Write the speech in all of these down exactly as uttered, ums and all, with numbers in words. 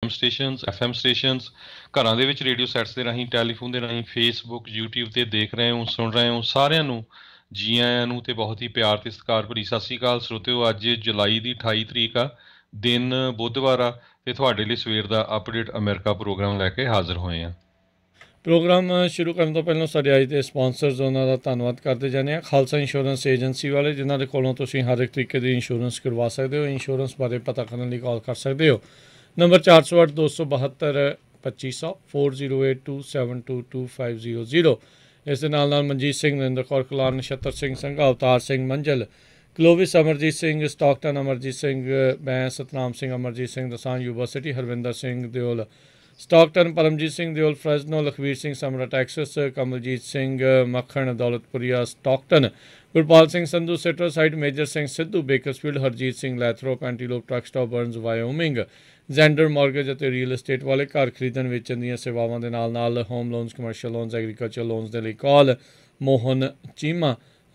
M stations, F M stations, ਘਰਾਂ ਦੇ ਵਿੱਚ ਰੇਡੀਓ ਸੈਟਸ ਦੇ ਰਾਹੀਂ, ਟੈਲੀਫੋਨ ਦੇ ਰਾਹੀਂ, ਫੇਸਬੁੱਕ, ਯੂਟਿਊਬ 'ਤੇ ਦੇਖ ਰਹੇ ਹੋ, ਸੁਣ ਰਹੇ ਹੋ, ਸਾਰਿਆਂ ਨੂੰ ਜੀ ਆਇਆਂ ਨੂੰ ਤੇ ਬਹੁਤ ਹੀ ਪਿਆਰ ਤੇ ਸਤਿਕਾਰ ਭਰੀ ਸਤਿ ਸ਼੍ਰੀ ਅਕਾਲ ਸਰੋਤਿਓ। ਅੱਜ ਜੁਲਾਈ ਦੀ ਅਠਾਈ ਤਰੀਕ ਆ, ਦਿਨ ਬੁੱਧਵਾਰ ਆ, ਤੇ ਤੁਹਾਡੇ ਲਈ ਸਵੇਰ ਦਾ ਅਪਡੇਟ ਅਮਰੀਕਾ ਪ੍ਰੋਗਰਾਮ ਲੈ ਕੇ ਹਾਜ਼ਰ ਹੋਏ ਹਾਂ। ਪ੍ਰੋਗਰਾਮ ਸ਼ੁਰੂ ਕਰਨ ਤੋਂ ਪਹਿਲਾਂ ਸਾਡੇ ਅੱਜ ਦੇ ਸਪਾਂਸਰਸ ਉਹਨਾਂ ਦਾ ਧੰਨਵਾਦ ਕਰਦੇ ਜਾਂਦੇ ਹਾਂ। ਖਾਲਸਾ ਇੰਸ਼ੋਰੈਂਸ ਏਜੰਸੀ ਵਾਲੇ, ਜਿਨ੍ਹਾਂ ਦੇ ਕੋਲੋਂ ਤੁਸੀਂ ਹਰ ਇੱਕ ਤਰੀਕੇ ਦੀ ਇੰਸ਼ੋਰੈਂਸ ਕਰਵਾ ਸਕਦੇ ਹੋ। ਇੰਸ਼ੋਰੈਂਸ ਬਾਰੇ ਪਤਾ ਕਰਨ ਲਈ ਕਾਲ ਕਰ ਸਕਦੇ ਹੋ ਨੰਬਰ ਚਾਰ ਸੌ ਅੱਠ ਦੋ ਸੌ ਬਹੱਤਰ ਪੱਚੀ ਸੌ four zero eight two seven two two five zero zero. ਇਸ ਦੇ ਨਾਲ ਨਾਲ ਮਨਜੀਤ ਸਿੰਘ, ਨਰਿੰਦਰ ਕੌਰ ਕਲਾਰ, ਨਛੱਤਰ ਸਿੰਘ ਸੰਘਾ, ਅਵਤਾਰ ਸਿੰਘ ਮੰਜਲ, ਕਲੋਵਿਸ ਅਮਰਜੀਤ ਸਿੰਘ, ਸਟਾਕਟਨ ਅਮਰਜੀਤ ਸਿੰਘ, ਮੈਂ Satnam Singh, Amarjit Singh Dosanjh university, Harvinder Singh Deol Stockton, Paramjit Singh Deol Fresno, Lakhvir Singh Samra Texas, Kamaljit Singh Makhan Daulatpuria Stockton, Gurpal Singh Sandhu Citrusside, Major Singh Sidhu Bakersfield, Harjit Singh ਲੈਥਰੋਪ ਐਂਟੀਲੋਪ truck stop Burns Wyoming, Zender mortgage ਅਤੇ ਰੀਅਲ ਏਸਟੇਟ ਵਾਲੇ। ਘਰ ਖਰੀਦਣ ਵੇਚਣ ਦੀਆਂ ਸੇਵਾਵਾਂ ਦੇ ਨਾਲ ਨਾਲ home loans, commercial loans, agriculture loans ਦੇ ਲਈ ਕਾਲ ਮੋਹਨ ਚੀਮਾ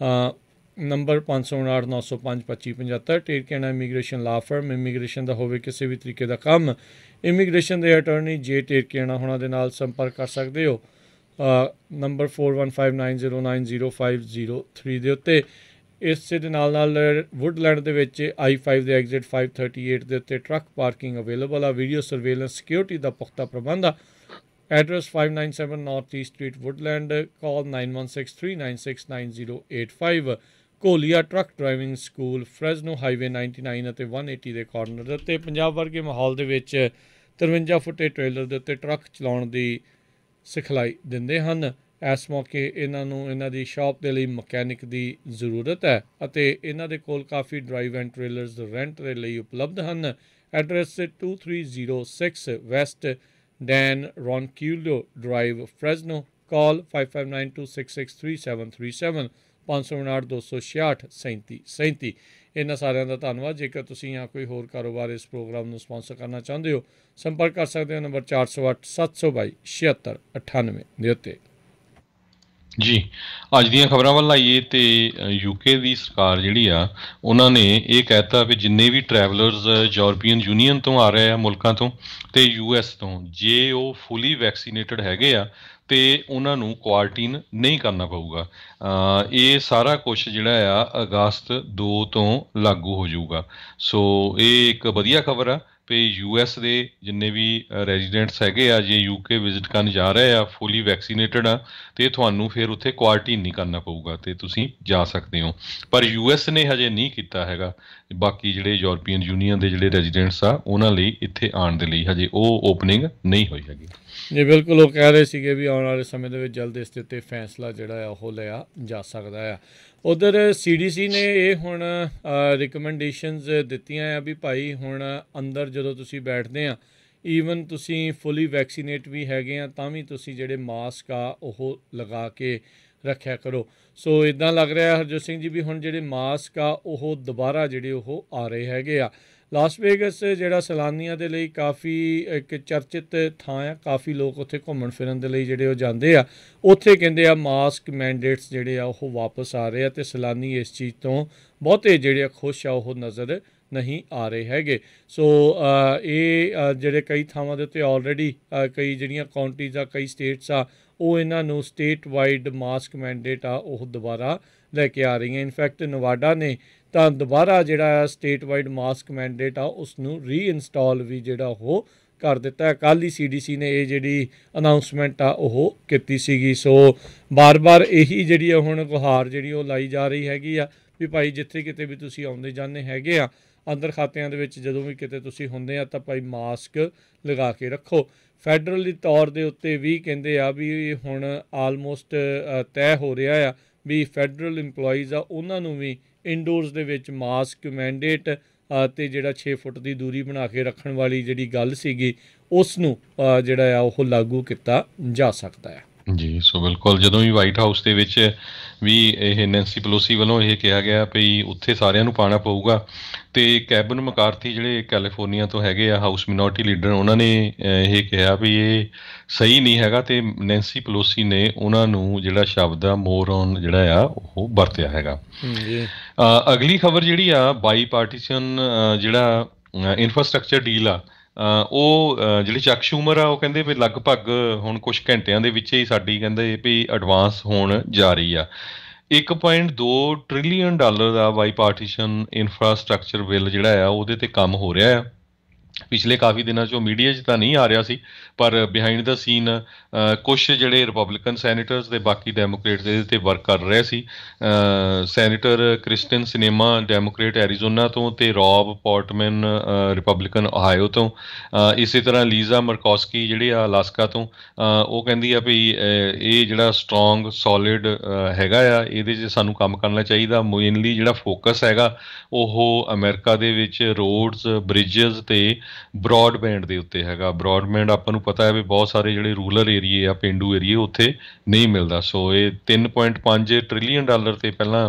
ਨੰਬਰ ਪੰਜ ਸੌ ਉਣਾਹਠ ਨੌ ਸੌ ਪੰਜ ਪੱਚੀ ਪਝੱਤਰ। ਟੇਰਕੇਨਾ ਇਮੀਗ੍ਰੇਸ਼ਨ ਲਾ ਫਰਮ, ਇਮੀਗ੍ਰੇਸ਼ਨ ਦਾ ਹੋਵੇ ਕਿਸੇ ਵੀ ਤਰੀਕੇ ਦਾ ਕੰਮ, ਇਮੀਗ੍ਰੇਸ਼ਨ ਦੇ ਅਟਰਨੀ ਜੇ ਟੇਰਕੇਨਾ ਹੋਣਾ ਦੇ ਨਾਲ ਸੰਪਰਕ ਕਰ ਸਕਦੇ ਹੋ number four one five nine zero nine zero five zero three ਦੇ ਉੱਤੇ। ਇਸ ਦੇ ਨਾਲ ਨਾਲ ਵੁੱਡਲੈਂਡ ਦੇ ਵਿੱਚ ਆਈ ਫਾਈਵ ਦੇ ਐਗਜ਼ਿਟ ਫਾਈਵ ਥਰਟੀ ਏਟ ਦੇ ਉੱਤੇ ਟਰੱਕ ਪਾਰਕਿੰਗ ਅਵੇਲੇਬਲ ਆ। ਵੀਡੀਓ ਸਰਵੇਲੈਂਸ ਸਿਕਿਉਰਿਟੀ ਦਾ ਪੁਖਤਾ ਪ੍ਰਬੰਧ ਆ। Address five nine seven north east street Woodland, call nine one six three nine six nine zero eight five. ਕੋਲੀਆ truck driving school, Fresno highway ninety nine ਅਤੇ one eighty ਦੇ corner ਦੇ ਉੱਤੇ। ਪੰਜਾਬ ਵਰਗੇ ਮਾਹੌਲ ਦੇ ਵਿੱਚ ਤਰਵੰਜਾ ਫੁੱਟੇ ਟ੍ਰੇਲਰ ਦੇ ਉੱਤੇ ਟਰੱਕ ਚਲਾਉਣ ਦੀ ਸਿਖਲਾਈ ਦਿੰਦੇ ਹਨ। ਇਸ ਮੌਕੇ ਇਹਨਾਂ ਨੂੰ ਇਹਨਾਂ ਦੀ ਸ਼ਾਪ ਦੇ ਲਈ ਮਕੈਨਿਕ ਦੀ ਜ਼ਰੂਰਤ ਹੈ ਅਤੇ ਇਹਨਾਂ ਦੇ ਕੋਲ ਕਾਫੀ ਡਰਾਈਵ ਐਂਡ ਟ੍ਰੇਲਰਸ ਰੈਂਟ ਦੇ ਲਈ ਉਪਲਬਧ ਹਨ। Address two three zero six west Dan Ronquillo drive, Fresno, call five five nine two six six three seven three seven, ਪੰਜ ਸੌ ਉਣਾਹਠ ਦੋ ਸੌ ਛਿਆਹਠ ਸੈਂਤੀ ਸੈਂਤੀ। ਇਹਨਾਂ ਸਾਰਿਆਂ ਦਾ ਧੰਨਵਾਦ। ਜੇਕਰ ਤੁਸੀਂ ਜਾਂ ਕੋਈ ਹੋਰ ਕਾਰੋਬਾਰ ਇਸ ਪ੍ਰੋਗਰਾਮ ਨੂੰ ਸਪਾਂਸਰ ਕਰਨਾ ਚਾਹੁੰਦੇ ਹੋ, ਸੰਪਰਕ ਕਰ ਸਕਦੇ ਹੋ ਨੰਬਰ ਚਾਰ ਸੌ ਅੱਠ ਸੱਤ ਸੌ ਬਾਈ ਛਿਹੱਤਰ ਅਠਾਨਵੇਂ ਦੇ ਉੱਤੇ। ਜੀ ਅੱਜ ਦੀਆਂ ਖਬਰਾਂ ਵੱਲ ਆਈਏ ਤੇ ਯੂਕੇ ਦੀ ਸਰਕਾਰ ਜਿਹੜੀ ਆ ਉਹਨਾਂ ਨੇ ਇਹ ਕਹਿਤਾ ਵੀ ਜਿੰਨੇ ਵੀ ਟਰੈਵਲਰਸ ਯੂਰਪੀਅਨ ਯੂਨੀਅਨ ਤੋਂ ਆ ਰਹੇ ਆ ਮੁਲਕਾਂ ਤੋਂ ਤੇ ਯੂ ਐਸ ਤੋਂ, ਜੇ ਉਹ ਫੁੱਲੀ ਵੈਕਸੀਨੇਟਡ ਹੈਗੇ ਆ ਤੇ ਉਹਨਾਂ ਨੂੰ ਕੁਆਰੰਟੀਨ ਨਹੀਂ ਕਰਨਾ ਪਊਗਾ। ਇਹ ਸਾਰਾ ਕੁਛ ਜਿਹੜਾ ਆ ਅਗਸਤ ਦੋ ਤੋਂ ਲਾਗੂ ਹੋ ਜਾਊਗਾ। ਸੋ ਇਹ ਇੱਕ ਵਧੀਆ ਖਬਰ ਆ ਵੀ ਯੂ ਐਸ ਦੇ ਜਿੰਨੇ ਵੀ ਰੈਜ਼ੀਡੈਂਟਸ ਹੈਗੇ ਆ, ਜੇ ਯੂਕੇ ਵਿਜ਼ਿਟ ਕਰਨ ਜਾ ਰਹੇ ਆ ਫੁੱਲੀ ਵੈਕਸੀਨੇਟਡ ਆ, ਅਤੇ ਤੁਹਾਨੂੰ ਫਿਰ ਉੱਥੇ ਕੁਆਰੰਟੀਨ ਨਹੀਂ ਕਰਨਾ ਪਊਗਾ ਅਤੇ ਤੁਸੀਂ ਜਾ ਸਕਦੇ ਹੋ। ਪਰ ਯੂ ਐਸ ਨੇ ਹਜੇ ਨਹੀਂ ਕੀਤਾ ਹੈਗਾ। ਬਾਕੀ ਜਿਹੜੇ ਯੂਰਪੀਅਨ ਯੂਨੀਅਨ ਦੇ ਜਿਹੜੇ ਰੈਜ਼ੀਡੈਂਟਸ ਆ ਉਹਨਾਂ ਲਈ ਇੱਥੇ ਆਉਣ ਦੇ ਲਈ ਹਜੇ ਉਹ ਓਪਨਿੰਗ ਨਹੀਂ ਹੋਈ ਹੈਗੀ। ਜੀ ਬਿਲਕੁਲ, ਉਹ ਕਹਿ ਰਹੇ ਸੀਗੇ ਵੀ ਆਉਣ ਵਾਲੇ ਸਮੇਂ ਦੇ ਵਿੱਚ ਜਲਦ ਇਸ ਦੇ ਉੱਤੇ ਫੈਸਲਾ ਜਿਹੜਾ ਆ ਉਹ ਲਿਆ ਜਾ ਸਕਦਾ ਆ। ਉੱਧਰ ਸੀ ਡੀ ਸੀ ਨੇ ਇਹ ਹੁਣ ਰਿਕਮੈਂਡੇਸ਼ਨਸ ਦਿੱਤੀਆਂ ਆ ਵੀ ਭਾਈ ਹੁਣ ਅੰਦਰ ਜਦੋਂ ਤੁਸੀਂ ਬੈਠਦੇ ਆ, ਈਵਨ ਤੁਸੀਂ ਫੁੱਲੀ ਵੈਕਸੀਨੇਟ ਵੀ ਹੈਗੇ ਆ ਤਾਂ ਵੀ ਤੁਸੀਂ ਜਿਹੜੇ ਮਾਸਕ ਆ ਉਹ ਲਗਾ ਕੇ ਰੱਖਿਆ ਕਰੋ। ਸੋ ਇੱਦਾਂ ਲੱਗ ਰਿਹਾ ਹਰਜੋਤ ਸਿੰਘ ਜੀ ਵੀ ਹੁਣ ਜਿਹੜੇ ਮਾਸਕ ਆ ਉਹ ਦੁਬਾਰਾ ਜਿਹੜੇ ਉਹ ਆ ਰਹੇ ਹੈਗੇ ਆ। ਲਾਸ ਵੇਗਸ ਜਿਹੜਾ ਸੈਲਾਨੀਆਂ ਦੇ ਲਈ ਕਾਫੀ ਇੱਕ ਚਰਚਿਤ ਥਾਂ ਆ, ਕਾਫੀ ਲੋਕ ਉੱਥੇ ਘੁੰਮਣ ਫਿਰਨ ਦੇ ਲਈ ਜਿਹੜੇ ਉਹ ਜਾਂਦੇ ਆ। ਉੱਥੇ ਕਹਿੰਦੇ ਆ ਮਾਸਕ ਮੈਂਡੇਟਸ ਜਿਹੜੇ ਆ ਉਹ ਵਾਪਸ ਆ ਰਹੇ ਆ ਅਤੇ ਸੈਲਾਨੀ ਇਸ ਚੀਜ਼ ਤੋਂ ਬਹੁਤੇ ਜਿਹੜੇ ਆ ਖੁਸ਼ ਆ ਉਹ ਨਜ਼ਰ ਨਹੀਂ ਆ ਰਹੇ ਹੈਗੇ। ਸੋ ਇਹ ਜਿਹੜੇ ਕਈ ਥਾਵਾਂ ਦੇ ਉੱਤੇ ਆਲਰੇਡੀ ਕਈ ਜਿਹੜੀਆਂ ਕਾਉਂਟੀਜ਼ ਆ, ਕਈ ਸਟੇਟਸ ਆ, ਉਹ ਇਹਨਾਂ ਨੂੰ ਸਟੇਟ ਵਾਈਡ ਮਾਸਕ ਮੈਂਡੇਟ ਆ ਉਹ ਦੁਬਾਰਾ ਲੈ ਕੇ ਆ ਰਹੀਆਂ। ਇਨਫੈਕਟ ਨਵਾਡਾ ਨੇ ਤਾਂ ਦੁਬਾਰਾ ਜਿਹੜਾ ਸਟੇਟ ਵਾਈਡ ਮਾਸਕ ਮੈਂਡੇਟ ਆ ਉਸ ਨੂੰ ਰੀਇੰਸਟਾਲ ਵੀ ਜਿਹੜਾ ਉਹ ਕਰ ਦਿੱਤਾ। ਕੱਲ੍ਹ ਹੀ ਸੀ ਡੀ ਸੀ ਨੇ ਇਹ ਜਿਹੜੀ ਅਨਾਊਂਸਮੈਂਟ ਆ ਉਹ ਕੀਤੀ ਸੀਗੀ। ਸੋ ਬਾਰ-ਬਾਰ ਇਹੀ ਜਿਹੜੀ ਆ ਹੁਣ ਗੁਹਾਰ ਜਿਹੜੀ ਉਹ ਲਾਈ ਜਾ ਰਹੀ ਹੈਗੀ ਆ ਵੀ ਭਾਈ ਜਿੱਥੇ ਕਿਤੇ ਵੀ ਤੁਸੀਂ ਆਉਂਦੇ ਜਾਂਦੇ ਹੈਗੇ ਆ, ਅੰਦਰ ਖਾਤਿਆਂ ਦੇ ਵਿੱਚ ਜਦੋਂ ਵੀ ਕਿਤੇ ਤੁਸੀਂ ਹੁੰਦੇ ਆ ਤਾਂ ਭਾਈ ਮਾਸਕ ਲਗਾ ਕੇ ਰੱਖੋ। ਫੈਡਰਲ ਦੇ ਤੌਰ ਦੇ ਉੱਤੇ ਵੀ ਕਹਿੰਦੇ ਆ ਵੀ ਹੁਣ ਆਲਮੋਸਟ ਤੈਅ ਹੋ ਰਿਹਾ ਆ ਵੀ ਫੈਡਰਲ ਇੰਪਲੋਈਜ਼ ਆ ਉਹਨਾਂ ਨੂੰ ਵੀ ਇਨਡੋਰਸ ਦੇ ਵਿੱਚ ਮਾਸਕ ਮੈਂਡੇਟ ਅਤੇ ਜਿਹੜਾ ਛੇ ਫੁੱਟ ਦੀ ਦੂਰੀ ਬਣਾ ਕੇ ਰੱਖਣ ਵਾਲੀ ਜਿਹੜੀ ਗੱਲ ਸੀਗੀ ਉਸ ਨੂੰ ਜਿਹੜਾ ਆ ਉਹ ਲਾਗੂ ਕੀਤਾ ਜਾ ਸਕਦਾ ਹੈ। ਜੀ ਸੋ ਬਿਲਕੁਲ, ਜਦੋਂ ਵੀ ਵਾਈਟ ਹਾਊਸ ਦੇ ਵਿੱਚ ਵੀ ਇਹ ਨੈਂਸੀ ਪਲੋਸੀ ਵੱਲੋਂ ਇਹ ਕਿਹਾ ਗਿਆ ਵੀ ਉੱਥੇ ਸਾਰਿਆਂ ਨੂੰ ਪਾਉਣਾ ਪਊਗਾ ਅਤੇ ਕੈਬਨ ਮਕਾਰਥੀ ਜਿਹੜੇ ਕੈਲੀਫੋਰਨੀਆ ਤੋਂ ਹੈਗੇ ਆ ਹਾਊਸ ਮਿਨੋਰਟੀ ਲੀਡਰ, ਉਹਨਾਂ ਨੇ ਇਹ ਕਿਹਾ ਵੀ ਇਹ ਸਹੀ ਨਹੀਂ ਹੈਗਾ ਅਤੇ ਨੈਂਸੀ ਪਲੋਸੀ ਨੇ ਉਹਨਾਂ ਨੂੰ ਜਿਹੜਾ ਸ਼ਬਦ ਆ ਮੋਰ ਔਨ ਜਿਹੜਾ ਆ ਉਹ ਵਰਤਿਆ ਹੈਗਾ। ਅਗਲੀ ਖਬਰ ਜਿਹੜੀ ਆ ਬਾਈ ਪਾਰਟੀਸ਼ਨ ਜਿਹੜਾ ਇਨਫਰਾਸਟਰਕਚਰ ਡੀਲ ਆ ਉਹ ਅ, ਜਿਹੜੇ ਚੱਕ ਸ਼ੂਮਰ ਆ ਉਹ ਕਹਿੰਦੇ ਵੀ ਲਗਭਗ ਹੁਣ ਕੁਝ ਘੰਟਿਆਂ ਦੇ ਵਿੱਚ ਹੀ ਸਾਡੀ ਕਹਿੰਦੇ ਵੀ ਐਡਵਾਂਸ ਹੋਣ ਜਾ ਰਹੀ ਆ। ਇੱਕ ਪੁਆਇੰਟ ਦੋ ਟ੍ਰਿਲੀਅਨ ਡਾਲਰ ਦਾ ਬਾਈ ਪਾਰਟੀਸ਼ਨ ਇਨਫਰਾਸਟ੍ਰਕਚਰ ਬਿੱਲ ਜਿਹੜਾ ਆ ਉਹਦੇ ਤੇ ਕੰਮ ਹੋ ਰਿਹਾ ਆ। ਪਿਛਲੇ ਕਾਫੀ ਦਿਨਾਂ 'ਚੋਂ ਮੀਡੀਆ 'ਚ ਤਾਂ ਨਹੀਂ ਆ ਰਿਹਾ ਸੀ, ਪਰ ਬਿਹਾਈਂਡ ਦਾ ਸੀਨ ਕੁਛ ਜਿਹੜੇ ਰਿਪਬਲਿਕਨ ਸੈਨੇਟਰਸ ਤੇ ਬਾਕੀ ਡੈਮੋਕਰੇਟਸ ਇਹਦੇ ਤੇ ਵਰਕ ਕਰ ਰਹੇ ਸੀ। Senator Kyrsten Sinema Democrat Arizona ਤੋਂ, ਤੇ ਰੌਬ ਪੋਰਟਮੈਨ ਰਿਪਬਲਿਕਨ ਓਹਾਇਓ ਤੋਂ, ਅ, ਇਸੇ ਤਰ੍ਹਾਂ ਲੀਜ਼ਾ ਮਰਕੋਸਕੀ ਜਿਹੜੀ ਆ ਅਲਾਸਕਾ ਤੋਂ। ਅ, ਉਹ ਕਹਿੰਦੀ ਆ ਵੀ ਅ, ਇਹ ਜਿਹੜਾ ਸਟਰੋਂਗ ਸੋਲਿਡ ਹੈਗਾ ਆ, ਇਹਦੇ 'ਚ ਸਾਨੂੰ ਕੰਮ ਕਰਨਾ ਚਾਹੀਦਾ। ਮੇਨਲੀ ਜਿਹੜਾ ਫੋਕਸ ਹੈਗਾ ਉਹ ਅਮਰੀਕਾ ਦੇ ਵਿੱਚ ਰੋਡਸ, ਬ੍ਰਿਜਸ ਤੇ ਬਰੋਡਬੈਂਡ ਦੇ ਉੱਤੇ ਹੈਗਾ। ਬਰੋਡਬੈਂਡ ਆਪਾਂ ਨੂੰ ਪਤਾ ਹੈ ਵੀ ਬਹੁਤ ਸਾਰੇ ਜਿਹੜੇ ਰੂਰਲ ਏਰੀਏ ਆ, ਪੇਂਡੂ ਏਰੀਏ, ਉੱਥੇ ਨਹੀਂ ਮਿਲਦਾ। ਸੋ ਇਹ ਤਿੰਨ ਪੁਆਇੰਟ ਪੰਜ ਟ੍ਰਿਲੀਅਨ ਡਾਲਰ ਤੇ ਪਹਿਲਾਂ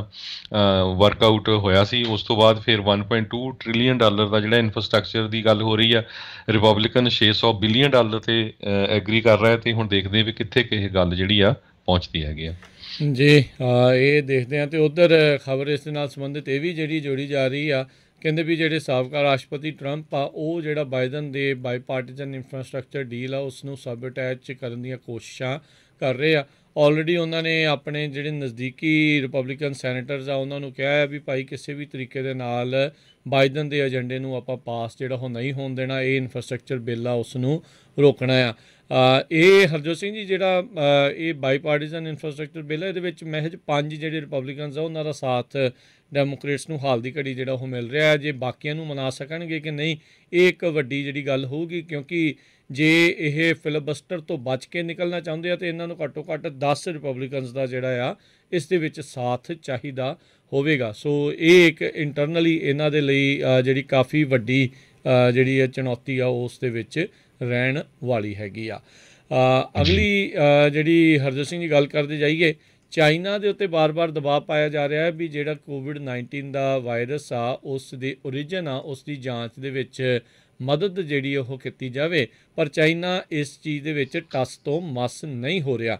ਵਰਕਆਊਟ ਹੋਇਆ ਸੀ। ਉਸ ਤੋਂ ਬਾਅਦ ਫਿਰ one point two trillion dollar ਦਾ ਜਿਹੜਾ ਇਨਫਰਾਸਟ੍ਰਕਚਰ ਦੀ ਗੱਲ ਹੋ ਰਹੀ ਆ, ਰਿਪਬਲਿਕਨ ਛੇ ਸੌ ਬਿਲੀਅਨ ਡਾਲਰ ਤੇ ਐਗਰੀ ਕਰ ਰਿਹਾ। ਤੇ ਹੁਣ ਦੇਖਦੇ ਵੀ ਕਿੱਥੇ ਕਿ ਗੱਲ ਜਿਹੜੀ ਆ ਪਹੁੰਚਦੀ ਹੈਗੀ ਆ। ਜੀ, ਅ, ਇਹ ਦੇਖਦੇ ਹਾਂ। ਤੇ ਉੱਧਰ ਖਬਰ ਇਸ ਦੇ ਨਾਲ ਸੰਬੰਧਿਤ ਇਹ ਵੀ ਜਿਹੜੀ ਜੋੜੀ ਜਾ ਰਹੀ ਆ, ਕਹਿੰਦੇ ਵੀ ਜਿਹੜੇ ਸਾਬਕਾ ਰਾਸ਼ਟਰਪਤੀ ਟਰੰਪ ਆ ਉਹ ਜਿਹੜਾ ਬਾਈਡਨ ਦੇ ਬਾਈ ਪਾਰਟੀਜ਼ਨ ਇਨਫਰਾਸਟ੍ਰਕਚਰ ਡੀਲ ਆ ਉਸ ਨੂੰ ਸਬਟੈਚ ਕਰਨ ਦੀਆਂ ਕੋਸ਼ਿਸ਼ਾਂ ਕਰ ਰਹੇ ਆ। ਆਲਰੇਡੀ ਉਹਨਾਂ ਨੇ ਆਪਣੇ ਜਿਹੜੇ ਨਜ਼ਦੀਕੀ ਰਿਪਬਲਿਕਨ ਸੈਨੇਟਰਸ ਆ ਉਹਨਾਂ ਨੂੰ ਕਿਹਾ ਹੈ ਵੀ ਭਾਈ ਕਿਸੇ ਵੀ ਤਰੀਕੇ ਦੇ ਨਾਲ ਬਾਈਡਨ ਦੇ ਏਜੰਡੇ ਨੂੰ ਆਪਾਂ ਪਾਸ ਜਿਹੜਾ ਉਹ ਨਹੀਂ ਹੋਣ ਦੇਣਾ, ਇਹ ਇਨਫਰਾਸਟ੍ਰਕਚਰ ਬਿੱਲ ਆ ਉਸ ਨੂੰ ਰੋਕਣਾ ਆ। ਅ, ਇਹ ਹਰਜੋਤ ਸਿੰਘ ਜੀ ਜਿਹੜਾ ਅ, ਇਹ ਬਾਈ ਪਾਰਟੀਜ਼ਨ ਇਨਫਰਾਸਟ੍ਰਕਚਰ ਬਿੱਲ ਹੈ, ਇਹਦੇ ਵਿੱਚ ਮਹਿਜ ਪੰਜ ਜਿਹੜੇ ਰਿਪਬਲਿਕਨਸ ਆ ਉਹਨਾਂ ਦਾ ਸਾਥ ਡੈਮੋਕਰੇਟਸ ਨੂੰ ਹਾਲ ਦੀ ਘੜੀ ਜਿਹੜਾ ਉਹ ਮਿਲ ਰਿਹਾ ਹੈ। ਜੇ ਬਾਕੀਆਂ ਨੂੰ ਮਨਾ ਸਕਣਗੇ ਕਿ ਨਹੀਂ, ਇਹ ਇੱਕ ਵੱਡੀ ਜਿਹੜੀ ਗੱਲ ਹੋਊਗੀ, ਕਿਉਂਕਿ ਜੇ ਇਹ ਫਿਲਬਸਟਰ ਤੋਂ ਬਚ ਕੇ ਨਿਕਲਣਾ ਚਾਹੁੰਦੇ ਆ ਤਾਂ ਇਹਨਾਂ ਨੂੰ ਘੱਟੋ ਘੱਟ ਦਸ ਰਿਪਬਲਿਕਨਸ ਦਾ ਜਿਹੜਾ ਆ ਇਸ ਦੇ ਵਿੱਚ ਸਾਥ ਚਾਹੀਦਾ ਹੋਵੇਗਾ। ਸੋ ਇਹ ਇੱਕ ਇੰਟਰਨਲੀ ਇਹਨਾਂ ਦੇ ਲਈ ਅ, ਜਿਹੜੀ ਕਾਫੀ ਵੱਡੀ ਅ, ਜਿਹੜੀ ਇਹ ਚੁਣੌਤੀ ਆ ਉਸ ਦੇ ਵਿੱਚ ਰਹਿਣ ਵਾਲੀ ਹੈਗੀ ਆ। ਅ, ਅਗਲੀ ਅ, ਜਿਹੜੀ ਹਰਜੋਤ ਸਿੰਘ ਜੀ ਗੱਲ ਕਰਦੇ ਜਾਈਏ, ਚਾਈਨਾ ਦੇ ਉੱਤੇ ਬਾਰ-ਬਾਰ ਦਬਾਅ ਪਾਇਆ ਜਾ ਰਿਹਾ ਹੈ ਵੀ ਜਿਹੜਾ ਕੋਵਿਡ ਨਾਈਨਟੀਨ ਦਾ ਵਾਇਰਸ ਆ ਉਸ ਦੇ ਓਰੀਜਨ ਆ ਉਸ ਦੀ ਜਾਂਚ ਦੇ ਵਿੱਚ ਮਦਦ ਜਿਹੜੀ ਉਹ ਕੀਤੀ ਜਾਵੇ, ਪਰ ਚਾਈਨਾ ਇਸ ਚੀਜ਼ ਦੇ ਵਿੱਚ ਟਸ ਤੋਂ ਮਸ ਨਹੀਂ ਹੋ ਰਿਹਾ।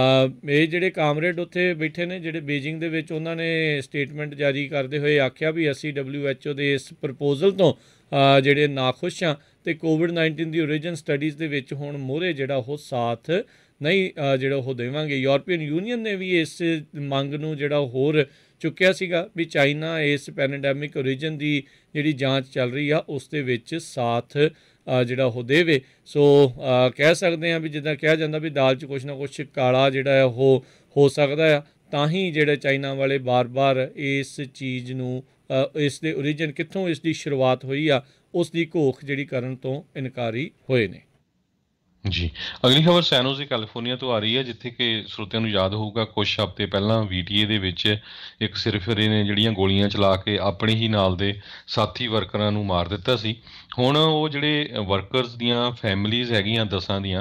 ਇਹ ਜਿਹੜੇ ਕਾਮਰੇਡ ਉੱਥੇ ਬੈਠੇ ਨੇ ਜਿਹੜੇ ਬੀਜਿੰਗ ਦੇ ਵਿੱਚ, ਉਹਨਾਂ ਨੇ ਸਟੇਟਮੈਂਟ ਜਾਰੀ ਕਰਦੇ ਹੋਏ ਆਖਿਆ ਵੀ ਅਸੀਂ ਡਬਲਿਊ ਐਚ ਓ ਦੇ ਇਸ ਪ੍ਰਪੋਜ਼ਲ ਤੋਂ ਜਿਹੜੇ ਨਾਖੁਸ਼ ਹਾਂ ਅਤੇ ਕੋਵਿਡ ਨਾਈਨਟੀਨ ਦੀ ਓਰੀਜਨ ਸਟੱਡੀਜ਼ ਦੇ ਵਿੱਚ ਹੁਣ ਮੋਹਰੇ ਜਿਹੜਾ ਉਹ ਸਾਥ ਨਹੀਂ ਜਿਹੜਾ ਉਹ ਦੇਵਾਂਗੇ। ਯੂਰਪੀਅਨ ਯੂਨੀਅਨ ਨੇ ਵੀ ਇਸ ਮੰਗ ਨੂੰ ਜਿਹੜਾ ਹੋਰ ਚੁੱਕਿਆ ਸੀਗਾ ਵੀ ਚਾਈਨਾ ਇਸ ਪੈਨੇਡੈਮਿਕ ਓਰੀਜਨ ਦੀ ਜਿਹੜੀ ਜਾਂਚ ਚੱਲ ਰਹੀ ਆ ਉਸ ਦੇ ਵਿੱਚ ਸਾਥ ਜਿਹੜਾ ਉਹ ਦੇਵੇ। ਸੋ ਕਹਿ ਸਕਦੇ ਹਾਂ ਵੀ ਜਿੱਦਾਂ ਕਿਹਾ ਜਾਂਦਾ ਵੀ ਦਾਲ 'ਚ ਕੁਛ ਨਾ ਕੁਛ ਕਾਲਾ ਜਿਹੜਾ ਉਹ ਹੋ ਸਕਦਾ ਆ, ਤਾਂ ਹੀ ਜਿਹੜੇ ਚਾਈਨਾ ਵਾਲੇ ਬਾਰ-ਬਾਰ ਇਸ ਚੀਜ਼ ਨੂੰ ਇਸ ਦੇ ਓਰੀਜਨ ਕਿੱਥੋਂ ਇਸ ਦੀ ਸ਼ੁਰੂਆਤ ਹੋਈ ਆ ਉਸ ਦੀ ਘੋਖ ਜਿਹੜੀ ਕਰਨ ਤੋਂ ਇਨਕਾਰੀ ਹੋਏ ਨੇ। ਜੀ, ਅਗਲੀ ਖਬਰ ਸੈਨੋਜ਼ੇ ਕੈਲੀਫੋਰਨੀਆ ਤੋਂ ਆ ਰਹੀ ਹੈ, ਜਿੱਥੇ ਕਿ ਸਰੋਤਿਆਂ ਨੂੰ ਯਾਦ ਹੋਊਗਾ ਕੁਛ ਹਫ਼ਤੇ ਪਹਿਲਾਂ ਵੀ ਟੀ ਏ ਦੇ ਵਿੱਚ ਇੱਕ ਸਿਰਫਿਰੇ ਨੇ ਜਿਹੜੀਆਂ ਗੋਲੀਆਂ ਚਲਾ ਕੇ ਆਪਣੇ ਹੀ ਨਾਲ ਦੇ ਸਾਥੀ ਵਰਕਰਾਂ ਨੂੰ ਮਾਰ ਦਿੱਤਾ ਸੀ। ਹੁਣ ਉਹ ਜਿਹੜੇ ਵਰਕਰਸ ਦੀਆਂ ਫੈਮਿਲੀਜ਼ ਹੈਗੀਆਂ ਦਸਾਂ ਦੀਆਂ,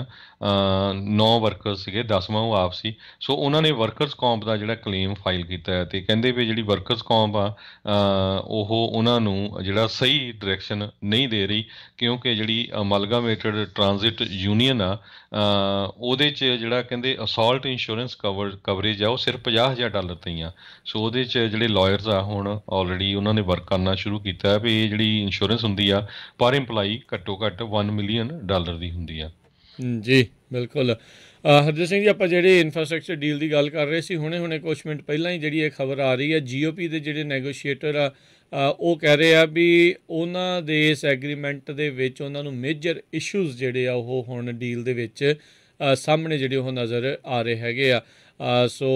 ਨੌ ਵਰਕਰਸ ਸੀਗੇ, ਦਸਵਾਂ ਉਹ ਆਪ ਸੀ। ਸੋ ਉਹਨਾਂ ਨੇ ਵਰਕਰਸ ਕੌਂਪ ਦਾ ਜਿਹੜਾ ਕਲੇਮ ਫਾਈਲ ਕੀਤਾ ਹੈ ਅਤੇ ਕਹਿੰਦੇ ਵੀ ਜਿਹੜੀ ਵਰਕਰਸ ਕੌਂਪ ਆ ਉਹ ਉਹਨਾਂ ਨੂੰ ਜਿਹੜਾ ਸਹੀ ਡਾਇਰੈਕਸ਼ਨ ਨਹੀਂ ਦੇ ਰਹੀ, ਕਿਉਂਕਿ ਜਿਹੜੀ ਅਮਲਗਾਮੇਟਡ ਟਰਾਂਜ਼ਿਟ ਯੂਨੀਅਨ ਆ ਉਹਦੇ 'ਚ ਜਿਹੜਾ ਕਹਿੰਦੇ ਅਸੋਲਟ ਇੰਸ਼ੋਰੈਂਸ ਕਵਰ ਕਵਰੇਜ ਆ ਉਹ ਸਿਰਫ ਪੰਜਾਹ ਹਜ਼ਾਰ ਡਾਲਰ ਤਾਈਂ ਆ। ਸੋ ਉਹਦੇ 'ਚ ਜਿਹੜੇ ਲਾਇਰਸ ਆ ਹੁਣ ਆਲਰੇਡੀ ਉਹਨਾਂ ਨੇ ਵਰਕ ਕਰਨਾ ਸ਼ੁਰੂ ਕੀਤਾ ਵੀ ਇਹ ਜਿਹੜੀ ਇੰਸ਼ੋਰੈਂਸ ਹੁੰਦੀ ਆ ਪਰ ਇੰਪਲਾਈ ਘੱਟੋ ਘੱਟ ਵਨ ਮਿਲੀਅਨ ਡਾਲਰ ਦੀ ਹੁੰਦੀ ਆ। ਜੀ ਬਿਲਕੁਲ। ਹਰਜੋਤ ਸਿੰਘ ਜੀ, ਆਪਾਂ ਜਿਹੜੇ ਇਨਫਰਾਸਟਰਕਚਰ ਡੀਲ ਦੀ ਗੱਲ ਕਰ ਰਹੇ ਸੀ, ਹੁਣੇ ਹੁਣੇ ਕੁਛ ਮਿੰਟ ਪਹਿਲਾਂ ਹੀ ਜਿਹੜੀ ਇਹ ਖਬਰ ਆ ਰਹੀ ਹੈ, ਜੀ ਓ ਪੀ ਦੇ ਜਿਹੜੇ ਨੈਗੋਸ਼ੀਏਟਰ ਆ ਉਹ ਕਹਿ ਰਹੇ ਆ ਵੀ ਉਹਨਾਂ ਦੇ ਇਸ ਐਗਰੀਮੈਂਟ ਦੇ ਵਿੱਚ ਉਹਨਾਂ ਨੂੰ ਮੇਜਰ ਇਸ਼ੂਜ਼ ਜਿਹੜੇ ਆ ਉਹ ਹੁਣ ਡੀਲ ਦੇ ਵਿੱਚ ਸਾਹਮਣੇ ਜਿਹੜੇ ਉਹ ਨਜ਼ਰ ਆ ਰਹੇ ਹੈਗੇ ਆ। ਸੋ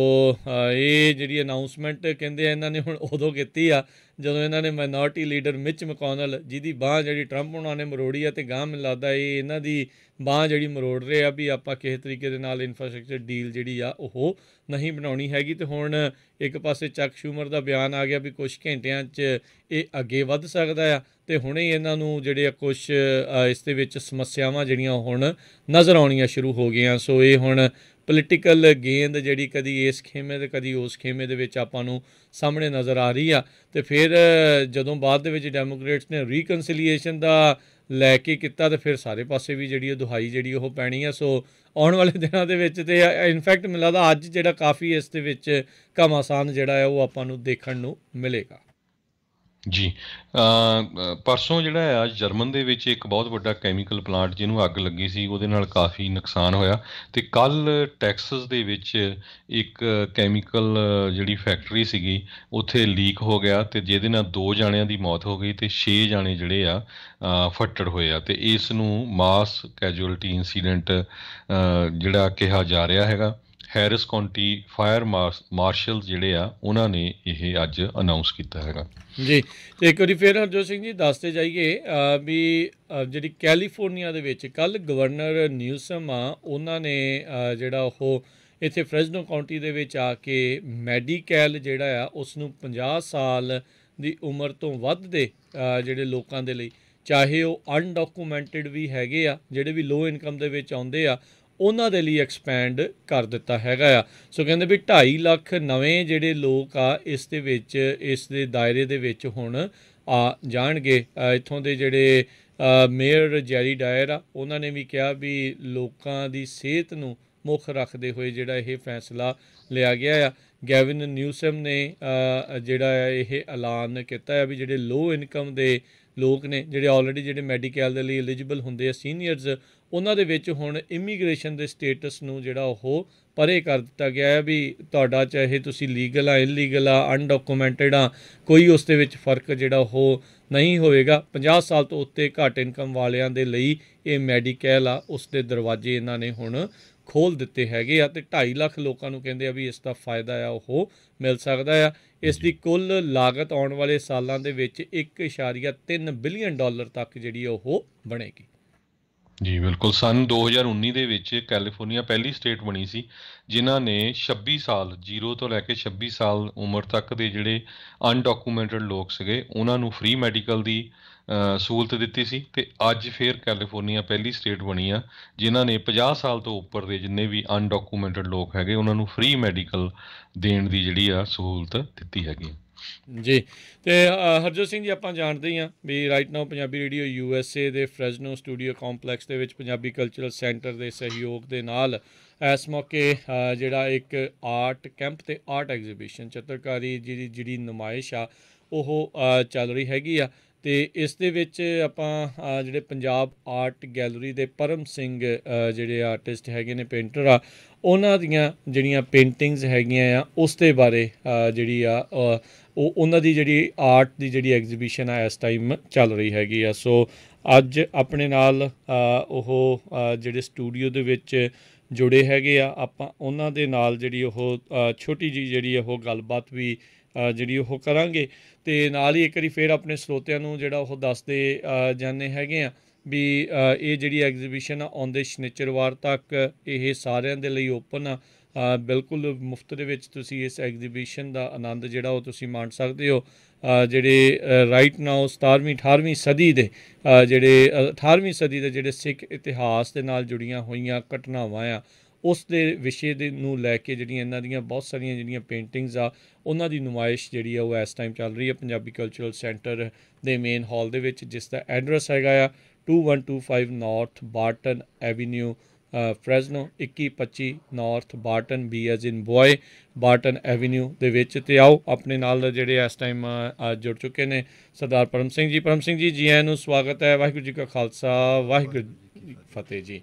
ਇਹ ਜਿਹੜੀ ਅਨਾਊਂਸਮੈਂਟ ਕਹਿੰਦੇ ਆ ਇਹਨਾਂ ਨੇ ਹੁਣ ਉਦੋਂ ਕੀਤੀ ਆ ਜਦੋਂ ਇਹਨਾਂ ਨੇ ਮਾਈਨੋਰਟੀ ਲੀਡਰ ਮਿਚ ਮਕੋਨਲ, ਜਿਹਦੀ ਬਾਂਹ ਜਿਹੜੀ ਟਰੰਪ ਉਹਨਾਂ ਨੇ ਮਰੋੜੀ ਆ, ਅਤੇ ਗਾਂਹ ਮੈਨੂੰ ਲੱਗਦਾ ਇਹ ਇਹਨਾਂ ਦੀ ਬਾਂਹ ਜਿਹੜੀ ਮਰੋੜ ਰਹੇ ਆ ਵੀ ਆਪਾਂ ਕਿਸੇ ਤਰੀਕੇ ਦੇ ਨਾਲ ਇਨਫਰਾਸਟਰਕਚਰ ਡੀਲ ਜਿਹੜੀ ਆ ਉਹ ਨਹੀਂ ਬਣਾਉਣੀ ਹੈਗੀ। ਅਤੇ ਹੁਣ ਇੱਕ ਪਾਸੇ ਚੱਕ ਸ਼ੂਮਰ ਦਾ ਬਿਆਨ ਆ ਗਿਆ ਵੀ ਕੁਛ ਘੰਟਿਆਂ 'ਚ ਇਹ ਅੱਗੇ ਵੱਧ ਸਕਦਾ ਆ, ਅਤੇ ਹੁਣੇ ਹੀ ਇਹਨਾਂ ਨੂੰ ਜਿਹੜੇ ਆ ਕੁਛ ਇਸ ਦੇ ਵਿੱਚ ਸਮੱਸਿਆਵਾਂ ਜਿਹੜੀਆਂ ਹੁਣ ਨਜ਼ਰ ਆਉਣੀਆਂ ਸ਼ੁਰੂ ਹੋ ਗਈਆਂ। ਸੋ ਇਹ ਹੁਣ ਪੋਲੀਟੀਕਲ ਗੇਂਦ ਜਿਹੜੀ ਕਦੀ ਇਸ ਖੇਮੇ ਅਤੇ ਕਦੀ ਉਸ ਖੇਮੇ ਦੇ ਵਿੱਚ ਆਪਾਂ ਨੂੰ ਸਾਹਮਣੇ ਨਜ਼ਰ ਆ ਰਹੀ ਆ। ਅਤੇ ਫਿਰ ਜਦੋਂ ਬਾਅਦ ਦੇ ਵਿੱਚ ਡੈਮੋਕਰੇਟਸ ਨੇ ਰੀਕਨਸੀਲੀਏਸ਼ਨ ਦਾ ਲੈ ਕੇ ਕੀਤਾ ਅਤੇ ਫਿਰ ਸਾਰੇ ਪਾਸੇ ਵੀ ਜਿਹੜੀ ਉਹ ਦੁਹਾਈ ਜਿਹੜੀ ਉਹ ਪੈਣੀ ਆ। ਸੋ ਆਉਣ ਵਾਲੇ ਦਿਨਾਂ ਦੇ ਵਿੱਚ ਅਤੇ ਇਨਫੈਕਟ ਮੈਨੂੰ ਲੱਗਦਾ ਅੱਜ ਜਿਹੜਾ ਕਾਫੀ ਇਸ ਦੇ ਵਿੱਚ ਘਮਾਸਾਨ ਜਿਹੜਾ ਹੈ ਉਹ ਆਪਾਂ ਨੂੰ ਦੇਖਣ ਨੂੰ ਮਿਲੇਗਾ। ਜੀ ਅ, ਅ, ਪਰਸੋਂ ਜਿਹੜਾ ਆ ਜਰਮਨ ਦੇ ਵਿੱਚ ਇੱਕ ਬਹੁਤ ਵੱਡਾ ਕੈਮੀਕਲ ਪਲਾਂਟ ਜਿਹਨੂੰ ਅੱਗ ਲੱਗੀ ਸੀ ਉਹਦੇ ਨਾਲ ਕਾਫੀ ਨੁਕਸਾਨ ਹੋਇਆ। ਤੇ ਕੱਲ੍ਹ ਟੈਕਸਸ ਦੇ ਵਿੱਚ ਇੱਕ ਕੈਮੀਕਲ ਜਿਹੜੀ ਫੈਕਟਰੀ ਸੀਗੀ ਉੱਥੇ ਲੀਕ ਹੋ ਗਿਆ ਤੇ ਜਿਹਦੇ ਨਾਲ ਦੋ ਜਾਣਿਆਂ ਦੀ ਮੌਤ ਹੋ ਗਈ ਤੇ ਛੇ ਜਾਣੇ ਜਿਹੜੇ ਆ ਅ, ਫੱਟੜ ਹੋਏ ਆ ਤੇ ਇਸ ਨੂੰ ਮਾਸ ਕੈਜੁਅਲਟੀ ਇੰਸੀਡੈਂਟ ਜਿਹੜਾ ਕਿਹਾ ਜਾ ਰਿਹਾ ਹੈਗਾ। Harris County fire mars marshal ਜਿਹੜੇ ਆ ਉਹਨਾਂ ਨੇ ਇਹ ਅੱਜ ਅਨਾਉਂਸ ਕੀਤਾ ਹੈਗਾ। ਜੀ। ਤੇ ਇੱਕ ਵਾਰੀ ਫਿਰ ਹਰਜੋਤ ਸਿੰਘ ਜੀ ਦੱਸਦੇ ਜਾਈਏ ਅ, ਵੀ ਅ, ਜਿਹੜੀ ਕੈਲੀਫੋਰਨੀਆ ਦੇ ਵਿੱਚ ਕੱਲ੍ਹ ਗਵਰਨਰ ਨਿਊਸਮ ਆ ਉਹਨਾਂ ਨੇ ਅ, ਜਿਹੜਾ ਉਹ ਇੱਥੇ ਫਰੈਜ਼ਨੋ ਕਾਉਂਟੀ ਦੇ ਵਿੱਚ ਆ ਕੇ ਮੈਡੀਕੈਲ ਜਿਹੜਾ ਆ ਉਸ ਨੂੰ ਪੰਜਾਹ ਸਾਲ ਦੀ ਉਮਰ ਤੋਂ ਵੱਧ ਦੇ ਅ, ਜਿਹੜੇ ਲੋਕਾਂ ਦੇ ਲਈ, ਚਾਹੇ ਉਹ ਅਨਡਾਕੂਮੈਂਟਡ ਵੀ ਹੈਗੇ ਆ, ਜਿਹੜੇ ਵੀ ਲੋ ਇਨਕਮ ਦੇ ਵਿੱਚ ਆਉਂਦੇ ਆ, ਉਹਨਾਂ ਦੇ ਲਈ ਐਕਸਪੈਂਡ ਕਰ ਦਿੱਤਾ ਹੈਗਾ ਆ। ਸੋ ਕਹਿੰਦੇ ਵੀ ਢਾਈ ਲੱਖ ਨਵੇਂ ਜਿਹੜੇ ਲੋਕ ਆ ਇਸ ਦੇ ਵਿੱਚ, ਇਸ ਦੇ ਦਾਇਰੇ ਦੇ ਵਿੱਚ ਹੁਣ ਆ ਜਾਣਗੇ। ਅ, ਇੱਥੋਂ ਦੇ ਜਿਹੜੇ ਅ, ਮੇਅਰ ਜੈਰੀ ਡਾਇਰ ਆ ਉਹਨਾਂ ਨੇ ਵੀ ਕਿਹਾ ਵੀ ਲੋਕਾਂ ਦੀ ਸਿਹਤ ਨੂੰ ਮੁੱਖ ਰੱਖਦੇ ਹੋਏ ਜਿਹੜਾ ਇਹ ਫੈਸਲਾ ਲਿਆ ਗਿਆ ਆ। ਗੈਵਿਨ ਨਿਊਸਮ ਨੇ ਅ, ਜਿਹੜਾ ਆ ਇਹ ਐਲਾਨ ਕੀਤਾ ਆ ਵੀ ਜਿਹੜੇ ਲੋ ਇਨਕਮ ਦੇ ਲੋਕ ਨੇ, ਜਿਹੜੇ ਆਲਰੇਡੀ ਜਿਹੜੇ ਮੈਡੀਕਲ ਦੇ ਲਈ ਐਲੀਜੀਬਲ ਹੁੰਦੇ ਆ ਸੀਨੀਅਰਸ, ਉਹਨਾਂ ਦੇ ਵਿੱਚ ਹੁਣ ਇਮੀਗ੍ਰੇਸ਼ਨ ਦੇ ਸਟੇਟਸ ਨੂੰ ਜਿਹੜਾ ਉਹ ਪਰੇ ਕਰ ਦਿੱਤਾ ਗਿਆ ਹੈ ਵੀ ਤੁਹਾਡਾ ਚਾਹੇ ਤੁਸੀਂ ਲੀਗਲ ਆ, ਇਲੀਗਲ ਆ, ਅਨਡਾਕੂਮੈਂਟਡ ਆ, ਕੋਈ ਉਸ ਦੇ ਵਿੱਚ ਫਰਕ ਜਿਹੜਾ ਉਹ ਨਹੀਂ ਹੋਵੇਗਾ। ਪੰਜਾਹ ਸਾਲ ਤੋਂ ਉੱਤੇ ਘੱਟ ਇਨਕਮ ਵਾਲਿਆਂ ਦੇ ਲਈ ਇਹ ਮੈਡੀਕਲ ਆ ਉਸ ਦੇ ਦਰਵਾਜ਼ੇ ਇਹਨਾਂ ਨੇ ਹੁਣ ਖੋਲ੍ਹ ਦਿੱਤੇ ਹੈਗੇ ਆ ਤੇ ਢਾਈ ਲੱਖ ਲੋਕਾਂ ਨੂੰ ਕਹਿੰਦੇ ਆ ਵੀ ਇਸ ਦਾ ਫਾਇਦਾ ਆ ਉਹ ਮਿਲ ਸਕਦਾ ਆ। ਇਸ ਦੀ ਕੁੱਲ ਲਾਗਤ ਆਉਣ ਵਾਲੇ ਸਾਲਾਂ ਦੇ ਵਿੱਚ ਇੱਕ ਇਸ਼ਾਰੀਆ ਤਿੰਨ ਬਿਲੀਅਨ ਡਾਲਰ ਤੱਕ ਜਿਹੜੀ ਉਹ ਬਣੇਗੀ। ਜੀ ਬਿਲਕੁਲ। ਸੰਨ ਦੋ ਹਜ਼ਾਰ ਉੱਨੀ ਦੇ ਵਿੱਚ ਕੈਲੀਫੋਰਨੀਆ ਪਹਿਲੀ ਸਟੇਟ ਬਣੀ ਸੀ ਜਿਨ੍ਹਾਂ ਨੇ ਛੱਬੀ ਸਾਲ ਜ਼ੀਰੋ ਤੋਂ ਲੈ ਕੇ ਛੱਬੀ ਸਾਲ ਉਮਰ ਤੱਕ ਦੇ ਜਿਹੜੇ ਅਨਡਾਕੂਮੈਂਟਡ ਲੋਕ ਸੀਗੇ ਉਹਨਾਂ ਨੂੰ ਫ੍ਰੀ ਮੈਡੀਕਲ ਦੀ ਅ, ਸਹੂਲਤ ਦਿੱਤੀ ਸੀ। ਤੇ ਅੱਜ ਫਿਰ ਕੈਲੀਫੋਰਨੀਆ ਪਹਿਲੀ ਸਟੇਟ ਬਣੀ ਆ ਜਿਨ੍ਹਾਂ ਨੇ ਪੰਜਾਹ ਸਾਲ ਤੋਂ ਉੱਪਰ ਦੇ ਜਿੰਨੇ ਵੀ ਅਨਡਾਕੂਮੈਂਟਡ ਲੋਕ ਹੈਗੇ ਉਹਨਾਂ ਨੂੰ ਫ੍ਰੀ ਮੈਡੀਕਲ ਦੇਣ ਦੀ ਜਿਹੜੀ ਆ ਸਹੂਲਤ ਦਿੱਤੀ ਹੈਗੀ। ਜੀ। ਤੇ ਅ, ਹਰਜੋਤ ਸਿੰਘ ਜੀ ਆਪਾਂ ਜਾਣਦੇ ਹੀ ਹਾਂ ਵੀ right now Punjabi radio U S A ਦੇ ਫਰੈਜ਼ਨੋ ਸਟੂਡੀਓ ਕੰਪਲੈਕਸ ਦੇ ਵਿੱਚ ਪੰਜਾਬੀ ਕਲਚਰਲ ਸੈਂਟਰ ਦੇ ਸਹਿਯੋਗ ਦੇ ਨਾਲ ਇਸ ਮੌਕੇ ਅ, ਜਿਹੜਾ ਇੱਕ ਆਰਟ ਕੈਂਪ ਤੇ ਆਰਟ ਐਗਜ਼ੀਬਿਸ਼ਨ ਚਿੱਤਰਕਾਰੀ ਜਿਹੜੀ ਜਿਹੜੀ ਨੁਮਾਇਸ਼ ਆ ਉਹ ਅ, ਚੱਲ ਰਹੀ ਹੈਗੀ ਆ। ਤੇ ਇਸ ਦੇ ਵਿੱਚ ਆਪਾਂ ਅ, ਜਿਹੜੇ ਪੰਜਾਬ ਆਰਟ ਗੈਲਰੀ ਦੇ ਪਰਮ ਸਿੰਘ ਅ, ਜਿਹੜੇ ਆਰਟਿਸਟ ਹੈਗੇ ਨੇ, ਪੇਂਟਰ ਆ, ਉਹਨਾਂ ਦੀਆਂ ਜਿਹੜੀਆਂ ਪੇਂਟਿੰਗਸ ਹੈਗੀਆਂ ਆ ਉਸ ਦੇ ਬਾਰੇ ਅ, ਜਿਹੜੀ ਆ ਅ, ਉਹ ਉਹਨਾਂ ਦੀ ਜਿਹੜੀ ਆਰਟ ਦੀ ਜਿਹੜੀ ਐਗਜ਼ੀਬਿਸ਼ਨ ਆ ਇਸ ਟਾਈਮ ਚੱਲ ਰਹੀ ਹੈਗੀ ਆ। ਸੋ ਅੱਜ ਆਪਣੇ ਨਾਲ ਅ, ਉਹ ਅ, ਜਿਹੜੇ ਸਟੂਡੀਓ ਦੇ ਵਿੱਚ ਜੁੜੇ ਹੈਗੇ ਆ, ਆਪਾਂ ਉਹਨਾਂ ਦੇ ਨਾਲ ਜਿਹੜੀ ਉਹ ਅ, ਛੋਟੀ ਜਿਹੀ ਜਿਹੜੀ ਉਹ ਗੱਲਬਾਤ ਵੀ ਅ, ਜਿਹੜੀ ਉਹ ਕਰਾਂਗੇ। ਤੇ ਨਾਲ ਹੀ ਇੱਕ ਵਾਰੀ ਫਿਰ ਆਪਣੇ ਸਰੋਤਿਆਂ ਨੂੰ ਜਿਹੜਾ ਉਹ ਦੱਸਦੇ ਅ, ਜਾਂਦੇ ਹੈਗੇ ਆ ਵੀ ਅ, ਇਹ ਜਿਹੜੀ ਐਗਜ਼ੀਬਿਸ਼ਨ ਆ ਆਉਂਦੇ ਸ਼ਨੀਚਰਵਾਰ ਤੱਕ ਇਹ ਸਾਰਿਆਂ ਦੇ ਲਈ ਓਪਨ ਆ। ਅ, ਬਿਲਕੁਲ ਮੁਫਤ ਦੇ ਵਿੱਚ ਤੁਸੀਂ ਇਸ ਐਗਜ਼ੀਬਿਸ਼ਨ ਦਾ ਆਨੰਦ ਜਿਹੜਾ ਉਹ ਤੁਸੀਂ ਮਾਣ ਸਕਦੇ ਹੋ। ਅ, ਜਿਹੜੇ ਰਾਈਟ ਨਾਓ ਸਤਾਰਵੀਂ ਅਠਾਰਵੀਂ ਸਦੀ ਦੇ ਅ, ਜਿਹੜੇ ਅ, ਅਠਾਰਵੀਂ ਸਦੀ ਦੇ ਜਿਹੜੇ ਸਿੱਖ ਇਤਿਹਾਸ ਦੇ ਨਾਲ ਜੁੜੀਆਂ ਹੋਈਆਂ ਘਟਨਾਵਾਂ ਆ ਉਸ ਦੇ ਵਿਸ਼ੇ ਦੇ ਨੂੰ ਲੈ ਕੇ ਜਿਹੜੀਆਂ ਇਹਨਾਂ ਦੀਆਂ ਬਹੁਤ ਸਾਰੀਆਂ ਜਿਹੜੀਆਂ ਪੇਂਟਿੰਗਸ ਆ ਉਹਨਾਂ ਦੀ ਨੁਮਾਇਸ਼ ਜਿਹੜੀ ਆ ਉਹ ਇਸ ਟਾਈਮ ਚੱਲ ਰਹੀ ਹੈ ਪੰਜਾਬੀ ਕਲਚਰਲ ਸੈਂਟਰ ਦੇ ਮੇਨ ਹਾਲ ਦੇ ਵਿੱਚ, ਜਿਸ ਦਾ ਐਡਰੈਸ ਹੈਗਾ ਆ two one two five north Barton avenue Fresno, ਇੱਕੀ ਪੱਚੀ north Barton B as in boy Barton avenue ਦੇ ਵਿੱਚ। ਤੇ ਆਓ ਆਪਣੇ ਨਾਲ ਜਿਹੜੇ ਇਸ ਟਾਈਮ ਜੁੜ ਚੁੱਕੇ ਨੇ ਸਰਦਾਰ ਪਰਮ ਸਿੰਘ ਜੀ। ਪਰਮ ਸਿੰਘ ਜੀ, ਜੀ ਆਇਆਂ ਨੂੰ, ਸਵਾਗਤ ਹੈ। ਵਾਹਿਗੁਰੂ ਜੀ ਕਾ ਖਾਲਸਾ, ਵਾਹਿਗੁਰੂ ਜੀ ਕੀ ਫਤਿਹ ਜੀ।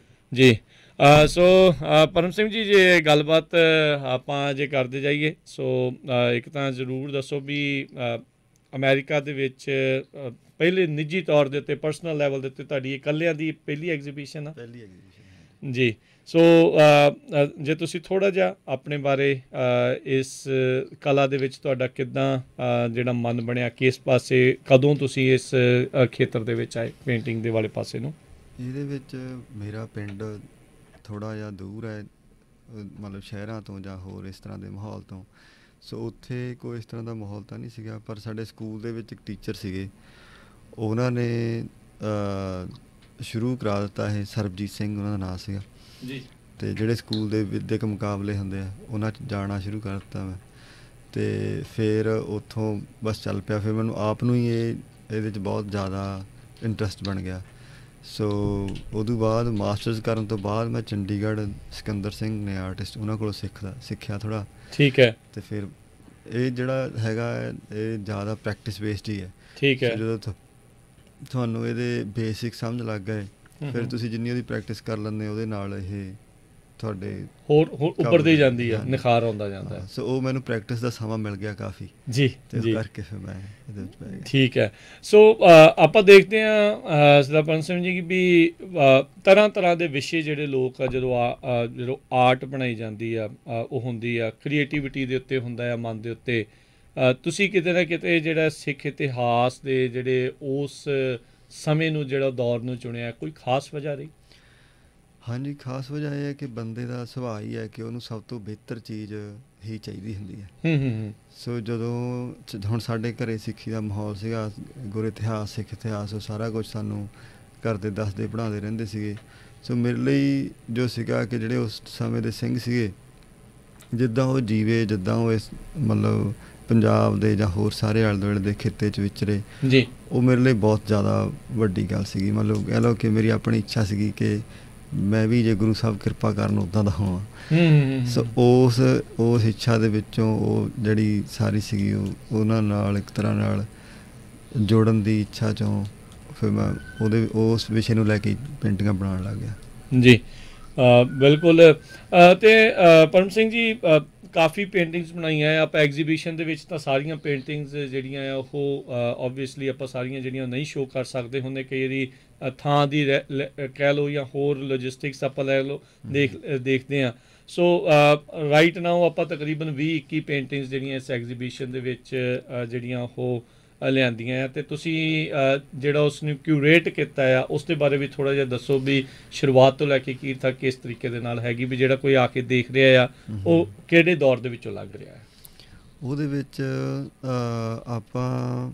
ਜੀ ਅ, ਸੋ ਅ, ਪਰਮ ਸਿੰਘ ਜੀ, ਜੇ ਗੱਲਬਾਤ ਅ, ਆਪਾਂ ਜੇ ਕਰਦੇ ਜਾਈਏ ਸੋ ਅ, ਇੱਕ ਤਾਂ ਜ਼ਰੂਰ ਦੱਸੋ ਵੀ ਅ, ਅਮਰੀਕਾ ਦੇ ਵਿੱਚ ਅ, ਪਹਿਲੇ ਨਿੱਜੀ ਤੌਰ ਦੇ ਉੱਤੇ ਪਰਸਨਲ ਲੈਵਲ ਦੇ ਉੱਤੇ ਤੁਹਾਡੀ ਇਕੱਲਿਆਂ ਦੀ ਪਹਿਲੀ ਐਗਜ਼ੀਬਿਸ਼ਨ ਆ? ਪਹਿਲੀ ਐਗਜ਼ੀਬਿਸ਼ਨ ਜੀ। ਸੋ ਅ, ਅ, ਜੇ ਤੁਸੀਂ ਥੋੜ੍ਹਾ ਜਿਹਾ ਆਪਣੇ ਬਾਰੇ ਅ, ਇਸ ਕਲਾ ਦੇ ਵਿੱਚ ਤੁਹਾਡਾ ਕਿੱਦਾਂ ਅ, ਜਿਹੜਾ ਮਨ ਬਣਿਆ, ਕਿਸ ਪਾਸੇ ਕਦੋਂ ਤੁਸੀਂ ਇਸ ਅ, ਖੇਤਰ ਦੇ ਵਿੱਚ ਆਏ ਪੇਂਟਿੰਗ ਦੇ ਵਾਲੇ ਪਾਸੇ ਨੂੰ? ਇਹਦੇ ਵਿੱਚ ਮੇਰਾ ਪਿੰਡ ਥੋੜ੍ਹਾ ਜਿਹਾ ਦੂਰ ਹੈ ਅ, ਮਤਲਬ ਸ਼ਹਿਰਾਂ ਤੋਂ ਜਾਂ ਹੋਰ ਇਸ ਤਰ੍ਹਾਂ ਦੇ ਮਾਹੌਲ ਤੋਂ। ਸੋ ਉੱਥੇ ਕੋਈ ਇਸ ਤਰ੍ਹਾਂ ਦਾ ਮਾਹੌਲ ਤਾਂ ਨਹੀਂ ਸੀਗਾ, ਪਰ ਸਾਡੇ ਸਕੂਲ ਦੇ ਵਿੱਚ ਇੱਕ ਟੀਚਰ ਸੀਗੇ, ਉਹਨਾਂ ਨੇ ਅ, ਸ਼ੁਰੂ ਕਰਾ ਦਿੱਤਾ। ਇਹ ਸਰਬਜੀਤ ਸਿੰਘ ਉਹਨਾਂ ਦਾ ਨਾਂ ਸੀਗਾ ਜੀ। ਅਤੇ ਜਿਹੜੇ ਸਕੂਲ ਦੇ ਵਿੱਦਿਅਕ ਮੁਕਾਬਲੇ ਹੁੰਦੇ ਆ ਉਹਨਾਂ 'ਚ ਜਾਣਾ ਸ਼ੁਰੂ ਕਰ ਦਿੱਤਾ ਮੈਂ। ਅਤੇ ਫਿਰ ਉੱਥੋਂ ਬਸ ਚੱਲ ਪਿਆ। ਫਿਰ ਮੈਨੂੰ ਆਪ ਨੂੰ ਹੀ ਇਹ ਇਹਦੇ 'ਚ ਬਹੁਤ ਜ਼ਿਆਦਾ ਇੰਟਰਸਟ ਬਣ ਗਿਆ। ਸੋ ਉਦੋਂ ਬਾਅਦ ਮਾਸਟਰਸ ਕਰਨ ਤੋਂ ਬਾਅਦ ਮੈਂ ਚੰਡੀਗੜ੍ਹ ਸਿਕੰਦਰ ਸਿੰਘ ਨੇ ਆਰਟਿਸਟ, ਉਹਨਾਂ ਕੋਲੋਂ ਸਿੱਖਦਾ ਸਿੱਖਿਆ ਥੋੜ੍ਹਾ। ਠੀਕ ਹੈ। ਅਤੇ ਫਿਰ ਇਹ ਜਿਹੜਾ ਹੈਗਾ ਹੈ, ਇਹ ਜ਼ਿਆਦਾ ਪ੍ਰੈਕਟਿਸ ਬੇਸਡ ਹੀ ਹੈ। ਠੀਕ ਹੈ। ਸੋ ਜਦੋਂ ਤੁ- ਤੁਹਾਨੂੰ ਇਹਦੇ ਬੇਸਿਕ ਸਮਝ ਲੱਗ ਗਏ, ਹੂੰ ਫਿਰ ਹੂੰ। ਤੁਸੀਂ ਜਿੰਨੀ ਉਹਦੀ ਪ੍ਰੈਕਟਿਸ ਕਰ ਲੈਂਦੇ ਹੋ, ਉਹਦੇ ਨਾਲ ਇਹ ਤੁਹਾਡੇ ਹੋਰ ਹੋਰ ਉੱਭਰਦੀ ਜਾਂਦੀ ਆ, ਹਾਂਜੀ। ਨਿਖਾਰ ਆਉਂਦਾ ਜਾਂਦਾ ਹਾਂ, ਹੈ। ਸੋ ਉਹ ਮੈਨੂੰ ਪ੍ਰੈਕਟਿਸ ਦਾ ਸਮਾਂ ਮਿਲ ਗਿਆ ਕਾਫੀ, ਜੀ ਤੇ ਜੀ ਇਸ ਕਰਕੇ ਫਿਰ ਮੈਂ ਇਹਦੇ ਵਿੱਚ ਪੈ ਗਿਆ। ਠੀਕ ਹੈ। ਸੋ ਅ, ਆਪਾਂ ਦੇਖਦੇ ਹਾਂ ਸਰਦਾਰ ਪੰਤ ਸਿੰਘ ਜੀ ਕਿ ਵੀ ਅ, ਤਰ੍ਹਾਂ ਤਰ੍ਹਾਂ ਦੇ ਵਿਸ਼ੇ ਜਿਹੜੇ ਲੋਕ ਆ ਜਦੋਂ ਆ ਅ, ਜਦੋਂ ਆਰਟ ਬਣਾਈ ਜਾਂਦੀ ਆ, ਅ, ਉਹ ਹੁੰਦੀ ਆ ਕ੍ਰੀਏਟੀਵਿਟੀ ਦੇ ਉੱਤੇ ਹੁੰਦਾ ਆ, ਮਨ ਦੇ ਉੱਤੇ। ਅ, ਤੁਸੀਂ ਕਿਤੇ ਨਾ ਕਿਤੇ ਜਿਹੜਾ ਸਿੱਖ ਇਤਿਹਾਸ ਦੇ ਜਿਹੜੇ ਉਸ ਸਮੇਂ ਨੂੰ ਜਿਹੜਾ ਦੌਰ ਨੂੰ ਚੁਣਿਆ, ਕੋਈ ਖਾਸ ਵਜ੍ਹਾ ਰਹੀ? ਹਾਂਜੀ, ਖਾਸ ਵਜ੍ਹਾ ਇਹ ਹੈ ਕਿ ਬੰਦੇ ਦਾ ਸੁਭਾਅ ਹੀ ਹੈ ਕਿ ਉਹਨੂੰ ਸਭ ਤੋਂ ਬਿਹਤਰ ਚੀਜ਼ ਹੀ ਚਾਹੀਦੀ ਹੁੰਦੀ ਹੈ। ਹੂੰ ਹੂੰ ਹੂੰ। ਸੋ ਜਦੋਂ ਚ- ਹੁਣ ਸਾਡੇ ਘਰੇ ਸਿੱਖੀ ਦਾ ਮਾਹੌਲ ਸੀਗਾ, ਗੁਰ ਇਤਿਹਾਸ, ਸਿੱਖ ਇਤਿਹਾਸ, ਉਹ ਸਾਰਾ ਕੁਝ ਸਾਨੂੰ ਘਰ ਦੇ ਦੱਸਦੇ ਪੜ੍ਹਾਉਂਦੇ ਰਹਿੰਦੇ ਸੀਗੇ। ਸੋ ਮੇਰੇ ਲਈ ਜੋ ਸੀਗਾ ਕਿ ਜਿਹੜੇ ਉਸ ਸਮੇਂ ਦੇ ਸਿੰਘ ਸੀਗੇ, ਜਿੱਦਾਂ ਉਹ ਜੀਵੇ, ਜਿੱਦਾਂ ਉਹ ਇਸ ਮਤਲਬ ਪੰਜਾਬ ਦੇ ਜਾਂ ਹੋਰ ਸਾਰੇ ਆਲੇ ਦੁਆਲੇ ਦੇ ਖਿੱਤੇ 'ਚ ਵਿਚਰੇ, ਜੀ। ਉਹ ਮੇਰੇ ਲਈ ਬਹੁਤ ਜ਼ਿਆਦਾ ਵੱਡੀ ਗੱਲ ਸੀਗੀ। ਮਤਲਬ ਕਹਿ ਲਓ ਕਿ ਮੇਰੀ ਆਪਣੀ ਇੱਛਾ ਸੀਗੀ ਕਿ ਮੈਂ ਵੀ ਜੇ ਗੁਰੂ ਸਾਹਿਬ ਕਿਰਪਾ ਕਰਨ ਉੱਦਾਂ ਦਾ ਹੋਵਾਂ। ਹੂੰ ਹੂੰ ਸੋ ਹੂੰ। ਉਸ ਉਸ ਇੱਛਾ ਦੇ ਵਿੱਚੋਂ ਉਹ ਜਿਹੜੀ ਸਾਰੀ ਸੀਗੀ, ਉਹ ਉਹਨਾਂ ਨਾਲ ਇੱਕ ਤਰ੍ਹਾਂ ਨਾਲ ਜੋੜਨ ਦੀ ਇੱਛਾ 'ਚੋਂ ਫਿਰ ਮੈਂ ਉਹਦੇ ਉਸ ਵਿਸ਼ੇ ਨੂੰ ਲੈ ਕੇ ਪੇਂਟਿੰਗਾਂ ਬਣਾਉਣ ਲੱਗ ਗਿਆ। ਜੀ ਅ, ਬਿਲਕੁਲ। ਅ, ਤੇ ਅ, ਪਰਮ ਸਿੰਘ ਜੀ, ਅ, ਕਾਫੀ ਪੇਂਟਿੰਗਸ ਬਣਾਈਆਂ ਆ ਆਪਾਂ ਐਗਜ਼ੀਬਿਸ਼ਨ ਦੇ ਵਿੱਚ, ਤਾਂ ਸਾਰੀਆਂ ਪੇਂਟਿੰਗਸ ਜਿਹੜੀਆਂ ਆ ਉਹ ਓਬਵੀਅਸਲੀ ਆਪਾਂ ਸਾਰੀਆਂ ਜਿਹੜੀਆਂ ਨਹੀਂ ਸ਼ੋਅ ਕਰ ਸਕਦੇ ਹੁੰਦੇ। ਕਈ ਵਾਰੀ ਅ, ਥਾਂ ਦੀ ਰਹਿ- ਲੈ- ਕਹਿ ਲਓ ਜਾਂ ਹੋਰ ਲੌਜਿਸਟਿਕਸ ਆਪਾਂ ਲੈ ਲਓ, ਦੇਖ ਅ, ਦੇਖਦੇ ਹਾਂ। ਸੋ ਰਾਈਟ ਨਾਓ ਆਪਾਂ ਤਕਰੀਬਨ ਵੀਹ ਇੱਕੀ ਪੇਂਟਿੰਗਸ ਜਿਹੜੀਆਂ ਇਸ ਐਗਜ਼ੀਬਿਸ਼ਨ ਦੇ ਵਿੱਚ ਅ, ਜਿਹੜੀਆਂ ਉਹ ਅ, ਲਿਆਂਦੀਆਂ ਆ, ਅਤੇ ਤੁਸੀਂ ਅ, ਜਿਹੜਾ ਉਸ ਨੂੰ ਕਿਊਰੇਟ ਕੀਤਾ ਆ, ਉਸ ਦੇ ਬਾਰੇ ਵੀ ਥੋੜ੍ਹਾ ਜਿਹਾ ਦੱਸੋ ਵੀ ਸ਼ੁਰੂਆਤ ਤੋਂ ਲੈ ਕੇ ਕੀ ਤੱਕ ਕਿਸ ਤਰੀਕੇ ਦੇ ਨਾਲ ਹੈਗੀ, ਵੀ ਜਿਹੜਾ ਕੋਈ ਆ ਕੇ ਦੇਖ ਰਿਹਾ ਆ ਉਹ ਕਿਹੜੇ ਦੌਰ ਦੇ ਵਿੱਚੋਂ ਲੱਗ ਰਿਹਾ ਹੈ? ਉਹਦੇ ਵਿੱਚ ਅ, ਆਪਾਂ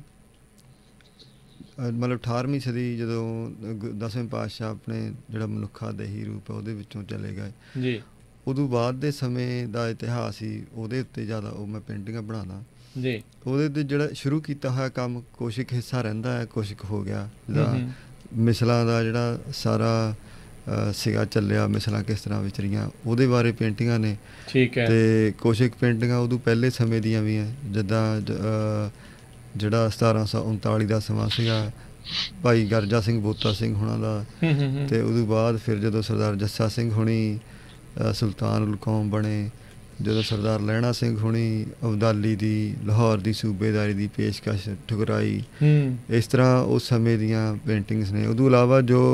ਅ, ਮਤਲਬ ਅਠਾਰ੍ਹਵੀਂ ਸਦੀ ਜਦੋਂ ਗ- ਦਸਵੇਂ ਪਾਤਸ਼ਾਹ ਆਪਣੇ ਜਿਹੜਾ ਮਨੁੱਖਾ ਦੇਹੀ ਰੂਪ ਹੈ ਉਹਦੇ ਵਿੱਚੋਂ ਚਲੇ ਗਏ, ਜੀ ਉਦੋਂ ਬਾਅਦ ਦੇ ਸਮੇਂ ਦਾ ਇਤਿਹਾਸ ਹੀ ਉਹਦੇ ਉੱਤੇ ਜ਼ਿਆਦਾ ਉਹ ਮੈਂ ਪੇਂਟਿੰਗਾਂ ਬਣਾਉਂਦਾ। ਜੀ। ਉਹਦੇ 'ਤੇ ਜਿਹੜਾ ਸ਼ੁਰੂ ਕੀਤਾ ਹੋਇਆ ਕੰਮ ਕੁਛ ਕੁ ਹਿੱਸਾ ਰਹਿੰਦਾ ਹੈ, ਕੁਛ ਕੁ ਹੋ ਗਿਆ। ਹੂੰ ਜਿੱਦਾਂ ਹੂੰ। ਮਿਸਲਾਂ ਦਾ ਜਿਹੜਾ ਸਾਰਾ ਅ, ਸੀਗਾ ਚੱਲਿਆ, ਮਿਸਲਾਂ ਕਿਸ ਤਰ੍ਹਾਂ ਵਿਚਰੀਆਂ, ਉਹਦੇ ਬਾਰੇ ਪੇਂਟਿੰਗਾਂ ਨੇ। ਠੀਕ ਹੈ। ਅਤੇ ਕੁਛ ਕੁ ਪੇਂਟਿੰਗਾਂ ਉਦੋਂ ਪਹਿਲੇ ਸਮੇਂ ਦੀਆਂ ਵੀ ਹੈ, ਜਿੱਦਾਂ ਜ- ਅ, ਜਿਹੜਾ ਸਤਾਰਾਂ ਸੌ ਉਨਤਾਲੀ ਦਾ ਸਮਾਂ ਸੀਗਾ, ਭਾਈ ਗਰਜਾ ਸਿੰਘ ਬੋਤਾ ਸਿੰਘ ਹੋਣਾ ਦਾ। ਹੂੰ ਹੂੰ ਹੂੰ। ਅਤੇ ਉਦੋਂ ਬਾਅਦ ਫਿਰ ਜਦੋਂ ਸਰਦਾਰ ਜੱਸਾ ਸਿੰਘ ਹੋਣੀ ਅ, ਸੁਲਤਾਨ ਉਲ ਕੌਮ ਬਣੇ, ਜਦੋਂ ਸਰਦਾਰ ਲਹਿਣਾ ਸਿੰਘ ਹੋਣੀ ਅਬਦਾਲੀ ਦੀ, ਲਾਹੌਰ ਦੀ ਸੂਬੇਦਾਰੀ ਦੀ ਪੇਸ਼ਕਸ਼ ਠੁਕਰਾਈ। ਹੂੰ। ਇਸ ਤਰ੍ਹਾਂ ਉਸ ਸਮੇਂ ਦੀਆਂ ਪੇਂਟਿੰਗਸ ਨੇ। ਉਦੋਂ ਇਲਾਵਾ ਜੋ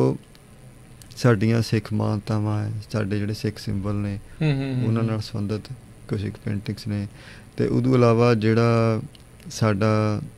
ਸਾਡੀਆਂ ਸਿੱਖ ਮਾਨਤਾਵਾਂ ਹੈ, ਸਾਡੇ ਜਿਹੜੇ ਸਿੱਖ ਸਿੰਬਲ ਨੇ, ਹੂੰ ਹੂੰ ਹੂੰ। ਉਹਨਾਂ ਨਾਲ ਸੰਬੰਧਿਤ ਕੁਛ ਇੱਕ ਪੇਂਟਿੰਗਸ ਨੇ। ਅਤੇ ਉਦੋਂ ਇਲਾਵਾ ਜਿਹੜਾ ਸਾਡਾ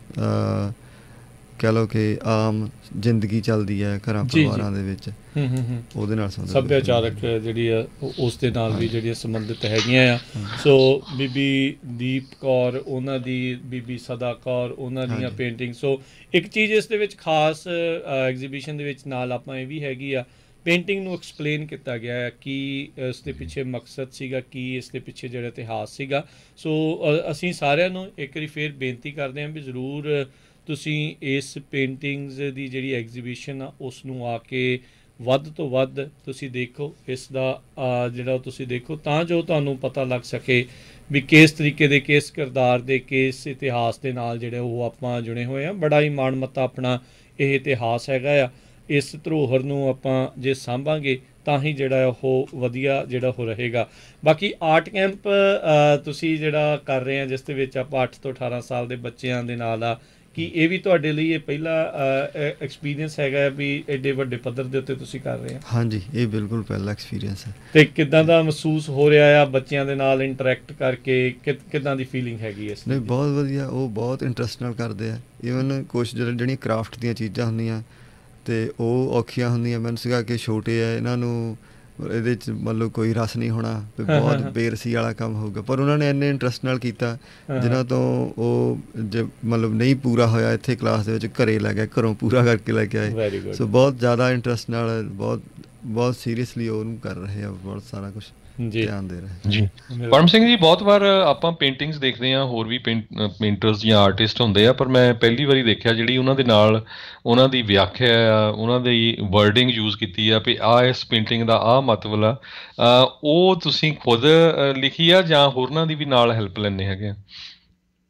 ਅ, ਕਹਿ ਲਓ ਕਿ ਆਮ ਜ਼ਿੰਦਗੀ ਚੱਲਦੀ ਹੈ ਘਰਾਂ ਜੀ, ਜੀ। ਪਰਿਵਾਰਾਂ ਦੇ ਵਿੱਚ, ਹੂੰ ਹੂੰ ਹੂੰ। ਉਹਦੇ ਨਾਲ ਸੰਬੰਧਿਤ ਸੱਭਿਆਚਾਰਕ ਜਿਹੜੀ ਆ ਉਹ ਉਸ ਦੇ ਨਾਲ ਵੀ ਜਿਹੜੀਆਂ ਸੰਬੰਧਿਤ ਹੈਗੀਆਂ ਆ। ਸੋ ਬੀਬੀ ਦੀਪ ਕੌਰ, ਉਹਨਾਂ ਦੀ ਬੀਬੀ ਸਦਾ ਕੌਰ, ਉਹਨਾਂ ਦੀਆਂ ਹਾਂਜੀ। ਪੇਂਟਿੰਗ। ਸੋ ਇੱਕ ਚੀਜ਼ ਇਸ ਦੇ ਵਿੱਚ ਖਾਸ ਐਗਜ਼ੀਬਿਸ਼ਨ ਦੇ ਵਿੱਚ ਨਾਲ ਆਪਾਂ ਇਹ ਵੀ ਹੈਗੀ ਆ, ਪੇਂਟਿੰਗ ਨੂੰ ਐਕਸਪਲੇਨ ਕੀਤਾ ਗਿਆ ਹੈ ਕਿ ਇਸ ਦੇ ਪਿੱਛੇ ਮਕਸਦ ਸੀਗਾ, ਕੀ ਇਸ ਦੇ ਪਿੱਛੇ ਜਿਹੜਾ ਇਤਿਹਾਸ ਸੀਗਾ। ਸੋ ਅ, ਅਸੀਂ ਸਾਰਿਆਂ ਨੂੰ ਇੱਕ ਵਾਰੀ ਫੇਰ ਬੇਨਤੀ ਕਰਦੇ ਹਾਂ ਵੀ ਜ਼ਰੂਰ ਤੁਸੀਂ ਇਸ ਪੇਂਟਿੰਗਸ ਦੀ ਜਿਹੜੀ ਐਗਜ਼ੀਬਿਸ਼ਨ ਆ ਉਸ ਨੂੰ ਆ ਕੇ ਵੱਧ ਤੋਂ ਵੱਧ ਤੁਸੀਂ ਦੇਖੋ, ਇਸ ਦਾ ਅ, ਜਿਹੜਾ ਤੁਸੀਂ ਦੇਖੋ, ਤਾਂ ਜੋ ਤੁਹਾਨੂੰ ਪਤਾ ਲੱਗ ਸਕੇ ਵੀ ਕਿਸ ਤਰੀਕੇ ਦੇ, ਕਿਸ ਕਿਰਦਾਰ ਦੇ, ਕਿਸ ਇਤਿਹਾਸ ਦੇ ਨਾਲ ਜਿਹੜੇ ਉਹ ਆਪਾਂ ਜੁੜੇ ਹੋਏ ਆ। ਬੜਾ ਹੀ ਮਾਣਮੱਤਾ ਆਪਣਾ ਇਹ ਇਤਿਹਾਸ ਹੈਗਾ ਆ। ਇਸ ਧਰੋਹਰ ਨੂੰ ਆਪਾਂ ਜੇ ਸਾਂਭਾਂਗੇ ਤਾਂ ਹੀ ਜਿਹੜਾ ਉਹ ਵਧੀਆ ਜਿਹੜਾ ਉਹ ਰਹੇਗਾ। ਬਾਕੀ ਆਰਟ ਕੈਂਪ ਤੁਸੀਂ ਜਿਹੜਾ ਕਰ ਰਹੇ ਆ, ਜਿਸ ਦੇ ਵਿੱਚ ਆਪਾਂ ਅੱਠ ਤੋਂ ਅਠਾਰਾਂ ਸਾਲ ਦੇ ਬੱਚਿਆਂ ਦੇ ਨਾਲ ਆ, ਕਿ ਇਹ ਵੀ ਤੁਹਾਡੇ ਲਈ ਇਹ ਪਹਿਲਾ ਐਕਸਪੀਰੀਅੰਸ ਹੈਗਾ ਵੀ ਐਡੇ ਵੱਡੇ ਪੱਧਰ ਦੇ ਉੱਤੇ ਤੁਸੀਂ ਕਰ ਰਹੇ ਆ? ਹਾਂਜੀ, ਇਹ ਬਿਲਕੁਲ ਪਹਿਲਾ ਐਕਸਪੀਰੀਅੰਸ ਹੈ। ਤੇ ਕਿੱਦਾਂ ਦਾ ਮਹਿਸੂਸ ਹੋ ਰਿਹਾ ਆ ਬੱਚਿਆਂ ਦੇ ਨਾਲ ਇੰਟਰੈਕਟ ਕਰਕੇ? ਕਿ ਕਿੱਦਾਂ ਦੀ ਫੀਲਿੰਗ ਹੈਗੀ ਇਸ ਨਹੀਂ, ਦੀ? ਬਹੁਤ ਵਧੀਆ। ਉਹ ਬਹੁਤ ਇੰਟਰਸਟ ਨਾਲ ਕਰਦੇ ਆ। ਈਵਨ ਕੁਛ ਜਿਹੜੇ ਜਿਹੜੀਆਂ ਕਰਾਫਟ ਦੀਆਂ ਚੀਜ਼ਾਂ ਹੁੰਦੀਆਂ ਅਤੇ ਉਹ ਔਖੀਆਂ ਹੁੰਦੀਆਂ। ਮੈਨੂੰ ਸੀਗਾ ਕਿ ਛੋਟੇ ਆ, ਇਹਨਾਂ ਨੂੰ ਇਹਦੇ 'ਚ ਮਤਲਬ ਕੋਈ ਰਸ ਨਹੀਂ ਹੋਣਾ, ਵੀ ਹਾਂ, ਬਹੁਤ ਹਾਂ। ਬੇਰਸੀ ਵਾਲਾ ਕੰਮ ਹੋਊਗਾ, ਪਰ ਉਹਨਾਂ ਨੇ ਇੰਨੇ ਇੰਟਰਸਟ ਨਾਲ ਕੀਤਾ ਹਾਂ, ਜਿਨ੍ਹਾਂ ਤੋਂ ਉਹ ਜੇ ਮਤਲਬ ਨਹੀਂ ਪੂਰਾ ਹੋਇਆ ਇੱਥੇ ਕਲਾਸ ਦੇ ਵਿੱਚ, ਘਰੇ ਲੈ ਗਏ, ਘਰੋਂ ਪੂਰਾ ਕਰਕੇ ਲੈ ਕੇ ਆਏ। Very good. ਸੋ ਬਹੁਤ ਜ਼ਿਆਦਾ ਇੰਟਰਸਟ ਨਾਲ, ਬਹੁਤ ਬਹੁਤ ਸੀਰੀਅਸਲੀ ਉਹਨੂੰ ਕਰ ਰਹੇ ਆ, ਬਹੁਤ ਸਾਰਾ ਕੁਛ ਜੀ ਧਿਆਨ ਦੇ ਰਹੇ। ਜੀ ਪਰਮ ਸਿੰਘ ਜੀ, ਬਹੁਤ ਵਾਰ ਆਪਾਂ ਪੇਂਟਿੰਗਸ ਦੇਖਦੇ ਹਾਂ, ਹੋਰ ਵੀ ਪੇਂਟਰਸ ਜਾਂ ਆਰਟਿਸਟ ਹੁੰਦੇ ਆ, ਪਰ ਮੈਂ ਪਹਿਲੀ ਵਾਰੀ ਦੇਖਿਆ ਜਿਹੜੀ ਉਹਨਾਂ ਦੇ ਨਾਲ ਉਹਨਾਂ ਦੀ ਵਿਆਖਿਆ ਆ, ਉਹਨਾਂ ਦੀ ਵਰਡਿੰਗ ਯੂਜ਼ ਕੀਤੀ ਆ ਵੀ ਆਹ ਇਸ ਪੇਂਟਿੰਗ ਦਾ ਆਹ ਮਤਲਬ ਆ, ਅ, ਉਹ ਤੁਸੀਂ ਖੁਦ ਅ, ਲਿਖੀ ਆ ਜਾਂ ਹੋਰਨਾਂ ਦੀ ਵੀ ਨਾਲ ਹੈਲਪ ਲੈਂਦੇ ਹੈਗੇ ਆ?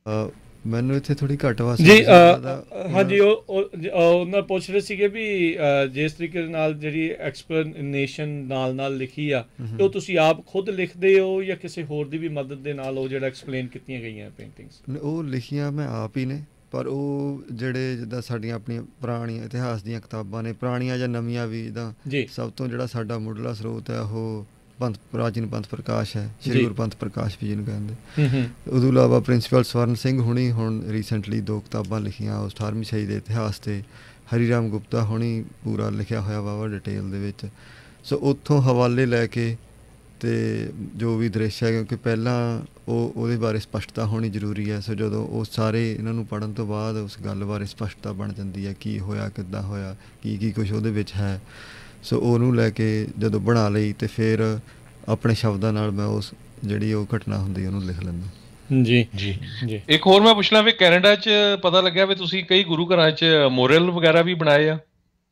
ਅ, ਮੈਨੂੰ ਇੱਥੇ ਥੋੜੀ ਘੱਟ ਆਵਾਜ਼ ਜੀ ਆਉਂਦੀ ਸੀ, ਅ, ਜ਼ਿਆਦਾ ਅ, ਹਾਂਜੀ ਉਹ ਉਹ- ਜ- ਅ, ਉਹਨਾਂ ਪੁੱਛ ਰਹੇ ਸੀਗੇ ਵੀ ਅ, ਜਿਸ ਤਰੀਕੇ ਦੇ ਨਾਲ ਜਿਹੜੀ ਐਕਸਪਲੇਨੇਸ਼ਨ ਨਾਲ ਨਾਲ ਲਿਖੀ ਆ ਤੇ ਉਹ ਤੁਸੀਂ ਆਪ ਖੁਦ ਲਿਖਦੇ ਹੋ ਜਾਂ ਕਿਸੇ ਹੋਰ ਦੀ ਵੀ ਮਦਦ ਦੇ ਨਾਲ ਉਹ ਜਿਹੜਾ ਐਕਸਪਲੇਨ ਕੀਤੀਆਂ ਗਈਆਂ ਪੇਂਟਿੰਗਸ? ਨ- ਉਹ ਲਿਖੀਆਂ ਮੈਂ ਆਪ ਹੀ ਨੇ, ਪਰ ਉਹ ਜਿਹੜੇ ਜਿੱਦਾਂ ਸਾਡੀਆਂ ਆਪਣੀਆਂ ਪੁਰਾਣੀਆਂ ਇਤਿਹਾਸ ਦੀਆਂ ਕਿਤਾਬਾਂ ਨੇ, ਪੁਰਾਣੀਆਂ ਜਾਂ ਨਵੀਆਂ ਵੀ, ਜਿੱਦਾਂ ਜੀ ਸਭ ਤੋਂ ਜਿਹੜਾ ਸਾਡਾ ਮੁੱਢਲਾ ਸਰੋਤ ਹੈ ਉਹ ਪੰਥ ਪ੍ਰਾਚੀਨ ਪੰਥ ਪ੍ਰਕਾਸ਼ ਹੈ, ਜੀ। ਸ਼੍ਰੀ ਗੁਰੂ ਪੰਥ ਪ੍ਰਕਾਸ਼ ਵੀ ਜਿਹਨੂੰ ਕਹਿੰਦੇ। ਹੂੰ ਹੂੰ ਉਦੋਂ ਇਲਾਵਾ ਪ੍ਰਿੰਸੀਪਲ ਸਵਰਨ ਸਿੰਘ ਹੁਣੀ ਹੁਣ ਰੀਸੈਂਟਲੀ ਦੋ ਕਿਤਾਬਾਂ ਲਿਖੀਆਂ ਉਸ ਅਠਾਰਵੀਂ ਸਦੀ ਦੇ ਇਤਿਹਾਸ 'ਤੇ। ਹਰੀ ਰਾਮ ਗੁਪਤਾ ਹੁਣੀ ਪੂਰਾ ਲਿਖਿਆ ਹੋਇਆ ਵਾਵਾ ਡਿਟੇਲ ਦੇ ਵਿੱਚ। ਸੋ ਉੱਥੋਂ ਹਵਾਲੇ ਲੈ ਕੇ ਅਤੇ ਜੋ ਵੀ ਦ੍ਰਿਸ਼ ਹੈ, ਕਿਉਂਕਿ ਪਹਿਲਾਂ ਉਹ ਉਹਦੇ ਬਾਰੇ ਸਪਸ਼ਟਤਾ ਹੋਣੀ ਜ਼ਰੂਰੀ ਹੈ। ਸੋ ਜਦੋਂ ਉਹ ਸਾਰੇ ਇਹਨਾਂ ਨੂੰ ਪੜ੍ਹਨ ਤੋਂ ਬਾਅਦ ਉਸ ਗੱਲ ਬਾਰੇ ਸਪਸ਼ਟਤਾ ਬਣ ਜਾਂਦੀ ਹੈ, ਕੀ ਹੋਇਆ, ਕਿੱਦਾਂ ਹੋਇਆ, ਕੀ ਕੀ ਕੁਛ ਉਹਦੇ ਵਿੱਚ ਹੈ। ਸੋ ਉਹਨੂੰ ਲੈ ਕੇ ਜਦੋਂ ਬਣਾ ਲਈ ਅਤੇ ਫਿਰ ਆਪਣੇ ਸ਼ਬਦਾਂ ਨਾਲ ਮੈਂ ਉਸ ਜਿਹੜੀ ਉਹ ਘਟਨਾ ਹੁੰਦੀ ਉਹਨੂੰ ਲਿਖ ਲੈਂਦਾ। ਜੀ ਜੀ ਜੀ ਇੱਕ ਹੋਰ ਮੈਂ ਪੁੱਛਣਾ ਵੀ ਕੈਨੇਡਾ 'ਚ ਪਤਾ ਲੱਗਿਆ ਵੀ ਤੁਸੀਂ ਕਈ ਗੁਰੂ ਘਰਾਂ 'ਚ ਮੋਰਲ ਵਗੈਰਾ ਵੀ ਬਣਾਏ ਆ।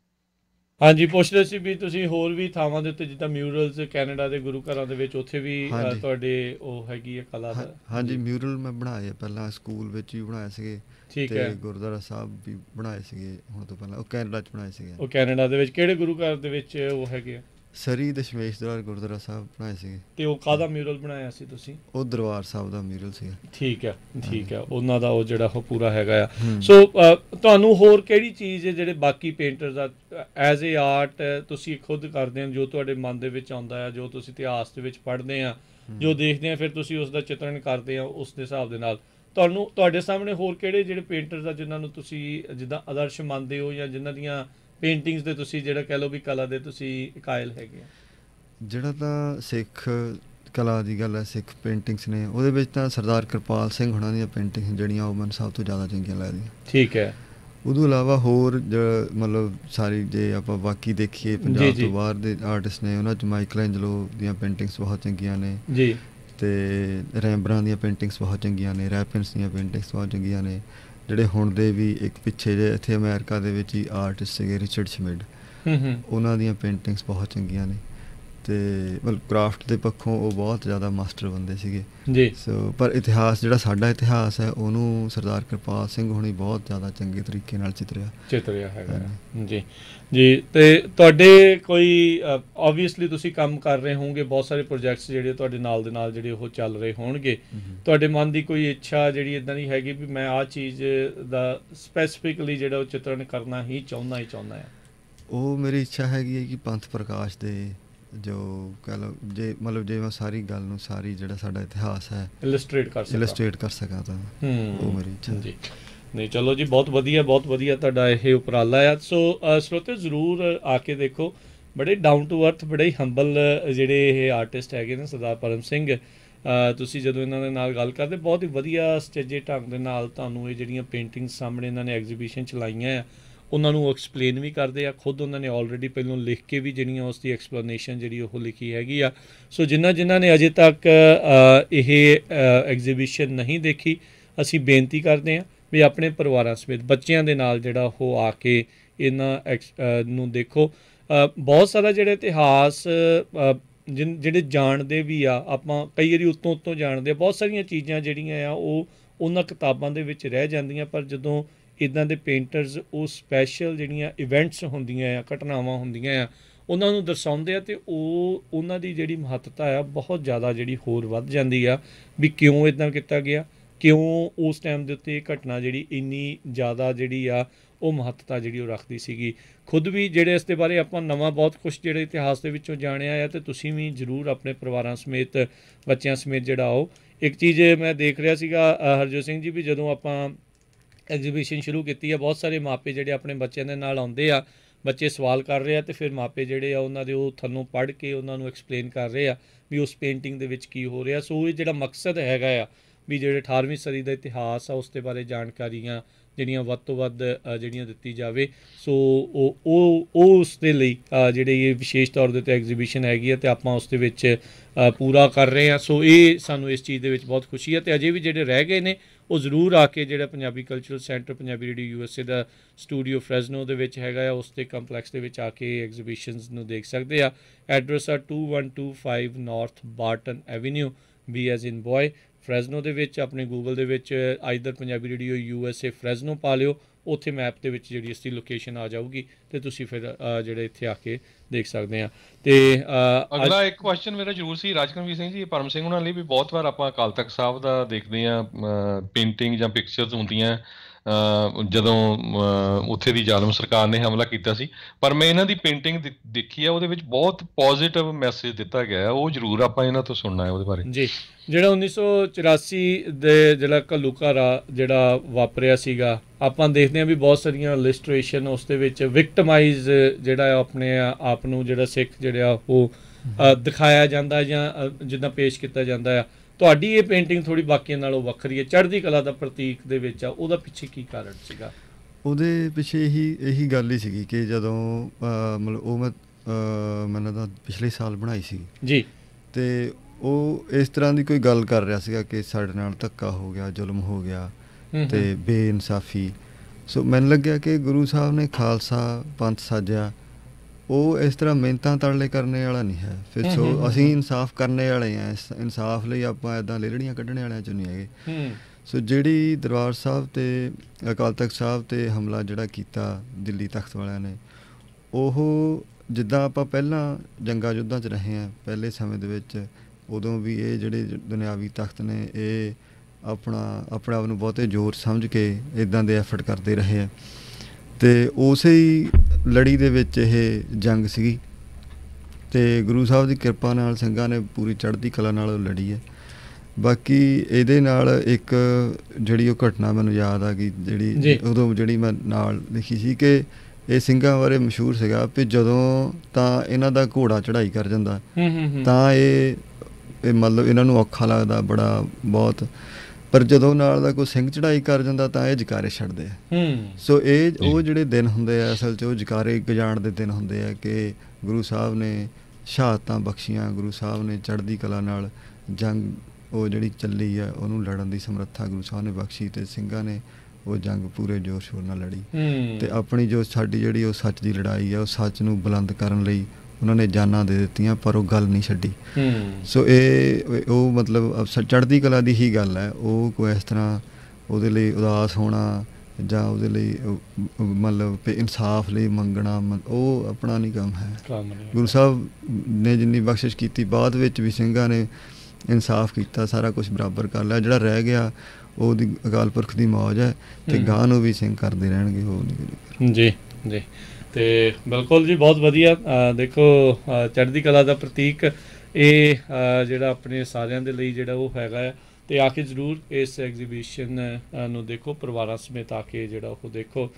ਹਾਂਜੀ ਪੁੱਛ ਰਹੇ ਸੀ ਵੀ ਤੁਸੀਂ ਹੋਰ ਵੀ ਥਾਵਾਂ ਦੇ ਉੱਤੇ ਜਿੱਦਾਂ ਮਿਊਰਲਸ ਕੈਨੇਡਾ ਦੇ ਗੁਰੂ ਘਰਾਂ ਦੇ ਵਿੱਚ ਉੱਥੇ ਵੀ ਅ, ਹਾਂਜੀ। ਤੁਹਾਡੇ ਉਹ ਹੈਗੀ ਹੈ ਕਲਾ ਹਾਂ- ਦਾ? ਹਾਂਜੀ ਮਿਊਰਲ ਮੈਂ ਬਣਾਏ ਆ, ਪਹਿਲਾਂ ਸਕੂਲ ਵਿੱਚ ਵੀ ਬਣਾਏ ਸੀਗੇ ਠੀਕ ਅਤੇ ਹੈ। ਗੁਰਦੁਆਰਾ ਸਾਹਿਬ ਵੀ ਬਣਾਏ ਸੀਗੇ ਹੁਣ ਤੋਂ ਪਹਿਲਾਂ, ਉਹ ਕੈਨੇਡਾ 'ਚ ਬਣਾਏ ਸੀਗੇ। ਉਹ ਕੈਨੇਡਾ ਦੇ ਵਿੱਚ ਕਿਹੜੇ ਗੁਰੂ ਘਰ ਦੇ ਵਿੱਚ ਉਹ ਹੈਗੇ ਆ? ਸਰੀ ਦਸ਼ਮੇਸ਼ ਦਰਬਾਰ ਗੁਰਦੁਆਰਾ ਸਾਹਿਬ ਬਣਾਏ ਸੀਗੇ। ਤੇ ਉਹ ਕਾਹਦਾ ਮਿਊਰਲ ਬਣਾਇਆ ਸੀ ਤੁਸੀਂ? ਉਹ ਦਰਬਾਰ ਸਾਹਿਬ ਦਾ ਮਿਊਰਲ ਸੀਗਾ। ਠੀਕ ਹੈ ਠੀਕ ਹੈ, ਉਹਨਾਂ ਦਾ ਉਹ ਜਿਹੜਾ ਉਹ ਪੂਰਾ ਹੈਗਾ ਆ। ਹੂੰ। ਸੋ ਅ, ਤੁਹਾਨੂੰ ਹੋਰ ਕਿਹੜੀ ਚੀਜ਼ ਹੈ ਜਿਹੜੇ ਬਾਕੀ ਪੇਂਟਰਸ ਆ ਐਜ਼ ਏ ਆਰਟ ਤੁਸੀਂ ਖੁਦ ਕਰਦੇ ਹੋ, ਜੋ ਤੁਹਾਡੇ ਮਨ ਦੇ ਵਿੱਚ ਆਉਂਦਾ ਆ, ਜੋ ਤੁਸੀਂ ਇਤਿਹਾਸ ਦੇ ਵਿੱਚ ਪੜ੍ਹਦੇ ਆ, ਜੋ ਦੇਖਦੇ ਆ, ਫਿਰ ਤੁਸੀਂ ਉਸ ਦਾ ਚਿੱਤਰਨ ਕਰਦੇ ਆ ਉਸ ਦੇ ਹਿਸਾਬ ਦੇ ਨਾਲ। ਤੁਹਾਨੂੰ ਤੁਹਾਡੇ ਸਾਹਮਣੇ ਹੋਰ ਕਿਹੜੇ ਜਿਹੜੇ ਪੇਂਟਰਸ ਆ ਜਿਨ੍ਹਾਂ ਨੂੰ ਤੁਸੀਂ ਜਿੱਦਾਂ ਆਦਰਸ਼ ਮੰਨਦੇ ਹੋ, ਜਾਂ ਜਿਨ੍ਹਾਂ ਦੀਆਂ ਪੇਂਟਿੰਗਸ ਦੇ ਤੁਸੀਂ ਜਿਹੜਾ ਕਹਿ ਲਓ ਵੀ ਕਲਾ ਦੇ ਤੁਸੀਂ ਕਾਇਲ ਹੈਗੇ ਆ? ਜਿਹੜਾ ਤਾਂ ਸਿੱਖ ਕਲਾ ਦੀ ਗੱਲ ਹੈ, ਸਿੱਖ ਪੇਂਟਿੰਗਸ ਨੇ, ਉਹਦੇ ਵਿੱਚ ਤਾਂ ਸਰਦਾਰ ਕਿਰਪਾਲ ਸਿੰਘ ਹੁਣਾਂ ਦੀਆਂ ਪੇਂਟਿੰਗਸ ਜਿਹੜੀਆਂ ਉਹ ਮੈਨੂੰ ਸਭ ਤੋਂ ਜ਼ਿਆਦਾ ਚੰਗੀਆਂ ਲੱਗਦੀਆਂ। ਠੀਕ ਹੈ। ਉਦੋਂ ਇਲਾਵਾ ਹੋਰ ਜ- ਮਤਲਬ ਸਾਰੀ ਜੇ ਆਪਾਂ ਬਾਕੀ ਦੇਖੀਏ ਜੀ, ਪੰਜਾਬ ਜੀ। ਤੋਂ ਬਾਹਰ ਦੇ ਆਰਟਿਸਟ ਨੇ, ਉਹਨਾਂ 'ਚ ਮਾਈਕਲ ਐਂਜਲੋ ਦੀਆਂ ਪੇਂਟਿੰਗਸ ਬਹੁਤ ਚੰਗੀਆਂ ਨੇ, ਜੀ ਅਤੇ ਰੈਂਬਰਾਂ ਦੀਆਂ ਪੇਂਟਿੰਗਸ ਬਹੁਤ ਚੰਗੀਆਂ ਨੇ, ਰੈਪਿੰਸ ਦੀਆਂ ਪੇਂਟਿੰਗਸ ਬਹੁਤ ਚੰਗੀਆਂ ਨੇ। ਜਿਹੜੇ ਹੁਣ ਦੇ ਵੀ ਇੱਕ ਪਿੱਛੇ ਜੇ ਇੱਥੇ ਅਮਰੀਕਾ ਦੇ ਵਿੱਚ ਹੀ ਆਰਟਿਸਟ ਸੀਗੇ ਰਿਚਰਡ ਸ਼ਮਿਡ, ਹੂੰ ਹੂੰ ਉਹਨਾਂ ਦੀਆਂ ਪੇਂਟਿੰਗਸ ਬਹੁਤ ਚੰਗੀਆਂ ਨੇ, ਅਤੇ ਮਤਲਬ ਕ੍ਰਾਫਟ ਦੇ ਪੱਖੋਂ ਉਹ ਬਹੁਤ ਜ਼ਿਆਦਾ ਮਾਸਟਰ ਬੰਦੇ ਸੀਗੇ। ਜੀ ਸੋ ਪਰ ਇਤਿਹਾਸ ਜਿਹੜਾ ਸਾਡਾ ਇਤਿਹਾਸ ਹੈ ਉਹਨੂੰ ਸਰਦਾਰ ਕਿਰਪਾਲ ਸਿੰਘ ਹੁਣੀ ਬਹੁਤ ਜ਼ਿਆਦਾ ਚੰਗੇ ਤਰੀਕੇ ਨਾਲ ਚਿਤਰਿਆ। ਚਿਤਰਿਆ ਹੈਗਾ ਆ। ਜੀ ਜੀ ਤੇ ਤੁਹਾਡੇ ਕੋਈ ਆਬਵੀਅਸਲੀ ਤੁਸੀਂ ਕੰਮ ਕਰ ਰਹੇ ਹੋਵੋਗੇ, ਬਹੁਤ ਸਾਰੇ ਪ੍ਰੋਜੈਕਟਸ ਜਿਹੜੇ ਤੁਹਾਡੇ ਨਾਲ ਦੇ ਨਾਲ ਜਿਹੜੇ ਉਹ ਚੱਲ ਰਹੇ ਹੋਣਗੇ। ਤੁਹਾਡੇ ਮਨ ਦੀ ਕੋਈ ਇੱਛਾ ਜਿਹੜੀ ਇਦਾਂ ਦੀ ਹੈਗੀ ਵੀ ਮੈਂ ਆਹ ਚੀਜ਼ ਦਾ ਸਪੈਸੀਫਿਕਲੀ ਜਿਹੜਾ ਉਹ ਚਿਤਰਨ ਕਰਨਾ ਹੀ ਚਾਹੁੰਦਾ ਹੀ ਚਾਹੁੰਦਾ ਆ? ਉਹ ਮੇਰੀ ਇੱਛਾ ਹੈਗੀ ਹੈ ਕਿ ਪੰਥ ਪ੍ਰਕਾਸ਼ ਦੇ ਜੋ ਕਹਿ ਲਓ, ਜੇ ਮਤਲਬ ਜੇ ਮੈਂ ਸਾਰੀ ਗੱਲ ਨੂੰ, ਸਾਰੀ ਜਿਹੜਾ ਸਾਡਾ ਇਤਿਹਾਸ ਹੈ ਇਲਸਟ੍ਰੇਟ ਕਰ ਸਕਾਂ। ਇਲਸਟ੍ਰੇਟ ਕਰ ਸਕਾਂ ਤਾਂ ਉਹ ਹੂੰ ਮੇਰੀ ਇੱਛਾ ਹੈ। ਜੀ ਨਹੀਂ ਚਲੋ ਜੀ, ਬਹੁਤ ਵਧੀਆ ਬਹੁਤ ਵਧੀਆ ਤੁਹਾਡਾ ਇਹ ਉਪਰਾਲਾ ਆ। ਸੋ ਅ, ਸਰੋਤੇ ਜ਼ਰੂਰ ਆ ਕੇ ਦੇਖੋ, ਬੜੇ ਡਾਊਨ ਟੂ ਅਰਥ, ਬੜੇ ਹੀ ਹੰਬਲ ਜਿਹੜੇ ਇਹ ਆਰਟਿਸਟ ਹੈਗੇ ਨੇ ਸਰਦਾਰ ਪਰਮ ਸਿੰਘ। ਅ, ਤੁਸੀਂ ਜਦੋਂ ਇਹਨਾਂ ਦੇ ਨਾਲ ਗੱਲ ਕਰਦੇ, ਬਹੁਤ ਹੀ ਵਧੀਆ ਸਟੇਜੇ ਢੰਗ ਦੇ ਨਾਲ ਤੁਹਾਨੂੰ ਇਹ ਜਿਹੜੀਆਂ ਪੇਂਟਿੰਗਸ ਸਾਹਮਣੇ ਇਹਨਾਂ ਨੇ ਐਗਜ਼ੀਬਿਸ਼ਨ 'ਚ ਲਾਈਆਂ ਆ, ਉਹਨਾਂ ਨੂੰ ਐਕਸਪਲੇਨ ਵੀ ਕਰਦੇ ਆ। ਖੁਦ ਉਹਨਾਂ ਨੇ ਆਲਰੇਡੀ ਪਹਿਲਾਂ ਲਿਖ ਕੇ ਵੀ ਜਿਹੜੀਆਂ ਉਸ ਦੀ ਐਕਸਪਲੇਨੇਸ਼ਨ ਜਿਹੜੀ ਉਹ ਲਿਖੀ ਹੈਗੀ ਆ। ਸੋ ਜਿਨ੍ਹਾਂ ਜਿਨ੍ਹਾਂ ਨੇ ਅਜੇ ਤੱਕ ਅ, ਇਹ ਐਗਜ਼ੀਬਿਸ਼ਨ ਨਹੀਂ ਦੇਖੀ, ਅਸੀਂ ਬੇਨਤੀ ਕਰਦੇ ਹਾਂ ਵੀ ਆਪਣੇ ਪਰਿਵਾਰਾਂ ਸਮੇਤ ਬੱਚਿਆਂ ਦੇ ਨਾਲ ਜਿਹੜਾ ਉਹ ਆ ਕੇ ਇਹਨਾਂ ਐਕਸ ਅ, ਨੂੰ ਦੇਖੋ। ਅ, ਬਹੁਤ ਸਾਰਾ ਜਿਹੜਾ ਇਤਿਹਾਸ ਅ, ਜਿਨ ਜਿਹੜੇ ਜਾਣਦੇ ਵੀ ਆ, ਆਪਾਂ ਕਈ ਵਾਰੀ ਉੱਤੋਂ ਉੱਤੋਂ ਜਾਣਦੇ ਆ, ਬਹੁਤ ਸਾਰੀਆਂ ਚੀਜ਼ਾਂ ਜਿਹੜੀਆਂ ਆ ਉਹ ਉਹਨਾਂ ਕਿਤਾਬਾਂ ਦੇ ਵਿੱਚ ਰਹਿ ਜਾਂਦੀਆਂ, ਪਰ ਜਦੋਂ ਇੱਦਾਂ ਦੇ ਪੇਂਟਰਸ ਉਹ ਸਪੈਸ਼ਲ ਜਿਹੜੀਆਂ ਇਵੈਂਟਸ ਹੁੰਦੀਆਂ ਆ, ਘਟਨਾਵਾਂ ਹੁੰਦੀਆਂ ਆ, ਉਹਨਾਂ ਨੂੰ ਦਰਸਾਉਂਦੇ ਆ, ਅਤੇ ਉਹ ਉਹਨਾਂ ਦੀ ਜਿਹੜੀ ਮਹੱਤਤਾ ਆ ਬਹੁਤ ਜ਼ਿਆਦਾ ਜਿਹੜੀ ਹੋਰ ਵੱਧ ਜਾਂਦੀ ਆ ਵੀ ਕਿਉਂ ਇੱਦਾਂ ਕੀਤਾ ਗਿਆ, ਕਿਉਂ ਉਸ ਟਾਈਮ ਦੇ ਉੱਤੇ ਇਹ ਘਟਨਾ ਜਿਹੜੀ ਇੰਨੀ ਜ਼ਿਆਦਾ ਜਿਹੜੀ ਆ ਉਹ ਮਹੱਤਤਾ ਜਿਹੜੀ ਉਹ ਰੱਖਦੀ ਸੀਗੀ। ਖੁਦ ਵੀ ਜਿਹੜੇ ਇਸ ਦੇ ਬਾਰੇ ਆਪਾਂ ਨਵਾਂ ਬਹੁਤ ਕੁਛ ਜਿਹੜੇ ਇਤਿਹਾਸ ਦੇ ਵਿੱਚੋਂ ਜਾਣਿਆ ਆ, ਅਤੇ ਤੁਸੀਂ ਵੀ ਜ਼ਰੂਰ ਆਪਣੇ ਪਰਿਵਾਰਾਂ ਸਮੇਤ ਬੱਚਿਆਂ ਸਮੇਤ ਜਿਹੜਾ ਉਹ ਇੱਕ ਚੀਜ਼ ਮੈਂ ਦੇਖ ਰਿਹਾ ਸੀਗਾ ਅ, ਹਰਜੋਤ ਸਿੰਘ ਜੀ, ਵੀ ਜਦੋਂ ਆਪਾਂ ਐਗਜ਼ੀਬਿਸ਼ਨ ਸ਼ੁਰੂ ਕੀਤੀ ਆ, ਬਹੁਤ ਸਾਰੇ ਮਾਪੇ ਜਿਹੜੇ ਆਪਣੇ ਬੱਚਿਆਂ ਦੇ ਨਾਲ ਆਉਂਦੇ ਆ, ਬੱਚੇ ਸਵਾਲ ਕਰ ਰਹੇ ਆ, ਅਤੇ ਫਿਰ ਮਾਪੇ ਜਿਹੜੇ ਆ ਉਹਨਾਂ ਦੇ ਉਹ ਤੁਹਾਨੂੰ ਪੜ੍ਹ ਕੇ ਉਹਨਾਂ ਨੂੰ ਐਕਸਪਲੇਨ ਕਰ ਰਹੇ ਆ ਵੀ ਉਸ ਪੇਂਟਿੰਗ ਦੇ ਵਿੱਚ ਕੀ ਹੋ ਰਿਹਾ। ਸੋ ਇਹ ਜਿਹੜਾ ਮਕਸਦ ਹੈਗਾ ਆ ਵੀ ਜਿਹੜੇ ਅਠਾਰਵੀਂ ਸਦੀ ਦਾ ਇਤਿਹਾਸ ਆ ਉਸ ਦੇ ਬਾਰੇ ਜਾਣਕਾਰੀਆਂ ਜਿਹੜੀਆਂ ਵੱਧ ਤੋਂ ਵੱਧ ਅ, ਜਿਹੜੀਆਂ ਦਿੱਤੀ ਜਾਵੇ। ਸੋ ਉਹ ਉਹ ਉਹ ਉਸ ਦੇ ਲਈ ਅ, ਜਿਹੜੇ ਇਹ ਵਿਸ਼ੇਸ਼ ਤੌਰ ਦੇ ਉੱਤੇ ਐਗਜ਼ੀਬਿਸ਼ਨ ਹੈਗੀ ਆ, ਅਤੇ ਆਪਾਂ ਉਸ ਦੇ ਵਿੱਚ ਅ, ਪੂਰਾ ਕਰ ਰਹੇ ਹਾਂ। ਸੋ ਇਹ ਸਾਨੂੰ ਇਸ ਚੀਜ਼ ਦੇ ਵਿੱਚ ਬਹੁਤ ਖੁਸ਼ੀ ਹੈ, ਅਤੇ ਅਜੇ ਵੀ ਜਿਹੜੇ ਰਹਿ ਗਏ ਨੇ ਉਹ ਜ਼ਰੂਰ ਆ ਕੇ ਜਿਹੜਾ Punjabi cultural centre Punjabi radio U S A ਦਾ ਸਟੂਡੀਓ ਫਰੈਜ਼ਨੋ ਦੇ ਵਿੱਚ ਹੈਗਾ ਆ, ਉਸ ਦੇ ਕੰਪਲੈਕਸ ਦੇ ਵਿੱਚ ਆ ਕੇ ਐਗਜ਼ੀਬਿਸ਼ਨਸ ਨੂੰ ਦੇਖ ਸਕਦੇ ਆ। ਐਡਰੈਸ ਆ two one two five north Barton avenue, B as in boy, Fresno ਦੇ ਵਿੱਚ ਆਪਣੇ ਗੂਗਲ ਦੇ ਵਿੱਚ either Punjabi radio U S A Fresno ਪਾ ਲਿਓ, ਉੱਥੇ ਮੈਪ ਦੇ ਵਿੱਚ ਜਿਹੜੀ ਇਸ ਦੀ ਲੋਕੇਸ਼ਨ ਆ ਜਾਊਗੀ ਅਤੇ ਤੁਸੀਂ ਫਿਰ ਜਿਹੜੇ ਇੱਥੇ ਆ ਕੇ ਦੇਖ ਸਕਦੇ ਆ। ਅਤੇ ਅਗਲਾ ਇੱਕ ਕੁਐਸਚਨ ਮੇਰਾ ਜ਼ਰੂਰ ਸੀ ਰਾਜਕਰਮਵੀਰ ਸਿੰਘ ਜੀ, ਪਰਮ ਸਿੰਘ ਉਹਨਾਂ ਲਈ ਵੀ ਬਹੁਤ ਵਾਰ ਆਪਾਂ ਅਕਾਲ ਤਖਤ ਸਾਹਿਬ ਦਾ ਦੇਖਦੇ ਹਾਂ ਪੇਂਟਿੰਗ ਜਾਂ ਪਿਕਚਰਸ ਹੁੰਦੀਆਂ ਜਦੋਂ ਉੱਥੇ ਦੀ ਜ਼ਾਲਮ ਸਰਕਾਰ ਨੇ ਹਮਲਾ ਕੀਤਾ ਸੀ, ਪਰ ਮੈਂ ਇਹਨਾਂ ਦੀ ਪੇਂਟਿੰਗ ਦੇਖੀ ਆ, ਉਹਦੇ ਵਿੱਚ ਬਹੁਤ ਪੋਜ਼ੀਟਿਵ ਮੈਸੇਜ ਦਿੱਤਾ ਗਿਆ ਹੈ, ਉਹ ਜ਼ਰੂਰ ਆਪਾਂ ਇਹਨਾਂ ਤੋਂ ਸੁਣਨਾ ਹੈ ਉਹਦੇ ਬਾਰੇ ਜੀ। ਜਿਹੜਾ ਉੱਨੀ ਸੌ ਚੁਰਾਸੀ ਦੇ ਜਿਹੜਾ ਘੱਲੂਘਾਰਾ ਜਿਹੜਾ ਵਾਪਰਿਆ ਸੀਗਾ, ਆਪਾਂ ਦੇਖਦੇ ਹਾਂ ਵੀ ਬਹੁਤ ਸਾਰੀਆਂ ਇਲਿਸਟ੍ਰੇਸ਼ਨ ਉਸ ਦੇ ਵਿੱਚ ਵਿਕਟਮਾਈਜ਼ ਜਿਹੜਾ ਆਪਣੇ ਆਪ ਨੂੰ ਜਿਹੜਾ ਸਿੱਖ ਜਿਹੜਾ ਉਹ ਦਿਖਾਇਆ ਜਾਂਦਾ ਜਾਂ ਜਿੱਦਾਂ ਪੇਸ਼ ਕੀਤਾ ਜਾਂਦਾ ਆ। ਤੁਹਾਡੀ ਇਹ ਪੇਂਟਿੰਗ ਥੋੜ੍ਹੀ ਬਾਕੀਆਂ ਨਾਲੋਂ ਵੱਖਰੀ ਹੈ, ਚੜ੍ਹਦੀ ਕਲਾ ਦਾ ਪ੍ਰਤੀਕ ਦੇ ਵਿੱਚ ਆ, ਉਹਦਾ ਪਿੱਛੇ ਕੀ ਕਾਰਨ ਸੀਗਾ? ਉਹਦੇ ਪਿੱਛੇ ਇਹੀ ਇਹੀ ਗੱਲ ਹੀ ਸੀਗੀ ਕਿ ਜਦੋਂ ਮਤਲਬ ਉਹ ਮੈਂ ਮੈਨੂੰ ਤਾਂ ਪਿਛਲੇ ਸਾਲ ਬਣਾਈ ਸੀ ਜੀ, ਅਤੇ ਉਹ ਇਸ ਤਰ੍ਹਾਂ ਦੀ ਕੋਈ ਗੱਲ ਕਰ ਰਿਹਾ ਸੀਗਾ ਕਿ ਸਾਡੇ ਨਾਲ ਧੱਕਾ ਹੋ ਗਿਆ, ਜ਼ੁਲਮ ਹੋ ਗਿਆ ਅਤੇ ਬੇਇਨਸਾਫੀ। ਸੋ ਮੈਨੂੰ ਲੱਗਿਆ ਕਿ ਗੁਰੂ ਸਾਹਿਬ ਨੇ ਖਾਲਸਾ ਪੰਥ ਸਾਜਿਆ, ਉਹ ਇਸ ਤਰ੍ਹਾਂ ਮਿਹਨਤਾਂ ਤਰਲੇ ਕਰਨੇ ਵਾਲਾ ਨਹੀਂ ਹੈ। ਫਿਰ ਸੋ ਅਸੀਂ ਇਨਸਾਫ ਕਰਨੇ ਵਾਲੇ ਹਾਂ, ਇਸ ਇਨਸਾਫ ਲਈ ਆਪਾਂ ਇੱਦਾਂ ਲੇਲੜੀਆਂ ਕੱਢਣੇ ਵਾਲਿਆਂ 'ਚੋਂ ਨਹੀਂ ਹੈਗੇ। ਸੋ ਜਿਹੜੀ ਦਰਬਾਰ ਸਾਹਿਬ ਅਤੇ ਅਕਾਲ ਤਖਤ ਸਾਹਿਬ 'ਤੇ ਹਮਲਾ ਜਿਹੜਾ ਕੀਤਾ ਦਿੱਲੀ ਤਖਤ ਵਾਲਿਆਂ ਨੇ, ਉਹ ਜਿੱਦਾਂ ਆਪਾਂ ਪਹਿਲਾਂ ਜੰਗਾਂ ਯੁੱਧਾਂ 'ਚ ਰਹੇ ਹਾਂ ਪਹਿਲੇ ਸਮੇਂ ਦੇ ਵਿੱਚ, ਉਦੋਂ ਵੀ ਇਹ ਜਿਹੜੇ ਦੁਨਿਆਵੀ ਤਖਤ ਨੇ ਇਹ ਆਪਣਾ ਆਪਣੇ ਆਪ ਨੂੰ ਬਹੁਤੇ ਜ਼ੋਰ ਸਮਝ ਕੇ ਇੱਦਾਂ ਦੇ ਐਫਰਟ ਕਰਦੇ ਰਹੇ ਆ, ਅਤੇ ਉਸੇ ਹੀ ਲੜੀ ਦੇ ਵਿੱਚ ਇਹ ਜੰਗ ਸੀਗੀ, ਅਤੇ ਗੁਰੂ ਸਾਹਿਬ ਦੀ ਕਿਰਪਾ ਨਾਲ ਸਿੰਘਾਂ ਨੇ ਪੂਰੀ ਚੜ੍ਹਦੀ ਕਲਾ ਨਾਲ ਲੜੀ ਹੈ। ਬਾਕੀ ਇਹਦੇ ਨਾਲ ਇੱਕ ਜਿਹੜੀ ਉਹ ਘਟਨਾ ਮੈਨੂੰ ਯਾਦ ਆ ਗਈ, ਜਿਹੜੀ ਉਦੋਂ ਜਿਹੜੀ ਮੈਂ ਨਾਲ ਲਿਖੀ ਸੀ ਕਿ ਇਹ ਸਿੰਘਾਂ ਬਾਰੇ ਮਸ਼ਹੂਰ ਸੀਗਾ ਵੀ ਜਦੋਂ ਤਾਂ ਇਹਨਾਂ ਦਾ ਘੋੜਾ ਚੜ੍ਹਾਈ ਕਰ ਜਾਂਦਾ ਤਾਂ ਇਹ ਇਹ ਮਤਲਬ ਇਹਨਾਂ ਨੂੰ ਔਖਾ ਲੱਗਦਾ ਬੜਾ ਬਹੁਤ, ਪਰ ਜਦੋਂ ਨਾਲ ਦਾ ਕੋਈ ਸਿੰਘ ਚੜ੍ਹਾਈ ਕਰ ਜਾਂਦਾ ਤਾਂ ਇਹ ਜਕਾਰੇ ਛੱਡਦੇ ਆ। ਸੋ ਇਹ ਉਹ ਜਿਹੜੇ ਦਿਨ ਹੁੰਦੇ ਆ ਅਸਲ 'ਚ ਉਹ ਜਕਾਰੇ ਗਜਾਣ ਦੇ ਦਿਨ ਹੁੰਦੇ ਆ ਕਿ ਗੁਰੂ ਸਾਹਿਬ ਨੇ ਸ਼ਹਾਦਤਾਂ ਬਖਸ਼ੀਆਂ, ਗੁਰੂ ਸਾਹਿਬ ਨੇ ਚੜ੍ਹਦੀ ਕਲਾ ਨਾਲ ਜੰਗ ਉਹ ਜਿਹੜੀ ਚੱਲੀ ਆ ਉਹਨੂੰ ਲੜਨ ਦੀ ਸਮਰੱਥਾ ਗੁਰੂ ਸਾਹਿਬ ਨੇ ਬਖਸ਼ੀ, ਅਤੇ ਸਿੰਘਾਂ ਨੇ ਉਹ ਜੰਗ ਪੂਰੇ ਜ਼ੋਰ ਸ਼ੋਰ ਨਾਲ ਲੜੀ, ਅਤੇ ਆਪਣੀ ਜੋ ਸਾਡੀ ਜਿਹੜੀ ਉਹ ਸੱਚ ਦੀ ਲੜਾਈ ਆ ਉਹ ਸੱਚ ਨੂੰ ਬੁਲੰਦ ਕਰਨ ਲਈ ਉਹਨਾਂ ਨੇ ਜਾਨਾਂ ਦੇ ਦਿੱਤੀਆਂ, ਪਰ ਉਹ ਗੱਲ ਨਹੀਂ ਛੱਡੀ। ਸੋ ਇਹ ਉਹ ਮਤਲਬ ਚੜ੍ਹਦੀ ਕਲਾ ਦੀ ਹੀ ਗੱਲ ਹੈ, ਉਹ ਕੋਈ ਇਸ ਤਰ੍ਹਾਂ ਉਹਦੇ ਲਈ ਉਦਾਸ ਹੋਣਾ ਜਾਂ ਉਹਦੇ ਲਈ ਮਤਲਬ ਇਨਸਾਫ ਲਈ ਮੰਗਣਾ ਉਹ ਆਪਣਾ ਨਹੀਂ ਕੰਮ ਹੈ। ਗੁਰੂ ਸਾਹਿਬ ਨੇ ਜਿੰਨੀ ਬਖਸ਼ਿਸ਼ ਕੀਤੀ, ਬਾਅਦ ਵਿੱਚ ਵੀ ਸਿੰਘਾਂ ਨੇ ਇਨਸਾਫ ਕੀਤਾ, ਸਾਰਾ ਕੁਛ ਬਰਾਬਰ ਕਰ ਲਿਆ, ਜਿਹੜਾ ਰਹਿ ਗਿਆ ਉਹਦੀ ਅਕਾਲ ਪੁਰਖ ਦੀ ਮੌਜ ਹੈ, ਅਤੇ ਗਾਂ ਨੂੰ ਵੀ ਸਿੰਘ ਕਰਦੇ ਰਹਿਣਗੇ ਉਹ ਨਹੀਂ। ਜੀ ਜੀ ਅਤੇ ਬਿਲਕੁਲ ਜੀ, ਬਹੁਤ ਵਧੀਆ। ਦੇਖੋ ਚੜ੍ਹਦੀ ਕਲਾ ਦਾ ਪ੍ਰਤੀਕ ਇਹ ਜਿਹੜਾ ਆਪਣੇ ਸਾਰਿਆਂ ਦੇ ਲਈ ਜਿਹੜਾ ਉਹ ਹੈਗਾ ਆ, ਅਤੇ ਆ ਕੇ ਜ਼ਰੂਰ ਇਸ ਐਗਜ਼ੀਬਿਸ਼ਨ ਨੂੰ ਦੇਖੋ, ਪਰਿਵਾਰਾਂ ਸਮੇਤ ਆ ਕੇ ਜਿਹੜਾ ਉਹ ਦੇਖੋ।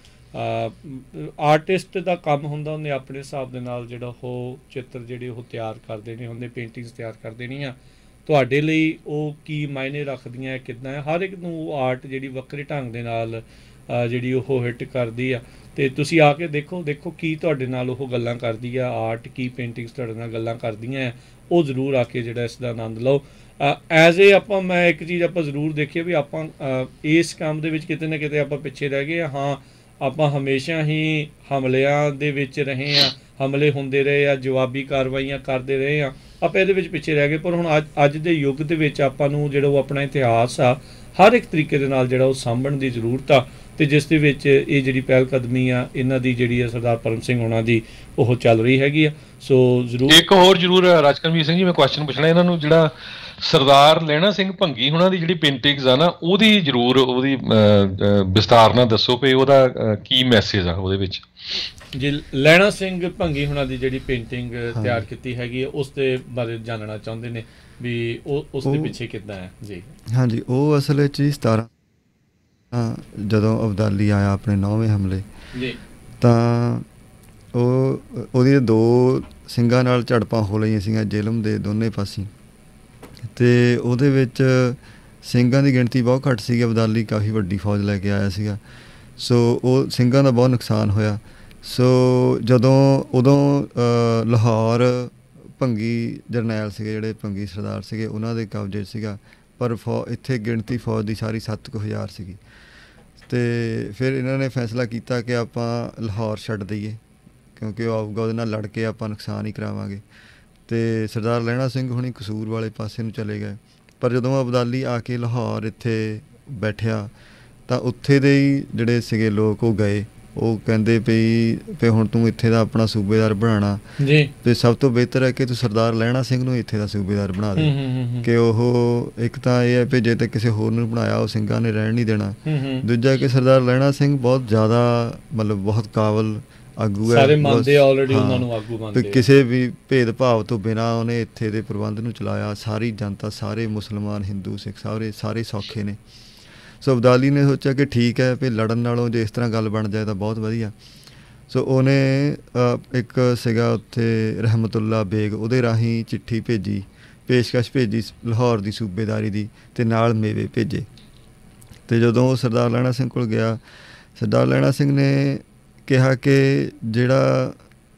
ਆਰਟਿਸਟ ਦਾ ਕੰਮ ਹੁੰਦਾ, ਉਹਨੇ ਆਪਣੇ ਹਿਸਾਬ ਦੇ ਨਾਲ ਜਿਹੜਾ ਉਹ ਚਿੱਤਰ ਜਿਹੜੇ ਉਹ ਤਿਆਰ ਕਰਦੇ ਨੇ, ਉਹਨੇ ਪੇਂਟਿੰਗਸ ਤਿਆਰ ਕਰ ਦੇਣੀਆਂ। ਤੁਹਾਡੇ ਲਈ ਉਹ ਕੀ ਮਾਇਨੇ ਰੱਖਦੀਆਂ, ਕਿੱਦਾਂ ਹੈ, ਹਰ ਇੱਕ ਨੂੰ ਆਰਟ ਜਿਹੜੀ ਵੱਖਰੇ ਢੰਗ ਦੇ ਨਾਲ ਜਿਹੜੀ ਉਹ ਹਿੱਟ ਕਰਦੀ ਆ, ਅਤੇ ਤੁਸੀਂ ਆ ਕੇ ਦੇਖੋ ਦੇਖੋ ਕੀ ਤੁਹਾਡੇ ਨਾਲ ਉਹ ਗੱਲਾਂ ਕਰਦੀ ਆ, ਆਰਟ ਕੀ ਪੇਂਟਿੰਗਸ ਤੁਹਾਡੇ ਨਾਲ ਗੱਲਾਂ ਕਰਦੀਆਂ ਆ, ਉਹ ਜ਼ਰੂਰ ਆ ਕੇ ਜਿਹੜਾ ਇਸ ਦਾ ਆਨੰਦ ਲਓ। ਐਜ਼ ਏ ਆਪਾਂ ਮੈਂ ਇੱਕ ਚੀਜ਼ ਆਪਾਂ ਜ਼ਰੂਰ ਦੇਖੀਏ ਵੀ ਆਪਾਂ ਇਸ ਕੰਮ ਦੇ ਵਿੱਚ ਕਿਤੇ ਨਾ ਕਿਤੇ ਆਪਾਂ ਪਿੱਛੇ ਰਹਿ ਗਏ ਹਾਂ। ਆਪਾਂ ਹਮੇਸ਼ਾ ਹੀ ਹਮਲਿਆਂ ਦੇ ਵਿੱਚ ਰਹੇ ਹਾਂ, ਹਮਲੇ ਹੁੰਦੇ ਰਹੇ ਆ, ਜਵਾਬੀ ਕਾਰਵਾਈਆਂ ਕਰਦੇ ਰਹੇ ਹਾਂ, ਆਪਾਂ ਇਹਦੇ ਵਿੱਚ ਪਿੱਛੇ ਰਹਿ ਗਏ। ਪਰ ਹੁਣ ਅੱਜ ਅੱਜ ਦੇ ਯੁੱਗ ਦੇ ਵਿੱਚ ਆਪਾਂ ਨੂੰ ਜਿਹੜਾ ਉਹ ਆਪਣਾ ਇਤਿਹਾਸ ਆ ਹਰ ਇੱਕ ਤਰੀਕੇ ਦੇ ਨਾਲ ਜਿਹੜਾ ਉਹ ਸਾਂਭਣ ਦੀ ਜ਼ਰੂਰਤ ਆ, ਅਤੇ ਜਿਸ ਦੇ ਵਿੱਚ ਇਹ ਜਿਹੜੀ ਪਹਿਲ ਕਦਮੀ ਆ ਇਹਨਾਂ ਦੀ ਜਿਹੜੀ ਆ ਸਰਦਾਰ ਪਰਮ ਸਿੰਘ ਹੋਣਾ ਦੀ ਉਹ ਚੱਲ ਰਹੀ ਹੈਗੀ ਆ। ਸੋ ਜ਼ਰੂਰ ਇੱਕ ਹੋਰ ਜ਼ਰੂਰ ਰਾਜਕਰਮਵੀਰ ਸਿੰਘ ਜੀ ਮੈਂ ਕੁਐਸਚਨ ਪੁੱਛਣਾ ਇਹਨਾਂ ਨੂੰ, ਜਿਹੜਾ ਸਰਦਾਰ ਲਹਿਣਾ ਸਿੰਘ ਭੰਗੀ ਹੋਣਾ ਦੀ ਜਿਹੜੀ ਪੇਂਟਿੰਗਸ ਆ ਨਾ, ਉਹਦੀ ਜ਼ਰੂਰ ਉਹਦੀ ਵਿਸਤਾਰ ਨਾਲ ਦੱਸੋ ਵੀ ਉਹਦਾ ਕੀ ਮੈਸੇਜ ਆ ਉਹਦੇ ਵਿੱਚ। ਜੀ ਲਹਿਣਾ ਸਿੰਘ ਭੰਗੀ ਹੋਣਾ ਦੀ ਜਿਹੜੀ ਪੇਂਟਿੰਗ ਤਿਆਰ ਕੀਤੀ ਹੈਗੀ ਆ, ਉਸ ਦੇ ਬਾਰੇ ਜਾਣਨਾ ਚਾਹੁੰਦੇ ਨੇ ਵੀ ਉਹ ਉਸ ਦੇ ਪਿੱਛੇ ਕਿੱਦਾਂ ਹੈ ਜੀ। ਹਾਂਜੀ, ਉਹ ਅਸਲ ਵਿੱਚ ਹੀ ਸਤਾਰਾਂ ਜਦੋਂ ਅਬਦਾਲੀ ਆਇਆ ਆਪਣੇ ਨੌਵੇਂ ਹਮਲੇ ਜੀ, ਤਾਂ ਉਹ ਉਹਦੀਆਂ ਦੋ ਸਿੰਘਾਂ ਨਾਲ ਝੜਪਾਂ ਹੋ ਲਈਆਂ ਸੀਗੀਆਂ ਜੇਲਮ ਦੇ ਦੋਨੇ ਪਾਸੇ, ਅਤੇ ਉਹਦੇ ਵਿੱਚ ਸਿੰਘਾਂ ਦੀ ਗਿਣਤੀ ਬਹੁਤ ਘੱਟ ਸੀਗੀ, ਅਬਦਾਲੀ ਕਾਫੀ ਵੱਡੀ ਫੌਜ ਲੈ ਕੇ ਆਇਆ ਸੀਗਾ। ਸੋ ਉਹ ਸਿੰਘਾਂ ਦਾ ਬਹੁਤ ਨੁਕਸਾਨ ਹੋਇਆ। ਸੋ ਜਦੋਂ ਉਦੋਂ ਲਾਹੌਰ ਭੰਗੀ ਜਰਨੈਲ ਸੀਗੇ, ਜਿਹੜੇ ਭੰਗੀ ਸਰਦਾਰ ਸੀਗੇ, ਉਹਨਾਂ ਦੇ ਕਬਜ਼ੇ ਸੀਗਾ, ਪਰ ਫੌ ਇੱਥੇ ਗਿਣਤੀ ਫੌਜ ਦੀ ਸਾਰੀ ਸੱਤ ਕੁ ਹਜ਼ਾਰ ਸੀਗੀ, ਅਤੇ ਫਿਰ ਇਹਨਾਂ ਨੇ ਫੈਸਲਾ ਕੀਤਾ ਕਿ ਆਪਾਂ ਲਾਹੌਰ ਛੱਡ ਦਈਏ, ਕਿਉਂਕਿ ਉਹ ਆਊਗਾ ਉਹਦੇ ਨਾਲ ਲੜ ਕੇ ਆਪਾਂ ਨੁਕਸਾਨ ਹੀ ਕਰਾਵਾਂਗੇ। ਅਤੇ ਸਰਦਾਰ ਲਹਿਣਾ ਸਿੰਘ ਹੁਣੀ ਕਸੂਰ ਵਾਲੇ ਪਾਸੇ ਨੂੰ ਚਲੇ ਗਏ, ਪਰ ਜਦੋਂ ਅਬਦਾਲੀ ਆ ਕੇ ਲਾਹੌਰ ਇੱਥੇ ਬੈਠਿਆ ਤਾਂ ਉੱਥੇ ਦੇ ਹੀ ਜਿਹੜੇ ਸੀਗੇ ਲੋਕ ਉਹ ਗਏ, ਉਹ ਕਹਿੰਦੇ ਵੀ ਵੀ ਹੁਣ ਤੂੰ ਇੱਥੇ ਦਾ ਆਪਣਾ ਸੂਬੇਦਾਰ ਬਣਾਉਣਾ ਜੀ, ਤੇ ਸਭ ਤੋਂ ਬਿਹਤਰ ਹੈ ਕਿ ਤੂੰ ਸਰਦਾਰ ਲਹਿਣਾ ਸਿੰਘ ਨੂੰ ਇੱਥੇ ਦਾ ਸੂਬੇਦਾਰ ਬਣਾ ਦੇ। ਕਿ ਉਹ ਇੱਕ ਤਾਂ ਇਹ ਹੈ ਵੀ ਜੇ ਤੇ ਕਿਸੇ ਹੋਰ ਨੂੰ ਬਣਾਇਆ ਉਹ ਸਿੰਘਾਂ ਨੇ ਰਹਿਣ ਨਹੀਂ ਦੇਣਾ, ਦੂਜਾ ਕਿ ਸਰਦਾਰ ਲਹਿਣਾ ਸਿੰਘ ਬਹੁਤ ਜ਼ਿਆਦਾ ਮਤਲਬ ਬਹੁਤ ਕਾਬਲ ਆਗੂ ਹੈ, ਸਾਰੇ ਮੰਨਦੇ ਆਲਰੇਡੀ ਉਹਨਾਂ ਨੂੰ ਆਗੂ ਮੰਨਦੇ, ਕਿਸੇ ਵੀ ਭੇਦਭਾਵ ਤੋਂ ਬਿਨਾਂ ਉਹਨੇ ਇੱਥੇ ਦੇ ਪ੍ਰਬੰਧ ਨੂੰ ਚਲਾਇਆ। ਸਾਰੀ ਜਨਤਾ, ਸਾਰੇ ਮੁਸਲਮਾਨ, ਹਿੰਦੂ, ਸਿੱਖ ਸਾਰੇ ਸਾਰੇ ਸੌਖੇ ਨੇ। ਸੋ ਅਬਦਾਲੀ ਨੇ ਸੋਚਿਆ ਕਿ ਠੀਕ ਹੈ ਵੀ ਲੜਨ ਨਾਲੋਂ ਜੇ ਇਸ ਤਰ੍ਹਾਂ ਗੱਲ ਬਣ ਜਾਏ ਤਾਂ ਬਹੁਤ ਵਧੀਆ। ਸੋ ਉਹਨੇ ਇੱਕ ਸੀਗਾ ਉੱਥੇ ਰਹਿਮਤੁल्ला ਬੇਗ, ਉਹਦੇ ਰਾਹੀਂ ਚਿੱਠੀ ਭੇਜੀ, ਪੇਸ਼ਕਸ਼ ਭੇਜੀ ਲਾਹੌਰ ਦੀ ਸੂਬੇਦਾਰੀ ਦੀ, ਅਤੇ ਨਾਲ ਮੇਵੇ ਭੇਜੇ। ਅਤੇ ਜਦੋਂ ਉਹ ਸਰਦਾਰ ਲਹਿਣਾ ਸਿੰਘ ਕੋਲ ਗਿਆ, ਸਰਦਾਰ ਲਹਿਣਾ ਸਿੰਘ ਨੇ ਕਿਹਾ ਕਿ ਜਿਹੜਾ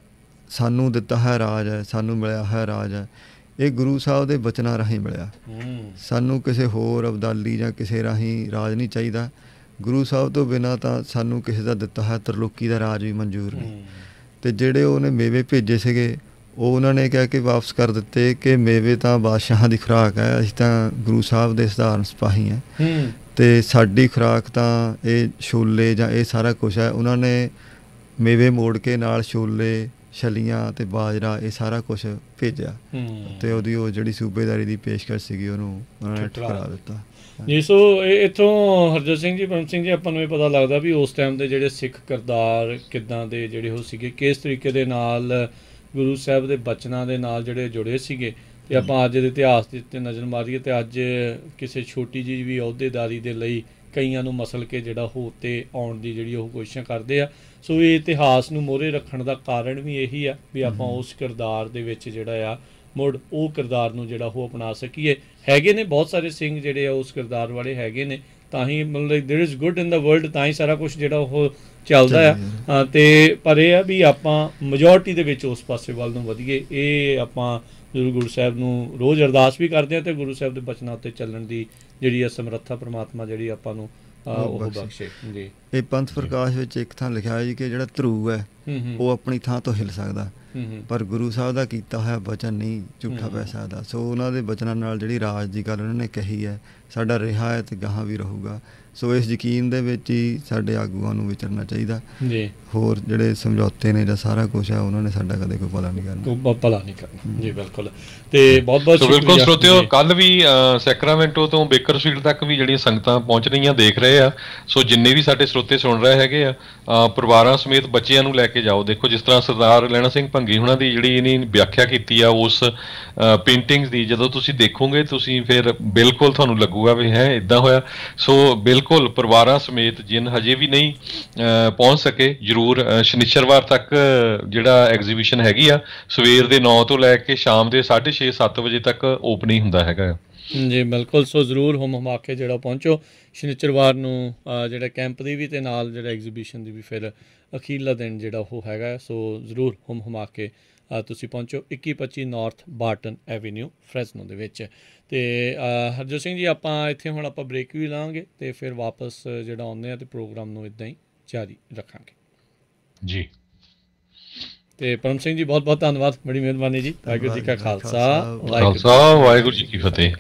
ਸਾਨੂੰ ਦਿੱਤਾ ਹੈ ਰਾਜ ਹੈ, ਸਾਨੂੰ ਮਿਲਿਆ ਹੈ ਰਾਜ ਹੈ, ਇਹ ਗੁਰੂ ਸਾਹਿਬ ਦੇ ਬਚਨਾਂ ਰਾਹੀਂ ਮਿਲਿਆ। ਸਾਨੂੰ ਕਿਸੇ ਹੋਰ ਅਬਦਾਲੀ ਜਾਂ ਕਿਸੇ ਰਾਹੀਂ ਰਾਜ ਨਹੀਂ ਚਾਹੀਦਾ। ਗੁਰੂ ਸਾਹਿਬ ਤੋਂ ਬਿਨਾਂ ਤਾਂ ਸਾਨੂੰ ਕਿਸੇ ਦਾ ਦਿੱਤਾ ਹੈ ਤਰਲੋਕੀ ਦਾ ਰਾਜ ਵੀ ਮਨਜ਼ੂਰ ਨਹੀਂ। ਅਤੇ ਜਿਹੜੇ ਉਹਨੇ ਮੇਵੇ ਭੇਜੇ ਸੀਗੇ ਉਹ ਉਹਨਾਂ ਨੇ ਕਹਿ ਕੇ ਵਾਪਸ ਕਰ ਦਿੱਤੇ ਕਿ ਮੇਵੇ ਤਾਂ ਬਾਦਸ਼ਾਹਾਂ ਦੀ ਖੁਰਾਕ ਹੈ, ਅਸੀਂ ਤਾਂ ਗੁਰੂ ਸਾਹਿਬ ਦੇ ਸਧਾਰਨ ਸਿਪਾਹੀ ਹਾਂ, ਅਤੇ ਸਾਡੀ ਖੁਰਾਕ ਤਾਂ ਇਹ ਛੋਲੇ ਜਾਂ ਇਹ ਸਾਰਾ ਕੁਛ ਹੈ। ਉਹਨਾਂ ਨੇ ਮੇਵੇ ਮੋੜ ਕੇ ਨਾਲ ਛੋਲੇ, ਛਲੀਆਂ ਅਤੇ ਬਾਜਰਾ ਇਹ ਸਾਰਾ ਕੁਛ ਭੇਜਿਆ, ਅਤੇ ਉਹਦੀ ਉਹ ਜਿਹੜੀ ਸੂਬੇਦਾਰੀ ਦੀ ਪੇਸ਼ਕਸ਼ ਸੀਗੀ ਉਹਨੂੰ ਉਹਨਾਂ ਨੇ ਠੁਕਰਾ ਦਿੱਤਾ। ਜੀ, ਸੋ ਇਹ ਇੱਥੋਂ ਹਰਜੋਤ ਸਿੰਘ ਜੀ, ਪਰਮ ਸਿੰਘ ਜੀ, ਆਪਾਂ ਨੂੰ ਇਹ ਪਤਾ ਲੱਗਦਾ ਵੀ ਉਸ ਟਾਈਮ ਦੇ ਜਿਹੜੇ ਸਿੱਖ ਕਿਰਦਾਰ ਕਿੱਦਾਂ ਦੇ ਜਿਹੜੇ ਉਹ ਸੀਗੇ, ਕਿਸ ਤਰੀਕੇ ਦੇ ਨਾਲ ਗੁਰੂ ਸਾਹਿਬ ਦੇ ਬਚਨਾਂ ਦੇ ਨਾਲ ਜਿਹੜੇ ਜੁੜੇ ਸੀਗੇ। ਅਤੇ ਆਪਾਂ ਅੱਜ ਦੇ ਇਤਿਹਾਸ ਦੇ ਉੱਤੇ ਨਜ਼ਰ ਮਾਰੀਏ ਤਾਂ ਅੱਜ ਕਿਸੇ ਛੋਟੀ ਜਿਹੀ ਵੀ ਅਹੁਦੇਦਾਰੀ ਦੇ ਲਈ ਕਈਆਂ ਨੂੰ ਮਸਲ ਕੇ ਜਿਹੜਾ ਉਹ ਉੱਤੇ ਆਉਣ ਦੀ ਜਿਹੜੀ ਉਹ ਕੋਸ਼ਿਸ਼ਾਂ ਕਰਦੇ ਆ। ਸੋ ਇਹ ਇਤਿਹਾਸ ਨੂੰ ਮੋਹਰੇ ਰੱਖਣ ਦਾ ਕਾਰਨ ਵੀ ਇਹੀ ਆ ਵੀ ਆਪਾਂ ਉਸ ਕਿਰਦਾਰ ਦੇ ਵਿੱਚ ਜਿਹੜਾ ਆ ਮੁੜ ਉਹ ਕਿਰਦਾਰ ਨੂੰ ਜਿਹੜਾ ਉਹ ਅਪਣਾ ਸਕੀਏ। ਹੈਗੇ ਨੇ ਬਹੁਤ ਸਾਰੇ ਸਿੰਘ ਜਿਹੜੇ ਆ ਉਸ ਕਿਰਦਾਰ ਵਾਲੇ ਹੈਗੇ ਨੇ, ਤਾਂ ਹੀ ਮਤਲਬ there is good in the world, ਤਾਂ ਹੀ ਸਾਰਾ ਕੁਛ ਜਿਹੜਾ ਉਹ ਚੱਲਦਾ ਆ। ਅਤੇ ਪਰ ਇਹ ਆ ਵੀ ਆਪਾਂ ਮੈਜੋਰਟੀ ਦੇ ਵਿੱਚ ਉਸ ਪਾਸੇ ਵੱਲ ਨੂੰ ਵਧੀਏ। ਇਹ ਆਪਾਂ ਜ਼ਰੂਰ ਗੁਰੂ ਸਾਹਿਬ ਨੂੰ ਰੋਜ਼ ਅਰਦਾਸ ਵੀ ਕਰਦੇ ਹਾਂ ਅਤੇ ਗੁਰੂ ਸਾਹਿਬ ਦੇ ਬਚਨਾਂ ਉੱਤੇ ਚੱਲਣ ਦੀ ਜਿਹੜੀ ਆ ਸਮਰੱਥਾ ਪਰਮਾਤਮਾ ਜਿਹੜੀ ਆਪਾਂ ਨੂੰ ਉਹ ਬਖਸ਼ੇ। ਜੀ, ਇਹ ਪੰਥ ਪ੍ਰਕਾਸ਼ ਵਿੱਚ ਇੱਕ ਥਾਂ ਲਿਖਿਆ ਹੈ ਜੀ ਕਿ ਜਿਹੜਾ ਧਰੂ ਹੈ ਉਹ ਆਪਣੀ ਥਾਂ ਤੋਂ ਹਿੱਲ ਸਕਦਾ, ਪਰ ਗੁਰੂ ਸਾਹਿਬ ਦਾ ਕੀਤਾ ਹੋਇਆ ਬਚਨ ਨਹੀਂ ਝੂਠਾ ਪੈ ਸਕਦਾ। ਸੋ ਉਹਨਾਂ ਦੇ ਬਚਨਾਂ ਨਾਲ ਜਿਹੜੀ ਰਾਜ ਦੀ ਗੱਲ ਉਹਨਾਂ ਨੇ ਕਹੀ ਹੈ, ਸਾਡਾ ਰਿਹਾ ਹੈ ਅਤੇ ਗਾਹਾਂ ਵੀ ਰਹੂਗਾ। ਸੋ ਇਸ ਯਕੀਨ ਦੇ ਵਿੱਚ ਹੀ ਸਾਡੇ ਆਗੂਆਂ ਨੂੰ ਵਿਚਰਨਾ ਚਾਹੀਦਾ। ਜੀ, ਹੋਰ ਜਿਹੜੇ ਸਮਝੌਤੇ ਨੇ ਜਾਂ ਸਾਰਾ ਕੁਛ ਹੈ ਉਹਨਾਂ ਨੇ ਸਾਡਾ ਕਦੇ ਕੋਈ ਭਲਾ ਨਹੀਂ ਕਰਨਾ, ਭਲਾ ਨਹੀਂ ਕਰਨਾ। ਜੀ ਬਿਲਕੁਲ। ਤੇ ਬਹੁਤ ਬਹੁਤ ਬਿਲਕੁਲ ਸਰੋਤਿਓ, ਕੱਲ੍ਹ ਵੀ ਸੈਕਰਾਮੈਂਟੋ ਤੋਂ ਬੇਕਰਫੀਲਡ ਤੱਕ ਵੀ ਜਿਹੜੀਆਂ ਸੰਗਤਾਂ ਪਹੁੰਚ ਰਹੀਆਂ ਦੇਖ ਰਹੇ ਆ। ਸੋ ਜਿੰਨੇ ਵੀ ਸਾਡੇ ਸਰੋਤੇ ਸੁਣ ਰਹੇ ਹੈਗੇ ਆ, ਪਰਿਵਾਰਾਂ ਸਮੇਤ ਬੱਚਿਆਂ ਨੂੰ ਲੈ ਕੇ ਜਾਓ। ਦੇਖੋ ਜਿਸ ਤਰ੍ਹਾਂ ਸਰਦਾਰ ਲਹਿਣਾ ਸਿੰਘ ਭੰਗੀ ਹੁਣਾਂ ਦੀ ਜਿਹੜੀ ਇਹਨੀ ਵਿਆਖਿਆ ਕੀਤੀ ਆ ਉਸ ਪੇਂਟਿੰਗਸ ਦੀ, ਜਦੋਂ ਤੁਸੀਂ ਦੇਖੋਗੇ ਤੁਸੀਂ ਫਿਰ ਬਿਲਕੁਲ ਤੁਹਾਨੂੰ ਲੱਗੂਗਾ ਵੀ ਹੈ ਇੱਦਾਂ ਹੋਇਆ। ਸੋ ਬਿਲਕੁਲ ਪਰਿਵਾਰਾਂ ਸਮੇਤ ਜਿਨ ਹਜੇ ਵੀ ਨਹੀਂ ਪਹੁੰਚ ਸਕੇ, ਜ਼ਰੂਰ ਸ਼ਨੀਚਰਵਾਰ ਤੱਕ ਜਿਹੜਾ ਐਗਜ਼ੀਬਿਸ਼ਨ ਹੈਗੀ ਆ, ਸਵੇਰ ਦੇ ਨੌ ਤੋਂ ਲੈ ਕੇ ਸ਼ਾਮ ਦੇ ਸਾਢੇ ਛੇ ਸੱਤ ਵਜੇ ਤੱਕ ਓਪਨਿੰਗ ਹੁੰਦਾ ਹੈਗਾ। ਜੀ ਬਿਲਕੁਲ। ਸੋ ਜ਼ਰੂਰ ਹੁਮ ਹੁਮਾ ਕੇ ਜਿਹੜਾ ਪਹੁੰਚੋ ਸ਼ਨੀਚਰਵਾਰ ਨੂੰ, ਜਿਹੜਾ ਕੈਂਪ ਦੀ ਵੀ ਅਤੇ ਨਾਲ ਜਿਹੜਾ ਐਗਜ਼ੀਬਿਸ਼ਨ ਦੀ ਵੀ ਫਿਰ ਅਖੀਰਲਾ ਦਿਨ ਜਿਹੜਾ ਉਹ ਹੈਗਾ। ਸੋ ਜ਼ਰੂਰ ਹੁਮ ਹੁਮਾ ਕੇ ਤੁਸੀਂ ਪਹੁੰਚੋ ਇੱਕੀ ਪੱਚੀ ਨਾਰਥ ਬਾਰਟਨ ਐਵੀਨਿਊ ਫਰੈਜ਼ਨੋ ਦੇ ਵਿੱਚ। ਅਤੇ ਹਰਜੋਤ ਸਿੰਘ ਜੀ, ਆਪਾਂ ਇੱਥੇ ਹੁਣ ਆਪਾਂ ਬ੍ਰੇਕ ਵੀ ਲਾਂਗੇ ਅਤੇ ਫਿਰ ਵਾਪਸ ਜਿਹੜਾ ਆਉਂਦੇ ਹਾਂ ਅਤੇ ਪ੍ਰੋਗਰਾਮ ਨੂੰ ਇੱਦਾਂ ਹੀ ਜਾਰੀ ਰੱਖਾਂਗੇ। ਜੀ, ਅਤੇ ਪਰਮ ਸਿੰਘ ਜੀ, ਬਹੁਤ ਬਹੁਤ ਧੰਨਵਾਦ, ਬੜੀ ਮਿਹਰਬਾਨੀ ਜੀ। ਵਾਹਿਗੁਰੂ ਜੀ ਕਾ ਖਾਲਸਾ, ਖਾਲਸਾ ਵਾਹਿਗੁਰੂ ਜੀ ਕੀ ਫਤਿਹ।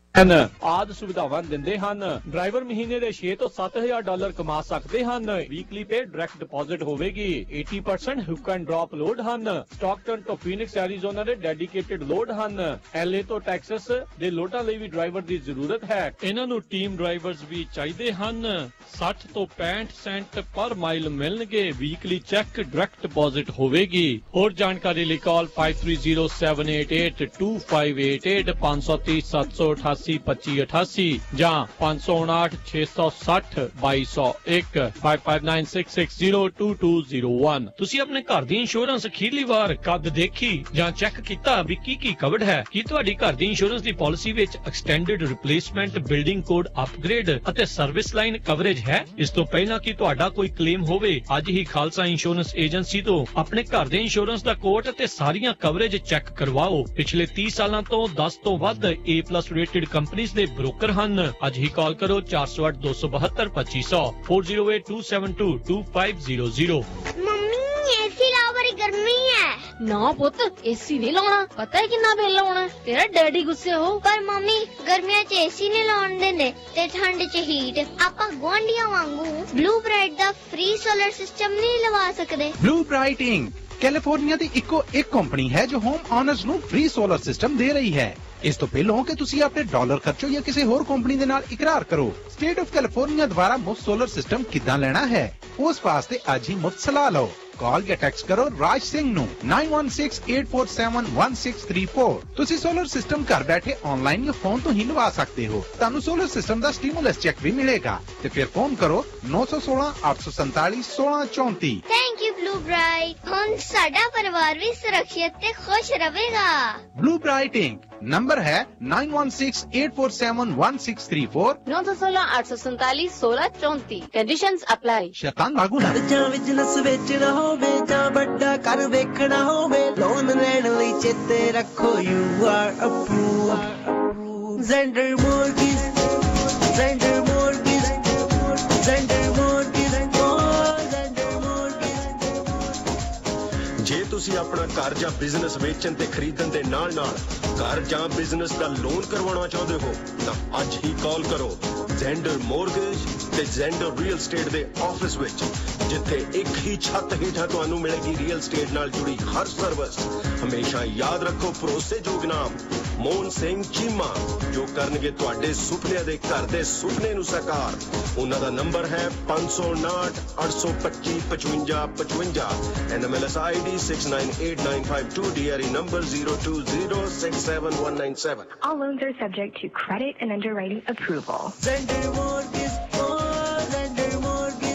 ਆਦਿ ਸੁਵਿਧਾਵਾਂ ਦਿੰਦੇ ਹਨ। ਡਰਾਈਵਰ ਮਹੀਨੇ ਦੇ ਛੇ ਤੋਂ ਸੱਤ ਹਜ਼ਾਰ ਡਾਲਰ ਕਮਾ ਸਕਦੇ ਹਨ। ਵੀਕਲੀ ਪੇ ਡਾਇਰੈਕਟ ਡਿਪੋਜ਼ਿਟ ਹੋਵੇਗੀ। eighty percent hook and drop load ਹਨ। ਸਟਾਕਟਨ ਤੋਂ ਫੀਨਿਕਸ ਐਰੀਜ਼ੋਨਾ ਦੇ ਡੈਡੀਕੇਟਿਡ ਲੋਡ ਹਨ। ਐਲਏ ਤੋਂ ਟੈਕਸਸ ਦੇ ਲੋਡਾਂ ਲਈ ਵੀ ਡਰਾਈਵਰ ਦੀ ਜ਼ਰੂਰਤ ਹੈ। ਇਹਨਾਂ ਨੂੰ ਟੀਮ ਡਰਾਈਵਰਸ ਵੀ ਚਾਹੀਦੇ ਹਨ। ਸੱਠ ਤੋਂ ਪੈਂਹਠ ਸੈਂਟ ਪਰ ਮਾਈਲ ਮਿਲਣਗੇ। ਵੀਕਲੀ ਚੈੱਕ ਡਾਇਰੈਕਟ ਡਿਪੋਜ਼ਿਟ ਹੋਵੇਗੀ। ਹੋਰ ਜਾਣਕਾਰੀ ਲਈ ਕਾਲ five three zero seven eight eight two five eight eight five three zero seven eight eight अठासी पच्ची अठासी ਜਾਂ पाँच सौ उनाहठ छह सौ साठ बाईस सौ एक five five nine six six zero two two zero one। ਤੁਸੀਂ ਆਪਣੇ ਘਰ ਦੀ ਇੰਸ਼ੋਰੈਂਸ ਅਖੀਰਲੀ ਵਾਰ ਕਦ ਦੇਖੀ ਜਾਂ ਚੈੱਕ ਕੀਤਾ ਵੀ ਕੀ ਕੀ ਕਵਰਡ ਹੈ? ਕੀ ਤੁਹਾਡੀ ਘਰ ਦੀ ਇੰਸ਼ੋਰੈਂਸ ਦੀ ਪਾਲਿਸੀ ਵਿੱਚ extended replacement, building code upgrade ਅਤੇ ਸਰਵਿਸ ਲਾਈਨ ਕਵਰੇਜ ਹੈ? ਇਸ ਤੋਂ ਪਹਿਲਾਂ ਕਿ ਤੁਹਾਡਾ ਕੋਈ ਕਲੇਮ ਹੋਵੇ, ਅੱਜ ਹੀ ਖਾਲਸਾ ਇੰਸ਼ੋਰੈਂਸ ਏਜੰਸੀ ਤੋਂ ਆਪਣੇ ਘਰ ਦੇ ਇੰਸ਼ੋਰੈਂਸ ਦਾ ਕੋਟ ਅਤੇ ਸਾਰੀਆਂ ਕਵਰੇਜ ਚੈੱਕ ਕਰਵਾਓ। ਪਿਛਲੇ तीस ਸਾਲਾਂ ਤੋਂ दस ਤੋਂ ਵੱਧ A plus ਰੇਟਡ ਕੰਪਨੀਆਂ ਦੇ ਬ੍ਰੋਕਰ ਹਨ। ਅੱਜ ਹੀ ਕਾਲ ਕਰੋ four oh eight two two seven seven two five zero four oh eight two seven two two five zero zero। Mummy AC ਲਾਓ, ਬੜੀ ਗਰਮੀ ਹੈ। ਨਾ ਪੁੱਤ ਏਸੀ ਨਹੀਂ ਲਾਉਣਾ, ਪਤਾ ਹੈ ਕਿੰਨਾ ਬਿੱਲ ਆਉਣਾ। ਤੇਰਾ ਡੈਡੀ ਗੁੱਸੇ ਹੋ। ਪਰ ਮੰਮੀ ਗਰਮੀਆਂ 'ਚ ਏਸੀ ਨਹੀਂ ਲਾਉਣ ਦਿੰਦੇ ਤੇ ਠੰਡ 'ਚ ਹੀਟ। ਆਪਾਂ ਗੁਆਂਢੀਆਂ ਵਾਂਗੂ ਬਲੂ ਬ੍ਰਾਈਟ ਦਾ ਫ੍ਰੀ ਸੋਲਰ ਸਿਸਟਮ ਨਹੀਂ ਲਵਾ ਸਕਦੇ। ਬਲੂ ਬ੍ਰਾਈਟ ਇੰਕ ਕੈਲੀਫੋਰਨੀਆ ਦੀ ਇੱਕੋ ਇੱਕ ਕੰਪਨੀ ਹੈ ਜੋ ਹੋਮ ਓਨਰਸ ਨੂੰ ਫ੍ਰੀ ਸੋਲਰ ਸਿਸਟਮ ਦੇ ਰਹੀ ਹੈ। ਇਸ ਤੋਂ ਪਹਿਲਾਂ ਕਿ ਤੁਸੀਂ ਆਪਣੇ ਡਾਲਰ ਖਰਚੋ ਜਾਂ ਕਿਸੇ ਹੋਰ ਕੰਪਨੀ ਦੇ ਨਾਲ ਇਕਰਾਰ ਕਰੋ, ਸਟੇਟ ਆਫ ਕੈਲੀਫੋਰਨੀਆ ਦੁਆਰਾ ਮੁਫਤ ਸੋਲਰ ਸਿਸਟਮ ਕਿੱਦਾਂ ਲੈਣਾ ਹੈ ਉਸ ਵਾਸਤੇ ਅੱਜ ਹੀ ਮੁਫਤ ਸਲਾਹ ਲਓ। ਕਾਲ ਜਾਂ ਟੈਕਸਟ ਕਰੋ ਰਾਜ ਸਿੰਘ ਨੂੰ nine one six eight four seven one six three four। ਤੁਸੀਂ ਸੋਲਰ ਸਿਸਟਮ ਘਰ ਬੈਠੇ ਆਨਲਾਈਨ ਜਾਂ ਫੋਨ ਤੋਂ ਹੀ ਲਵਾ ਸਕਦੇ ਹੋ। ਤੁਹਾਨੂੰ ਸੋਲਰ ਸਿਸਟਮ ਦਾ ਸਟੀਮੂਲਸ ਚੈੱਕ ਵੀ ਮਿਲੇਗਾ ਤੇ ਫਿਰ ਫੋਨ ਕਰੋ nine one six eight four seven six one six four। Thank you Blue Bright. ਹੁਣ ਸਾਡਾ ਪਰਿਵਾਰ ਵੀ ਸੁਰੱਖਿਅਤ ਤੇ ਖੁਸ਼ ਰਹੇਗਾ। ਬਲੂ ਬ੍ਰਾਈਟ ਇੰਕ ਨੰਬਰ ਹੈ nine one six eight four seven one six three four नौ सौ सोलह आठ सौ सैतालीस सोलह चौंतीस। Conditions apply. ਸ਼ੈਤਾਨ ਲਾਗੂ ਨਾ। ਜਾਂ ਬਿਜ਼ਨਸ ਵੇਚਣਾ ਹੋਵੇ ਜਾਂ ਵੱਡਾ ਘਰ ਵੇਖਣਾ ਹੋਵੇ, ਲੋਨ ਲੈਣ ਲਈ ਚੇਤੇ ਰੱਖੋ you are approved. Zender mortgage, Zender mortgage, Zender mortgage, Zender mortgage. ਜੇ ਤੁਸੀਂ ਆਪਣਾ ਘਰ ਜਾਂ ਬਿਜ਼ਨਸ ਵੇਚਣ ਤੇ ਖਰੀਦਣ ਦੇ ਨਾਲ ਨਾਲ ਘਰ ਜਾਂ ਬਿਜ਼ਨਸ ਦਾ ਲੋਨ ਕਰਵਾਉਣਾ ਚਾਹੁੰਦੇ ਹੋ ਤਾਂ ਅੱਜ ਹੀ ਕਾਲ ਕਰੋ ਜ਼ੈਂਡਰ ਮੋਰਗੇਜ ਤੇ ਜ਼ੈਂਡਰ ਰੀਅਲ ਸਟੇਟ ਦੇ ਆਫਿਸ ਵਿੱਚ, ਜਿੱਥੇ ਇੱਕ ਹੀ ਛੱਤ ਹੇਠਾਂ ਤੁਹਾਨੂੰ ਮਿਲੇਗੀ ਰੀਅਲ ਸਟੇਟ ਨਾਲ ਜੁੜੀ ਹਰ ਸਰਵਿਸ। ਹਮੇਸ਼ਾ ਯਾਦ ਰੱਖੋ ਭਰੋਸੇਯੋਗ ਨਾਮ ਮੋਹਨ ਸਿੰਘ ਚੀਮਾ, ਜੋ ਕਰਨਗੇ ਤੁਹਾਡੇ ਸੁਪਨਿਆਂ ਦੇ ਘਰ ਦੇ ਸੁਪਨੇ ਨੂੰ ਸਾਕਾਰ। ਉਹਨਾਂ ਦਾ ਨੰਬਰ ਹੈ five oh nine eight two five five five five five। N M L S I D six nine eight nine five two, D R E number zero two zero six seven one nine seven। All loans are subject to credit and underwriting approval. Zender Mortgage, oh, Zender Mortgage।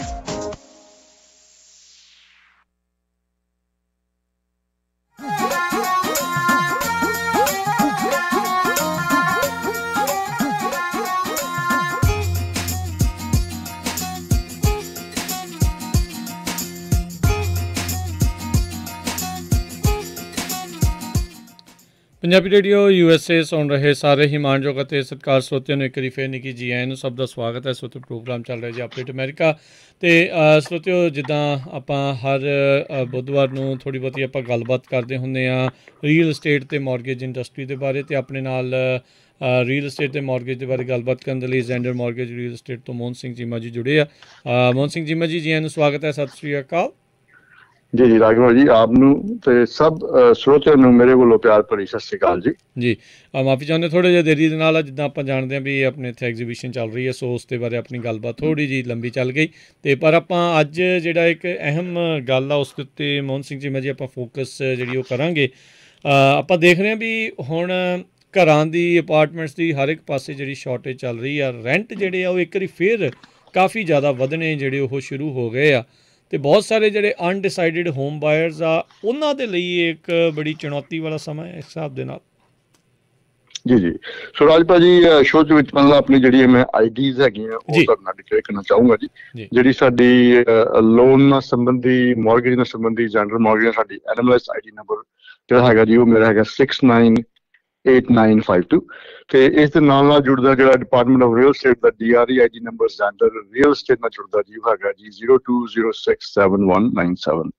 Punjabi radio U S A ਸੁਣ ਰਹੇ ਸਾਰੇ ਹੀ ਮਾਣਯੋਗ ਅਤੇ ਸਤਿਕਾਰ ਸਰੋਤਿਆਂ ਨੂੰ ਇੱਕ ਵਾਰੀ ਫੇਰ ਨਿੱਕੀ ਜੀ ਆਇਆਂ ਨੂੰ ਸਭ ਦਾ ਸਵਾਗਤ ਹੈ। ਸਰੋਤਿਓ ਪ੍ਰੋਗਰਾਮ ਚੱਲ ਰਿਹਾ ਜੀ ਅਪਡੇਟ ਅਮਰੀਕਾ ਅਤੇ ਸਰੋਤਿਓ ਜਿੱਦਾਂ ਆਪਾਂ ਹਰ ਬੁੱਧਵਾਰ ਨੂੰ ਥੋੜ੍ਹੀ ਬਹੁਤੀ ਆਪਾਂ ਗੱਲਬਾਤ ਕਰਦੇ ਹੁੰਦੇ ਹਾਂ ਰੀਅਲ ਅਸਟੇਟ ਅਤੇ ਮੌਰਗੇਜ ਇੰਡਸਟਰੀ ਦੇ ਬਾਰੇ, ਅਤੇ ਆਪਣੇ ਨਾਲ ਰੀਅਲ ਅਸਟੇਟ ਅਤੇ ਮੌਰਗੇਜ ਦੇ ਬਾਰੇ ਗੱਲਬਾਤ ਕਰਨ ਦੇ ਲਈ ਜ਼ੈਂਡਰ ਮੌਰਗੇਜ ਰੀਅਲ ਅਸਟੇਟ ਤੋਂ ਮੋਹਨ ਸਿੰਘ ਚੀਮਾ ਜੀ ਜੁੜੇ ਆ। ਮੋਹਨ ਸਿੰਘ ਚੀਮਾ ਜੀ ਜੀ ਆਇਆਂ ਨੂੰ ਸਵਾਗਤ ਹੈ। ਸਤਿ ਸ਼੍ਰੀ ਅਕਾਲ ਜੀ। ਜੀ ਰਾਘਵ ਜੀ, ਆਪ ਨੂੰ ਤੇ ਸਭ ਸਰੋਤਿਆਂ ਨੂੰ ਮੇਰੇ ਵੱਲੋਂ ਪਿਆਰ ਭਰੀ ਸਤਿ ਸ਼੍ਰੀ ਅਕਾਲ ਜੀ। ਜੀ ਮਾਫੀ ਚਾਹੁੰਦੇ ਥੋੜ੍ਹਾ ਜਿਹਾ ਦੇਰੀ ਦੇ ਨਾਲ, ਜਿੱਦਾਂ ਆਪਾਂ ਜਾਣਦੇ ਹਾਂ ਵੀ ਆਪਣੇ ਇੱਥੇ ਐਗਜ਼ੀਬਿਸ਼ਨ ਚੱਲ ਰਹੀ ਹੈ, ਸੋ ਉਸ ਦੇ ਬਾਰੇ ਆਪਣੀ ਗੱਲਬਾਤ ਥੋੜ੍ਹੀ ਜਿਹੀ ਲੰਬੀ ਚੱਲ ਗਈ। ਅਤੇ ਪਰ ਆਪਾਂ ਅੱਜ ਜਿਹੜਾ ਇੱਕ ਅਹਿਮ ਗੱਲ ਆ ਉਸ ਦੇ ਉੱਤੇ ਮੋਹਨ ਸਿੰਘ ਚੀਮਾ ਜੀ ਆਪਾਂ ਫੋਕਸ ਜਿਹੜੀ ਉਹ ਕਰਾਂਗੇ। ਆਪਾਂ ਦੇਖ ਰਹੇ ਹਾਂ ਵੀ ਹੁਣ ਘਰਾਂ ਦੀ, ਅਪਾਰਟਮੈਂਟਸ ਦੀ ਹਰ ਇੱਕ ਪਾਸੇ ਜਿਹੜੀ ਸ਼ਾਰਟੇਜ ਚੱਲ ਰਹੀ ਆ। ਰੈਂਟ ਜਿਹੜੇ ਆ ਉਹ ਇੱਕ ਵਾਰੀ ਫਿਰ ਕਾਫੀ ਜ਼ਿਆਦਾ ਵਧਣੇ ਜਿਹੜੇ ਉਹ ਸ਼ੁਰੂ ਹੋ ਗਏ ਆ, ਅਤੇ ਬਹੁਤ ਸਾਰੇ ਜਿਹੜੇ ਅਨਡਿਸਾਈਡਡ ਹੋਮ ਬਾਇਰਸ ਆ ਉਹਨਾਂ ਦੇ ਲਈ ਇੱਕ ਬੜੀ ਚੁਣੌਤੀ ਵਾਲਾ ਸਮਾਂ ਹੈ ਇਸ ਹਿਸਾਬ ਦੇ ਨਾਲ। ਜੀ ਜੀ ਸੋ ਰਾਜ ਭਾਜੀ, ਸ਼ੋਅ ਦੇ ਵਿੱਚ ਮਤਲਬ ਆਪਣੀ ਜਿਹੜੀ ਮੈਂ ਆਈਡੀਜ਼ ਹੈਗੀਆਂ ਉਹ ਤੁਹਾਡੇ ਨਾਲ ਡਿਕਲੇਅਰ ਕਰਨਾ ਚਾਹੂੰਗਾ ਜੀ। ਜਿਹੜੀ ਸਾਡੀ ਲੋਨ ਨਾਲ ਸੰਬੰਧੀ, ਮੌਰਗੇਜ ਨਾਲ ਸੰਬੰਧੀ ਜ਼ੈਂਡਰ ਮੌਰਗੇਜ ਸਾਡੀ N M L S I D number ਜਿਹੜਾ ਹੈਗਾ ਜੀ ਉਹ ਮੇਰਾ ਹੈਗਾ six nine eight nine five two। ਤੇ ਇਸ ਦੇ ਨਾਲ ਨਾਲ ਜੁੜਦਾ ਜਿਹੜਾ ਡਿਪਾਰਟਮੈਂਟ ਆਫ ਰੀਅਲ ਸਟੇਟ ਦਾ D R E I D number Zender real estate ਨਾਲ ਜੁੜਦਾ ਜੀ ਉਹ ਹੈਗਾ ਜੀ zero two zero six seven one nine seven।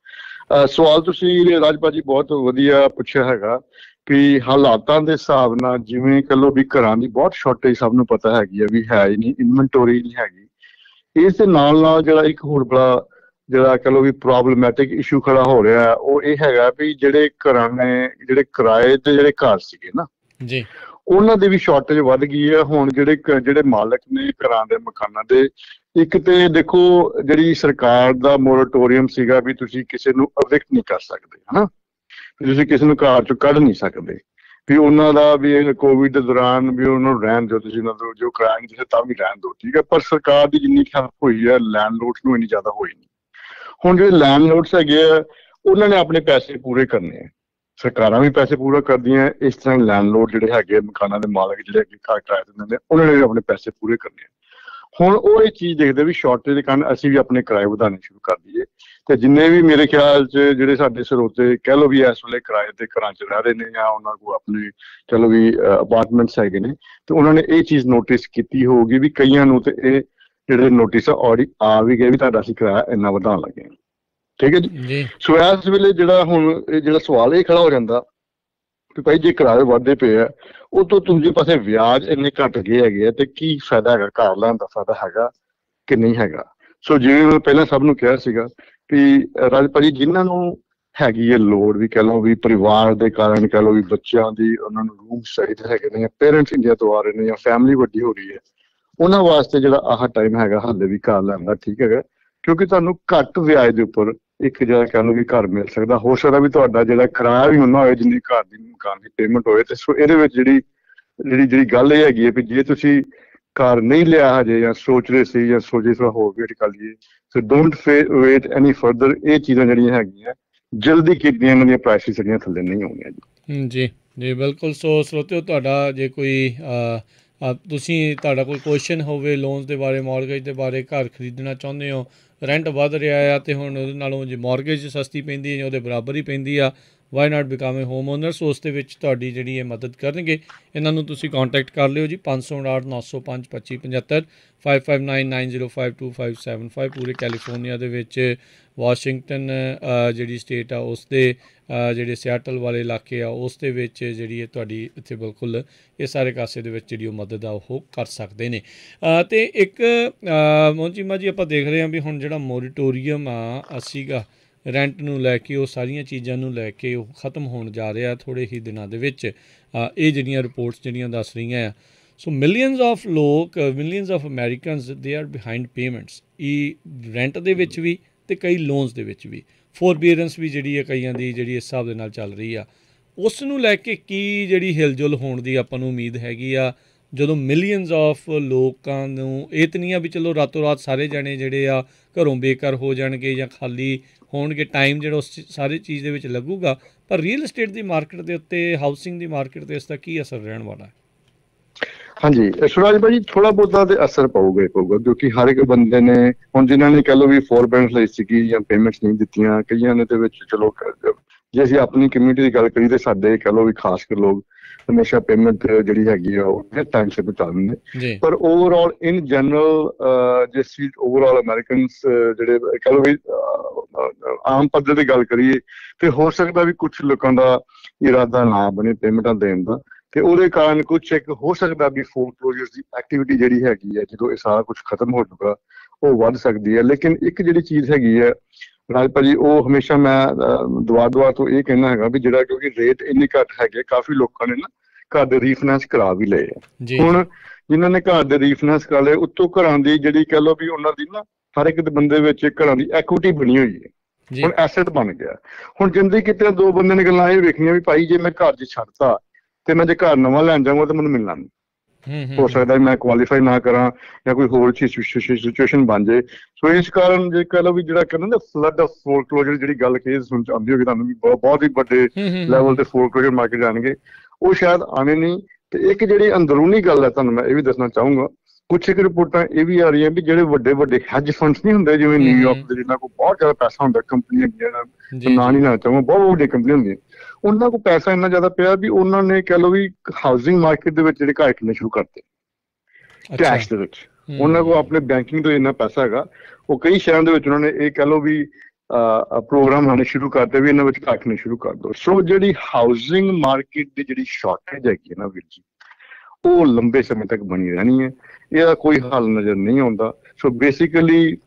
ਸਵਾਲ ਤੁਸੀਂ ਰਾਜਪਾਲ ਜੀ ਬਹੁਤ ਵਧੀਆ ਪੁੱਛਿਆ ਹੈਗਾ ਕਿ ਹਾਲਾਤਾਂ ਦੇ ਹਿਸਾਬ ਨਾਲ ਜਿਵੇਂ ਕਹ ਲਓ ਵੀ ਘਰਾਂ ਦੀ ਬਹੁਤ ਸ਼ਾਰਟੇਜ ਸਭ ਨੂੰ ਪਤਾ ਹੈਗੀ ਆ ਵੀ ਹੈ ਹੀ ਨਹੀਂ, ਇਨਵੈਂਟੋਰੀ ਨਹੀਂ ਹੈਗੀ। ਇਸ ਦੇ ਨਾਲ ਨਾਲ ਜਿਹੜਾ ਇੱਕ ਹੋਰ ਬੜਾ ਜਿਹੜਾ ਕਹ ਲਓ ਵੀ ਪ੍ਰੋਬਲਮੈਟਿਕ ਇਸ਼ੂ ਖੜਾ ਹੋ ਰਿਹਾ ਉਹ ਇਹ ਹੈਗਾ ਵੀ ਜਿਹੜੇ ਘਰਾਂ ਨੇ ਜਿਹੜੇ ਕਿਰਾਏ ਦੇ ਜਿਹੜੇ ਘਰ ਸੀਗੇ ਨਾ ਜੀ ਉਹਨਾਂ ਦੀ ਵੀ ਸ਼ਾਰਟੇਜ ਵੱਧ ਗਈ ਹੈ। ਹੁਣ ਜਿਹੜੇ ਜਿਹੜੇ ਮਾਲਕ ਨੇ ਘਰਾਂ ਦੇ ਮਕਾਨਾਂ ਦੇ, ਇੱਕ ਤੇ ਦੇਖੋ ਜਿਹੜੀ ਸਰਕਾਰ ਦਾ ਮੋਰਟੋਰੀਅਮ ਸੀਗਾ ਵੀ ਤੁਸੀਂ ਕਿਸੇ ਨੂੰ ਅਵਿਕਟ ਨਹੀਂ ਕਰ ਸਕਦੇ ਹਨਾ, ਤੁਸੀਂ ਕਿਸੇ ਨੂੰ ਘਰ ਚੋਂ ਕੱਢ ਨਹੀਂ ਸਕਦੇ, ਵੀ ਉਹਨਾਂ ਦਾ ਵੀ ਕੋਵਿਡ ਦੇ ਦੌਰਾਨ ਵੀ ਉਹਨਾਂ ਨੂੰ ਰਹਿਣ ਦਿਓ, ਤੁਸੀਂ ਉਹਨਾਂ ਤੋਂ ਜੋ ਕਰਾਇਆ ਤੁਸੀਂ ਤਾਂ ਵੀ ਰਹਿਣ ਦਿਓ, ਠੀਕ ਹੈ। ਪਰ ਸਰਕਾਰ ਦੀ ਜਿੰਨੀ ਹੈਲਪ ਹੋਈ ਹੈ ਲੈਂਡਲੋਡਸ ਨੂੰ ਇੰਨੀ ਜ਼ਿਆਦਾ ਹੋਈ ਨਹੀਂ। ਹੁਣ ਜਿਹੜੇ ਲੈਂਡਲੋਡਸ ਹੈਗੇ ਆ ਉਹਨਾਂ ਨੇ ਆਪਣੇ ਪੈਸੇ ਪੂਰੇ ਕਰਨੇ ਆ, ਸਰਕਾਰਾਂ ਵੀ ਪੈਸੇ ਪੂਰਾ ਕਰਦੀਆਂ, ਇਸ ਤਰ੍ਹਾਂ ਲੈਂਡਲੋਡ ਜਿਹੜੇ ਹੈਗੇ ਮਕਾਨਾਂ ਦੇ ਮਾਲਕ ਜਿਹੜੇ ਅੱਗੇ ਘਰ ਕਿਰਾਏ ਤੇ ਦਿੰਦੇ ਉਹਨਾਂ ਨੇ ਆਪਣੇ ਪੈਸੇ ਪੂਰੇ ਕਰਨੇ ਆ। ਹੁਣ ਉਹ ਇਹ ਚੀਜ਼ ਦੇਖਦੇ ਵੀ ਸ਼ਾਰਟੇਜ ਦੇ ਕਾਰਨ ਅਸੀਂ ਵੀ ਆਪਣੇ ਕਿਰਾਏ ਵਧਾਉਣੇ ਸ਼ੁਰੂ ਕਰ ਦਈਏ, ਤੇ ਜਿੰਨੇ ਵੀ ਮੇਰੇ ਖਿਆਲ 'ਚ ਜਿਹੜੇ ਸਾਡੇ ਸਰੋਤੇ ਕਹਿ ਲਓ ਵੀ ਇਸ ਵੇਲੇ ਕਿਰਾਏ ਤੇ ਘਰਾਂ 'ਚ ਰਹਿ ਰਹੇ ਨੇ ਜਾਂ ਉਹਨਾਂ ਕੋਲ ਆਪਣੇ ਚਲੋ ਵੀ ਅਪਾਰਟਮੈਂਟਸ ਹੈਗੇ ਨੇ, ਤੇ ਉਹਨਾਂ ਨੇ ਇਹ ਚੀਜ਼ ਨੋਟਿਸ ਕੀਤੀ ਹੋਊਗੀ ਵੀ ਕਈਆਂ ਨੂੰ ਤੇ ਇਹ ਜਿਹੜੇ ਨੋਟਿਸ ਆਲਰੇਡੀ ਆ ਵੀ ਗਏ ਵੀ ਤੁਹਾਡਾ ਅਸੀਂ ਕਿਰਾਇਆ ਇੰਨਾ ਵਧਾਉਣ ਲੱਗੇ ਹਾਂ, ਠੀਕ ਹੈ ਜੀ। ਸੋ ਇਸ ਵੇਲੇ ਜਿਹੜਾ ਹੁਣ ਇਹ ਜਿਹੜਾ ਸਵਾਲ ਇਹ ਖੜਾ ਹੋ ਜਾਂਦਾ ਕਿ ਭਾਈ ਜੇ ਕਿਰਾਏ ਵੱਧਦੇ ਪਏ ਆ ਉਹ ਤੋਂ ਦੂਜੇ ਪਾਸੇ ਵਿਆਜ ਇੰਨੇ ਘੱਟ ਗਏ ਹੈਗੇ ਆ ਤੇ ਕੀ ਫਾਇਦਾ ਹੈਗਾ, ਘਰ ਲੈਣ ਦਾ ਫਾਇਦਾ ਹੈਗਾ ਕਿ ਨਹੀਂ ਹੈਗਾ। ਸੋ ਜਿਵੇਂ ਮੈਂ ਪਹਿਲਾਂ ਸਭ ਨੂੰ ਕਿਹਾ ਸੀਗਾ ਵੀ ਰਾਜਪਾਲ ਜੀ ਜਿਨ੍ਹਾਂ ਨੂੰ ਹੈਗੀ ਹੈ ਲੋੜ ਵੀ ਕਹਿ ਲਓ ਵੀ ਪਰਿਵਾਰ ਦੇ ਕਾਰਨ ਕਹਿ ਲਓ ਵੀ ਬੱਚਿਆਂ ਦੀ ਉਹਨਾਂ ਨੂੰ ਰੂਮ ਚਾਹੀਦੇ ਹੈਗੇ ਨੇ ਜਾਂ ਪੇਰੈਂਟਸ ਇੰਡੀਆ ਤੋਂ ਆ ਰਹੇ ਨੇ ਜਾਂ ਫੈਮਿਲੀ ਵੱਡੀ ਹੋ ਰਹੀ ਹੈ, ਉਹਨਾਂ ਵਾਸਤੇ ਜਿਹੜਾ ਆਹ ਟਾਈਮ ਹੈਗਾ ਹਾਲੇ ਵੀ ਘਰ ਲੈਣ ਦਾ ਠੀਕ ਹੈਗਾ, ਕਿਉਂਕਿ ਤੁਹਾਨੂੰ ਘੱਟ ਵਿਆਜ ਦੇ ਉੱਪਰ ਇੱਕ ਜਿਹੜਾ ਕਹਿ ਲਓ ਵੀ ਘਰ ਮਿਲ ਸਕਦਾ। ਹੋ ਸਕਦਾ ਵੀ ਤੁਹਾਡਾ ਜਿਹੜਾ ਕਿਰਾਇਆ ਵੀ ਉਹਨਾਂ ਹੋਵੇ ਜਿੰਨੀ ਘਰ ਦੀ ਮਕਾਨ ਦੀ ਪੇਮੈਂਟ ਹੋਵੇ। ਤੇ ਸੋ ਇਹਦੇ ਵਿੱਚ ਜਿਹੜੀ ਜਿਹੜੀ ਜਿਹੜੀ ਗੱਲ ਇਹ ਹੈਗੀ ਹੈ ਵੀ ਜੇ ਤੁਸੀਂ ਘਰ ਨਹੀਂ ਲਿਆ ਹਜੇ ਜਾਂ ਸੋਚ ਰਹੇ ਸੀ ਜਾਂ ਸੋਚੇ ਥੋੜਾ ਹੋਰ ਵੇਟ ਕਰ ਲਈਏ, so don't wait any further. ਇਹ ਚੀਜ਼ਾਂ ਜਿਹੜੀਆਂ ਹੈਗੀਆਂ ਜਲਦੀ ਕੀਤੀਆਂ ਇਹਨਾਂ ਦੀਆਂ ਪ੍ਰਾਈਸਿਸ ਜਿਹੜੀਆਂ ਥੱਲੇ ਨਹੀਂ ਹੋਣੀਆਂ ਜੀ। ਜੀ ਜੀ ਬਿਲਕੁਲ। ਸੋ ਸਰੋਤਿਓ ਤੁਹਾਡਾ ਜੇ ਕੋਈ ਤੁਸੀਂ ਤੁਹਾਡਾ ਕੋਈ ਕੁਐਸਚਨ ਹੋਵੇ ਲੋਨਸ ਦੇ ਬਾਰੇ, ਮੌਰਗੇਜ ਦੇ ਬਾਰੇ, ਘਰ ਖਰੀਦਣਾ ਚਾਹੁੰਦੇ ਹੋ, ਰੈਂਟ ਵੱਧ ਰਿਹਾ ਆ ਅਤੇ ਹੁਣ ਉਹਦੇ ਨਾਲੋਂ ਜੇ ਮੌਰਗੇਜ ਸਸਤੀ ਪੈਂਦੀ ਹੈ ਉਹਦੇ ਬਰਾਬਰ ਹੀ ਪੈਂਦੀ ਆ, why not become a home owners, ਉਸ ਦੇ ਵਿੱਚ ਤੁਹਾਡੀ ਜਿਹੜੀ ਇਹ ਮਦਦ ਕਰਨਗੇ। ਇਹਨਾਂ ਨੂੰ ਤੁਸੀਂ ਕੰਟੈਕਟ ਕਰ ਲਿਓ ਜੀ ਪੰਜ ਸੌ ਉਣਾਹਠ ਨੌ ਸੌ ਪੰਜ ਪੱਚੀ ਪਝੱਤਰ five five nine nine zero five two five seven five. ਪੂਰੇ ਕੈਲੀਫੋਰਨੀਆ ਦੇ ਵਿੱਚ ਵਾਸ਼ਿੰਗਟਨ ਜਿਹੜੀ ਸਟੇਟ ਆ ਉਸ ਦੇ ਜਿਹੜੇ ਸਿਆਟਲ ਵਾਲੇ ਇਲਾਕੇ ਆ ਉਸ ਦੇ ਵਿੱਚ ਜਿਹੜੀ ਹੈ ਤੁਹਾਡੀ ਇੱਥੇ ਬਿਲਕੁਲ ਇਹ ਸਾਰੇ ਕਾਸੇ ਦੇ ਵਿੱਚ ਜਿਹੜੀ ਉਹ ਮਦਦ ਆ ਉਹ ਕਰ ਸਕਦੇ ਨੇ। ਅਤੇ ਇੱਕ ਮੋਹਨਚੀਮਾ ਜੀ ਆਪਾਂ ਦੇਖ ਰਹੇ ਹਾਂ ਵੀ ਹੁਣ ਜਿਹੜਾ ਮੋਰੀਟੋਰੀਅਮ ਆ ਸੀਗਾ ਰੈਂਟ ਨੂੰ ਲੈ ਕੇ, ਉਹ ਸਾਰੀਆਂ ਚੀਜ਼ਾਂ ਨੂੰ ਲੈ ਕੇ ਉਹ ਖ਼ਤਮ ਹੋਣ ਜਾ ਰਿਹਾ ਥੋੜ੍ਹੇ ਹੀ ਦਿਨਾਂ ਦੇ ਵਿੱਚ। ਇਹ ਜਿਹੜੀਆਂ ਰਿਪੋਰਟਸ ਜਿਹੜੀਆਂ ਦੱਸ ਰਹੀਆਂ ਆ। ਸੋ ਮਿਲੀਅਨਸ ਆਫ ਲੋਕ, millions of Americans they are behind payments, ਇਹ ਰੈਂਟ ਦੇ ਵਿੱਚ ਵੀ ਅਤੇ ਕਈ ਲੋਨਸ ਦੇ ਵਿੱਚ ਵੀ। ਫੋਰਬੀਅਰੈਂਸ ਵੀ ਜਿਹੜੀ ਹੈ ਕਈਆਂ ਦੀ ਜਿਹੜੀ ਇਸ ਹਿਸਾਬ ਦੇ ਨਾਲ ਚੱਲ ਰਹੀ ਆ, ਉਸ ਨੂੰ ਲੈ ਕੇ ਕੀ ਜਿਹੜੀ ਹਿਲਜੁਲ ਹੋਣ ਦੀ ਆਪਾਂ ਨੂੰ ਉਮੀਦ ਹੈਗੀ ਆ ਜਦੋਂ ਮਿਲੀਅਨਸ ਆਫ ਲੋਕਾਂ ਨੂੰ ਇਹ ਤਾਂ ਨਹੀਂ ਆ ਵੀ ਚਲੋ ਰਾਤੋਂ ਰਾਤ ਸਾਰੇ ਜਾਣੇ ਜਿਹੜੇ ਆ ਘਰੋਂ ਬੇਘਰ ਹੋ ਜਾਣਗੇ ਜਾਂ ਖਾਲੀ ਹੋਣਗੇ, ਟਾਈਮ ਜਿਹੜਾ ਉਸ ਸਾਰੀ ਚੀਜ਼ ਦੇ ਵਿੱਚ ਲੱਗੂਗਾ, ਪਰ ਰੀਅਲ estate ਦੀ ਮਾਰਕੀਟ ਦੇ ਉੱਤੇ, ਹਾਊਸਿੰਗ ਦੀ ਮਾਰਕੀਟ 'ਤੇ ਇਸ ਦਾ ਕੀ ਅਸਰ ਰਹਿਣ ਵਾਲਾ ਹੈ? ਹਾਂਜੀ ਸੁਰਾਜ ਭਾਜੀ ਥੋੜਾ ਬਹੁਤਾ ਤੇ ਅਸਰ ਪਊਗਾ ਹੀ ਪਊਗਾ, ਕਿਉਂਕਿ ਹਰ ਇੱਕ ਬੰਦੇ ਨੇ ਹੁਣ ਜਿਨ੍ਹਾਂ ਨੇ ਕਹਿ ਲਓ ਵੀ ਫੋਰਬੈਂਸ ਲਈ ਸੀਗੀ ਜਾਂ ਪੇਮੈਂਟਸ ਨਹੀਂ ਦਿੱਤੀਆਂ, ਕਈਆਂ ਨੇ ਦੇ ਵਿੱਚ ਚਲੋ ਜੇ ਅਸੀਂ ਆਪਣੀ ਕਮਿਊਨਿਟੀ ਦੀ ਗੱਲ ਕਰੀਏ ਤੇ ਸਾਡੇ ਕਹਿ ਲਓ ਵੀ ਖਾਸ ਕਰ ਲੋਕ ਹਮੇਸ਼ਾ ਪੇਮੈਂਟ ਜਿਹੜੀ ਹੈਗੀ ਆ ਉਹ ਟਾਈਮ ਸਿਰ ਪਹੁੰਚਾ ਦਿੰਦੇ, ਪਰ ਓਵਰਆਲ ਇਨ ਜਨਰਲ ਜੇ ਸੀ ਓਵਰਆਲ ਅਮਰੀਕਨਸ ਜਿਹੜੇ ਕਹਿ ਲਓ ਵੀ ਆਮ ਪੱਧਰ ਦੀ ਗੱਲ ਕਰੀਏ ਤੇ ਹੋ ਸਕਦਾ ਵੀ ਕੁਛ ਲੋਕਾਂ ਦਾ ਇਰਾਦਾ ਨਾ ਬਣੇ ਪੇਮੈਂਟਾਂ ਦੇਣ ਦਾ, ਤੇ ਉਹਦੇ ਕਾਰਨ ਕੁਛ ਇੱਕ ਹੋ ਸਕਦਾ ਵੀ ਫੋਰਕਲੋਜ਼ਰਸ ਦੀ ਐਕਟੀਵਿਟੀ ਜਿਹੜੀ ਹੈਗੀ ਹੈ ਜਦੋਂ ਇਹ ਸਾਰਾ ਕੁਛ ਖਤਮ ਹੋ ਚੁੱਕਾ ਉਹ ਵੱਧ ਸਕਦੀ ਹੈ। ਲੇਕਿਨ ਇੱਕ ਜਿਹੜੀ ਚੀਜ਼ ਹੈਗੀ ਹੈ ਰਾਜਪਾਲ ਜੀ, ਉਹ ਹਮੇਸ਼ਾ ਮੈਂ ਦੁਆ ਦੁਆ ਤੋਂ ਇਹ ਕਹਿਣਾ ਹੈਗਾ ਵੀ ਜਿਹੜਾ ਕਿਉਂਕਿ ਰੇਟ ਇੰਨੇ ਘੱਟ ਹੈਗੇ, ਕਾਫੀ ਲੋਕਾਂ ਨੇ ਨਾ ਘਰ ਦੇ ਰੀਫਾਈਨੈਂਸ ਕਰਾ ਵੀ ਲਏ ਆ। ਹੁਣ ਜਿਨ੍ਹਾਂ ਨੇ ਘਰ ਦੇ ਰੀਫਾਈਨੈਂਸ ਕਰਾ ਲਏ ਉੱਤੋਂ ਘਰਾਂ ਦੀ ਜਿਹੜੀ ਕਹਿ ਲਓ ਵੀ ਉਹਨਾਂ ਦੀ ਨਾ ਹਰ ਇੱਕ ਬੰਦੇ ਵਿੱਚ ਘਰਾਂ ਦੀ ਐਕੁਇਟੀ ਬਣੀ ਹੋਈ ਹੈ, ਹੁਣ ਐਸੈਟ ਬਣ ਗਿਆ। ਹੁਣ ਜਿੰਦਗੀ ਕਿਤੇ ਦੋ ਬੰਦੇ ਨੇ ਗੱਲਾਂ ਇਹ ਵੇਖਣੀਆਂ ਵੀ ਭਾਈ ਜੇ ਮੈਂ ਘਰ 'ਚ ਛੱਡਤਾ ਤੇ ਮੈਂ ਜੇ ਘਰ ਨਵਾਂ ਲੈਣ ਜਾਵਾਂਗਾ ਤਾਂ ਮੈਨੂੰ ਮਿਲਣਾ ਨਹੀਂ, ਹੋ ਸਕਦਾ ਮੈਂ ਕੁਆਲੀਫਾਈ ਨਾ ਕਰਾਂ ਜਾਂ ਕੋਈ ਹੋਰ ਸਿਚੁਏਸ਼ਨ ਬਣ ਜਾਏ। ਸੋ ਇਸ ਕਾਰਨ ਜੇ ਕਹਿ ਲਓ ਵੀ ਜਿਹੜਾ ਕਹਿੰਦੇ ਨਾ ਫਲੱਡ ਆਫ ਫੋਰਕਲੋਜ਼ਰ ਜਿਹੜੀ ਗੱਲ ਕੇਸ ਸੁਣ ਆਉਂਦੀ ਹੋਗੀ ਤੁਹਾਨੂੰ ਵੀ ਬਹੁਤ ਹੀ ਵੱਡੇ ਲੈਵਲ ਤੇ ਫੋਰਕਲੋਜ਼ਰ ਮਾਰਕੀਟ ਜਾਣਗੇ, ਉਹ ਸ਼ਾਇਦ ਆਣੇ ਨਹੀਂ। ਤੇ ਇੱਕ ਜਿਹੜੀ ਅੰਦਰੂਨੀ ਗੱਲ ਹੈ ਤੁਹਾਨੂੰ ਮੈਂ ਇਹ ਵੀ ਦੱਸਣਾ ਚਾਹੂੰਗਾ, ਕੁਛ ਇੱਕ ਰਿਪੋਰਟਾਂ ਇਹ ਵੀ ਆ ਰਹੀਆਂ ਵੀ ਜਿਹੜੇ ਵੱਡੇ ਵੱਡੇ ਹੈਜ ਫੰਡਸ ਨਹੀਂ ਹੁੰਦੇ ਜਿਵੇਂ ਨਿਊਯਾਰਕ ਦੇ ਜਿਨ੍ਹਾਂ ਕੋਲ ਬਹੁਤ ਜ਼ਿਆਦਾ ਪੈਸਾ ਹੁੰਦਾ, ਕੰਪਨੀਆਂ ਜਿਹੜੀਆਂ ਨਾਂ ਨਹੀਂ ਲੈਣਾ ਚਾਹੂੰਗਾ, ਬਹੁਤ ਵੱਡੀਆਂ ਕੰਪਨੀਆਂ ਹੁੰਦੀਆਂ, ਉਹਨਾਂ ਕੋਲ ਪੈਸਾ ਇੰਨਾ ਜ਼ਿਆਦਾ ਪਿਆ ਵੀ ਉਹਨਾਂ ਨੇ ਕਹਿ ਲਓ ਵੀ ਹਾਊਸਿੰਗ ਮਾਰਕੀਟ ਦੇ ਵਿੱਚ ਜਿਹੜੇ ਘਰ ਕਿੰਨੇ ਸ਼ੁਰੂ ਕਰਤੇ ਕੈਸ਼ ਦੇ ਵਿੱਚ। ਉਹਨਾਂ ਕੋਲ ਆਪਣੇ ਬੈਂਕਿੰਗ ਤੋਂ ਇੰਨਾ ਪੈਸਾ ਹੈਗਾ, ਉਹ ਕਈ ਸ਼ਹਿਰਾਂ ਦੇ ਵਿੱਚ ਉਹਨਾਂ ਨੇ ਇਹ ਕਹਿ ਲਓ ਵੀ ਪ੍ਰੋਗਰਾਮ ਲਾਣੇ ਸ਼ੁਰੂ ਕਰਦੇ ਵੀ ਇਹਨਾਂ ਵਿੱਚ ਘੱਟਣੇ ਸ਼ੁਰੂ ਕਰ ਦਿਓ। ਸੋ ਜਿਹੜੀ ਹਾਊਸਿੰਗ ਮਾਰਕੀਟ ਦੀ ਜਿਹੜੀ ਸ਼ਾਰਟੇਜ ਹੈਗੀ ਹੈ ਨਾ ਵੀਰ ਜੀ, ਉਹ ਲੰਬੇ ਸਮੇਂ ਤੱਕ ਬਣੀ ਰਹਿਣੀ ਹੈ, ਇਹਦਾ ਕੋਈ ਹੱਲ ਨਜ਼ਰ ਨਹੀਂ ਆਉਂਦਾ। ਸੋ ਬੇਸਿਕਲੀ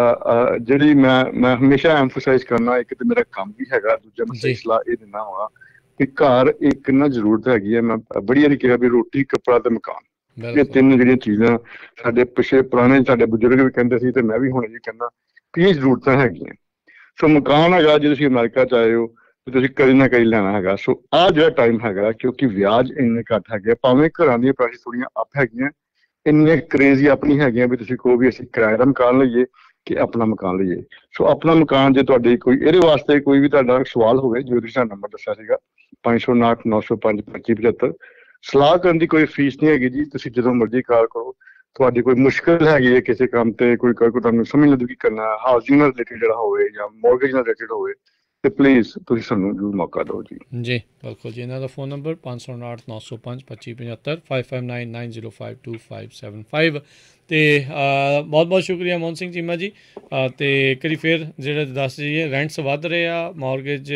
ਜਿਹੜੀ ਮੈਂ ਮੈਂ ਹਮੇਸ਼ਾ ਐਮਫਸਾਈਜ਼ ਕਰਨਾ, ਇੱਕ ਤਾਂ ਮੇਰਾ ਕੰਮ ਵੀ ਹੈਗਾ, ਦੂਜਾ ਮੈਂ ਸਹੀ ਸਲਾਹ ਇਹ ਦਿੰਦਾ ਹੋਣਾ ਕਿ ਘਰ ਇੱਕ ਨਾ ਜ਼ਰੂਰਤ ਹੈਗੀ ਹੈ। ਮੈਂ ਬੜੀ ਵਾਰੀ ਕਿਹਾ ਵੀ ਰੋਟੀ, ਕੱਪੜਾ ਤੇ ਮਕਾਨ, ਇਹ ਤਿੰਨ ਜਿਹੜੀਆਂ ਚੀਜ਼ਾਂ ਸਾਡੇ ਪਿਛਲੇ ਪੁਰਾਣੇ ਸਾਡੇ ਬਜ਼ੁਰਗ ਵੀ ਕਹਿੰਦੇ ਸੀ ਤੇ ਮੈਂ ਵੀ ਹੁਣ ਜੀ ਕਹਿੰਦਾ ਕਿ ਇਹ ਜ਼ਰੂਰਤਾਂ ਹੈਗੀਆਂ। ਸੋ ਮਕਾਨ ਹੈਗਾ, ਜੇ ਤੁਸੀਂ ਅਮਰੀਕਾ ਚ ਆਏ ਹੋ ਤੇ ਤੁਸੀਂ ਕਦੀ ਨਾ ਕਦੀ ਲੈਣਾ ਹੈਗਾ। ਸੋ ਆਹ ਜਿਹੜਾ ਟਾਈਮ ਹੈਗਾ, ਕਿਉਂਕਿ ਵਿਆਜ ਇੰਨੇ ਘੱਟ ਹੈਗੇ, ਭਾਵੇਂ ਘਰਾਂ ਦੀਆਂ ਪ੍ਰਾਈਸ ਥੋੜੀਆਂ ਅਪ ਹੈਗੀਆਂ, ਇੰਨੀਆਂ ਕਰੇਜ਼ੀ ਅਪ ਨਹੀਂ ਹੈਗੀਆਂ ਵੀ ਤੁਸੀਂ ਕਹੋ ਵੀ ਅਸੀਂ ਕਿਰਾਏ ਦਾ ਮਕਾਨ ਲਈਏ ਕਿ ਆਪਣਾ ਮਕਾਨ ਲਈਏ। ਸੋ ਆਪਣਾ ਮਕਾਨ ਜੇ ਤੁਹਾਡੀ ਕੋਈ ਇਹਦੇ ਵਾਸਤੇ ਕੋਈ ਵੀ ਤੁਹਾਡਾ ਸਵਾਲ ਹੋਵੇ, ਜੋ ਤੁਸੀਂ ਸਾਨੂੰ ਨੰਬਰ ਦੱਸਿਆ ਸੀਗਾ ਪੰਜ ਸੌ ਉਨਾਹਠ ਨੌ ਸੌ ਪੰਜ ਪੱਚੀ ਪਝੱਤਰ, ਸਲਾਹ ਕਰਨ ਦੀ ਕੋਈ ਫੀਸ ਨਹੀਂ ਹੈਗੀ ਜੀ, ਤੁਸੀਂ ਜਦੋਂ ਮਰਜ਼ੀ ਕਾਲ ਕਰੋ। ਤੁਹਾਡੀ ਕੋਈ ਮੁਸ਼ਕਿਲ ਹੈਗੀ ਹੈ ਕਿਸੇ ਕੰਮ ਤੇ, ਕੋਈ ਕੋਈ ਤੁਹਾਨੂੰ ਸਮਝ ਲੱਗੇ ਕੀ ਕਰਨਾ, ਹਾਊਸਿੰਗ ਨਾਲ ਰਿਲੇਟਡ ਜਿਹੜਾ ਹੋਵੇ ਜਾਂ ਮੋਰਗੇਜ ਨਾਲ ਰਿਲੇਟਡ ਹੋਵੇ, ਤੇ ਪਲੀਜ਼ ਤੁਸੀਂ ਸਾਨੂੰ ਜ਼ਰੂਰ ਮੌਕਾ ਦਿਓ ਜੀ। ਜੀ ਬਿਲਕੁਲ ਜੀ। ਇਹਨਾਂ ਦਾ ਫੋਨ ਨੰਬਰ ਪੰਜ ਸੌ ਉਨਾਹਠ ਨੌ ਸੌ ਪੰਜ ਪੱਚੀ ਪਝੱਤਰ five five nine nine zero five two five seven five. ਅਤੇ ਬਹੁਤ ਬਹੁਤ ਸ਼ੁਕਰੀਆ ਮੋਹਨ ਸਿੰਘ ਚੀਮਾ ਜੀ। ਅਤੇ ਇੱਕ ਵਾਰੀ ਫਿਰ ਜਿਹੜੇ ਦੱਸ ਦਈਏ, ਰੈਂਟਸ ਵੱਧ ਰਹੇ ਆ, ਮੌਰਗੇਜ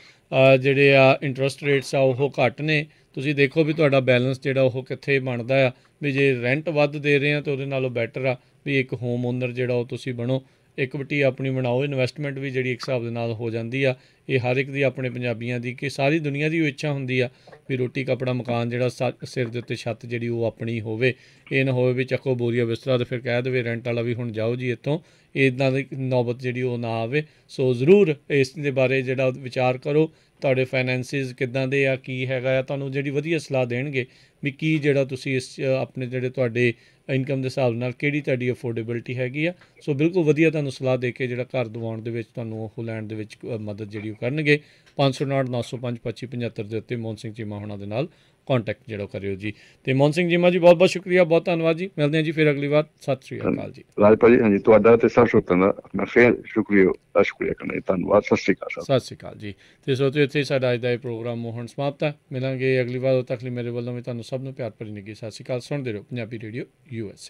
ਜਿਹੜੇ ਆ ਇੰਟਰਸਟ ਰੇਟਸ ਆ ਉਹ ਘੱਟ ਨੇ। ਤੁਸੀਂ ਦੇਖੋ ਵੀ ਤੁਹਾਡਾ ਬੈਲੈਂਸ ਜਿਹੜਾ ਉਹ ਕਿੱਥੇ ਬਣਦਾ ਆ, ਵੀ ਜੇ ਰੈਂਟ ਵੱਧ ਦੇ ਰਹੇ ਆ ਤਾਂ ਉਹਦੇ ਨਾਲੋਂ ਬੈਟਰ ਆ ਵੀ ਇੱਕ ਹੋਮ ਓਨਰ ਜਿਹੜਾ ਉਹ ਤੁਸੀਂ ਬਣੋ, ਇਕਵਿਟੀ ਆਪਣੀ ਬਣਾਓ। ਇਨਵੈਸਟਮੈਂਟ ਵੀ ਜਿਹੜੀ ਇੱਕ ਹਿਸਾਬ ਦੇ ਨਾਲ ਹੋ ਜਾਂਦੀ ਆ। ਇਹ ਹਰ ਇੱਕ ਦੀ ਆਪਣੇ ਪੰਜਾਬੀਆਂ ਦੀ, ਕਿ ਸਾਰੀ ਦੁਨੀਆ ਦੀ ਉਹ ਇੱਛਾ ਹੁੰਦੀ ਆ ਵੀ ਰੋਟੀ ਕੱਪੜਾ ਮਕਾਨ ਜਿਹੜਾ ਸਿਰ ਦੇ ਉੱਤੇ ਛੱਤ ਜਿਹੜੀ ਉਹ ਆਪਣੀ ਹੋਵੇ। ਇਹ ਨਾ ਹੋਵੇ ਵੀ ਚੱਕੋ ਬੋਰੀਆ ਬਿਸਤਰਾ ਅਤੇ ਫਿਰ ਕਹਿ ਦੇਵੇ ਰੈਂਟ ਵਾਲਾ ਵੀ ਹੁਣ ਜਾਓ ਜੀ ਇੱਥੋਂ, ਇੱਦਾਂ ਦੀ ਨੌਬਤ ਜਿਹੜੀ ਉਹ ਨਾ ਆਵੇ। ਸੋ ਜ਼ਰੂਰ ਇਸ ਦੇ ਬਾਰੇ ਜਿਹੜਾ ਵਿਚਾਰ ਕਰੋ, ਤੁਹਾਡੇ ਫਾਈਨੈਂਸਿਸ ਕਿੱਦਾਂ ਦੇ ਆ, ਕੀ ਹੈਗਾ ਆ, ਤੁਹਾਨੂੰ ਜਿਹੜੀ ਵਧੀਆ ਸਲਾਹ ਦੇਣਗੇ ਵੀ ਕੀ ਜਿਹੜਾ ਤੁਸੀਂ ਇਸ ਆਪਣੇ ਜਿਹੜੇ ਤੁਹਾਡੇ ਇਨਕਮ ਦੇ ਹਿਸਾਬ ਨਾਲ ਕਿਹੜੀ ਤੁਹਾਡੀ ਅਫੋਰਡੇਬਿਲਿਟੀ ਹੈਗੀ ਆ। ਸੋ ਬਿਲਕੁਲ ਵਧੀਆ ਤੁਹਾਨੂੰ ਸਲਾਹ ਦੇ ਕੇ ਜਿਹੜਾ ਘਰ ਦਿਵਾਉਣ ਦੇ ਵਿੱਚ ਤੁਹਾਨੂੰ ਉਹ ਲੈਣ ਦੇ ਵਿੱਚ ਮਦਦ ਜਿਹੜੀ ਉਹ ਕਰਨਗੇ। ਪੰਜ ਸੌ ਉਨਾਹਠ ਨੌ ਸੌ ਪੰਜ ਪੱਚੀ ਪਝੱਤਰ ਦੇ ਉੱਤੇ ਮੋਹਨ ਸਿੰਘ ਚੀਮਾ ਹੋਣਾ ਦੇ ਨਾਲ ਕੌਂਟੈਕਟ ਜਿਹੜਾ ਕਰਿਓ ਜੀ। ਅਤੇ ਮੋਹਨ ਸਿੰਘ ਚੀਮਾ ਜੀ ਬਹੁਤ ਬਹੁਤ ਸ਼ੁਕਰੀਆ, ਬਹੁਤ ਧੰਨਵਾਦ ਜੀ। ਮਿਲਦੇ ਹਾਂ ਜੀ ਫਿਰ ਅਗਲੀ ਵਾਰ। ਸਤਿ ਸ਼੍ਰੀ ਅਕਾਲ ਜੀ। ਰਾਜਪਾਲ ਜੀ, ਹਾਂਜੀ ਤੁਹਾਡਾ ਅਤੇ ਸਭ ਸਰੋਤਿਆਂ ਦਾ ਮੈਂ ਫਿਰ ਸ਼ੁਕਰੀਆ ਸ਼ੁਕਰੀਆ ਕਰਨਾ ਜੀ, ਧੰਨਵਾਦ। ਸਤਿ ਸ਼੍ਰੀ ਅਕਾਲ। ਸਤਿ ਸ਼੍ਰੀ ਅਕਾਲ ਜੀ। ਅਤੇ ਸੋਚੋ ਇੱਥੇ ਸਾਡਾ ਅੱਜ ਦਾ ਇਹ ਪ੍ਰੋਗਰਾਮ ਹੁਣ ਸਮਾਪਤ ਹੈ। ਮਿਲਾਂਗੇ ਅਗਲੀ ਵਾਰ, ਉਦੋਂ ਤੱਕ ਲਈ ਮੇਰੇ ਵੱਲੋਂ ਵੀ ਤੁਹਾਨੂੰ ਸਭ ਨੂੰ ਪਿਆਰ ਭਰੀ ਨਿੱਘੀ ਸਤਿ ਸ਼੍ਰੀ ਅਕਾਲ। ਸੁਣਦੇ ਰਹੋ ਪੰਜਾਬੀ ਰੇਡੀਓ ਯੂ ਐਸ ਏ।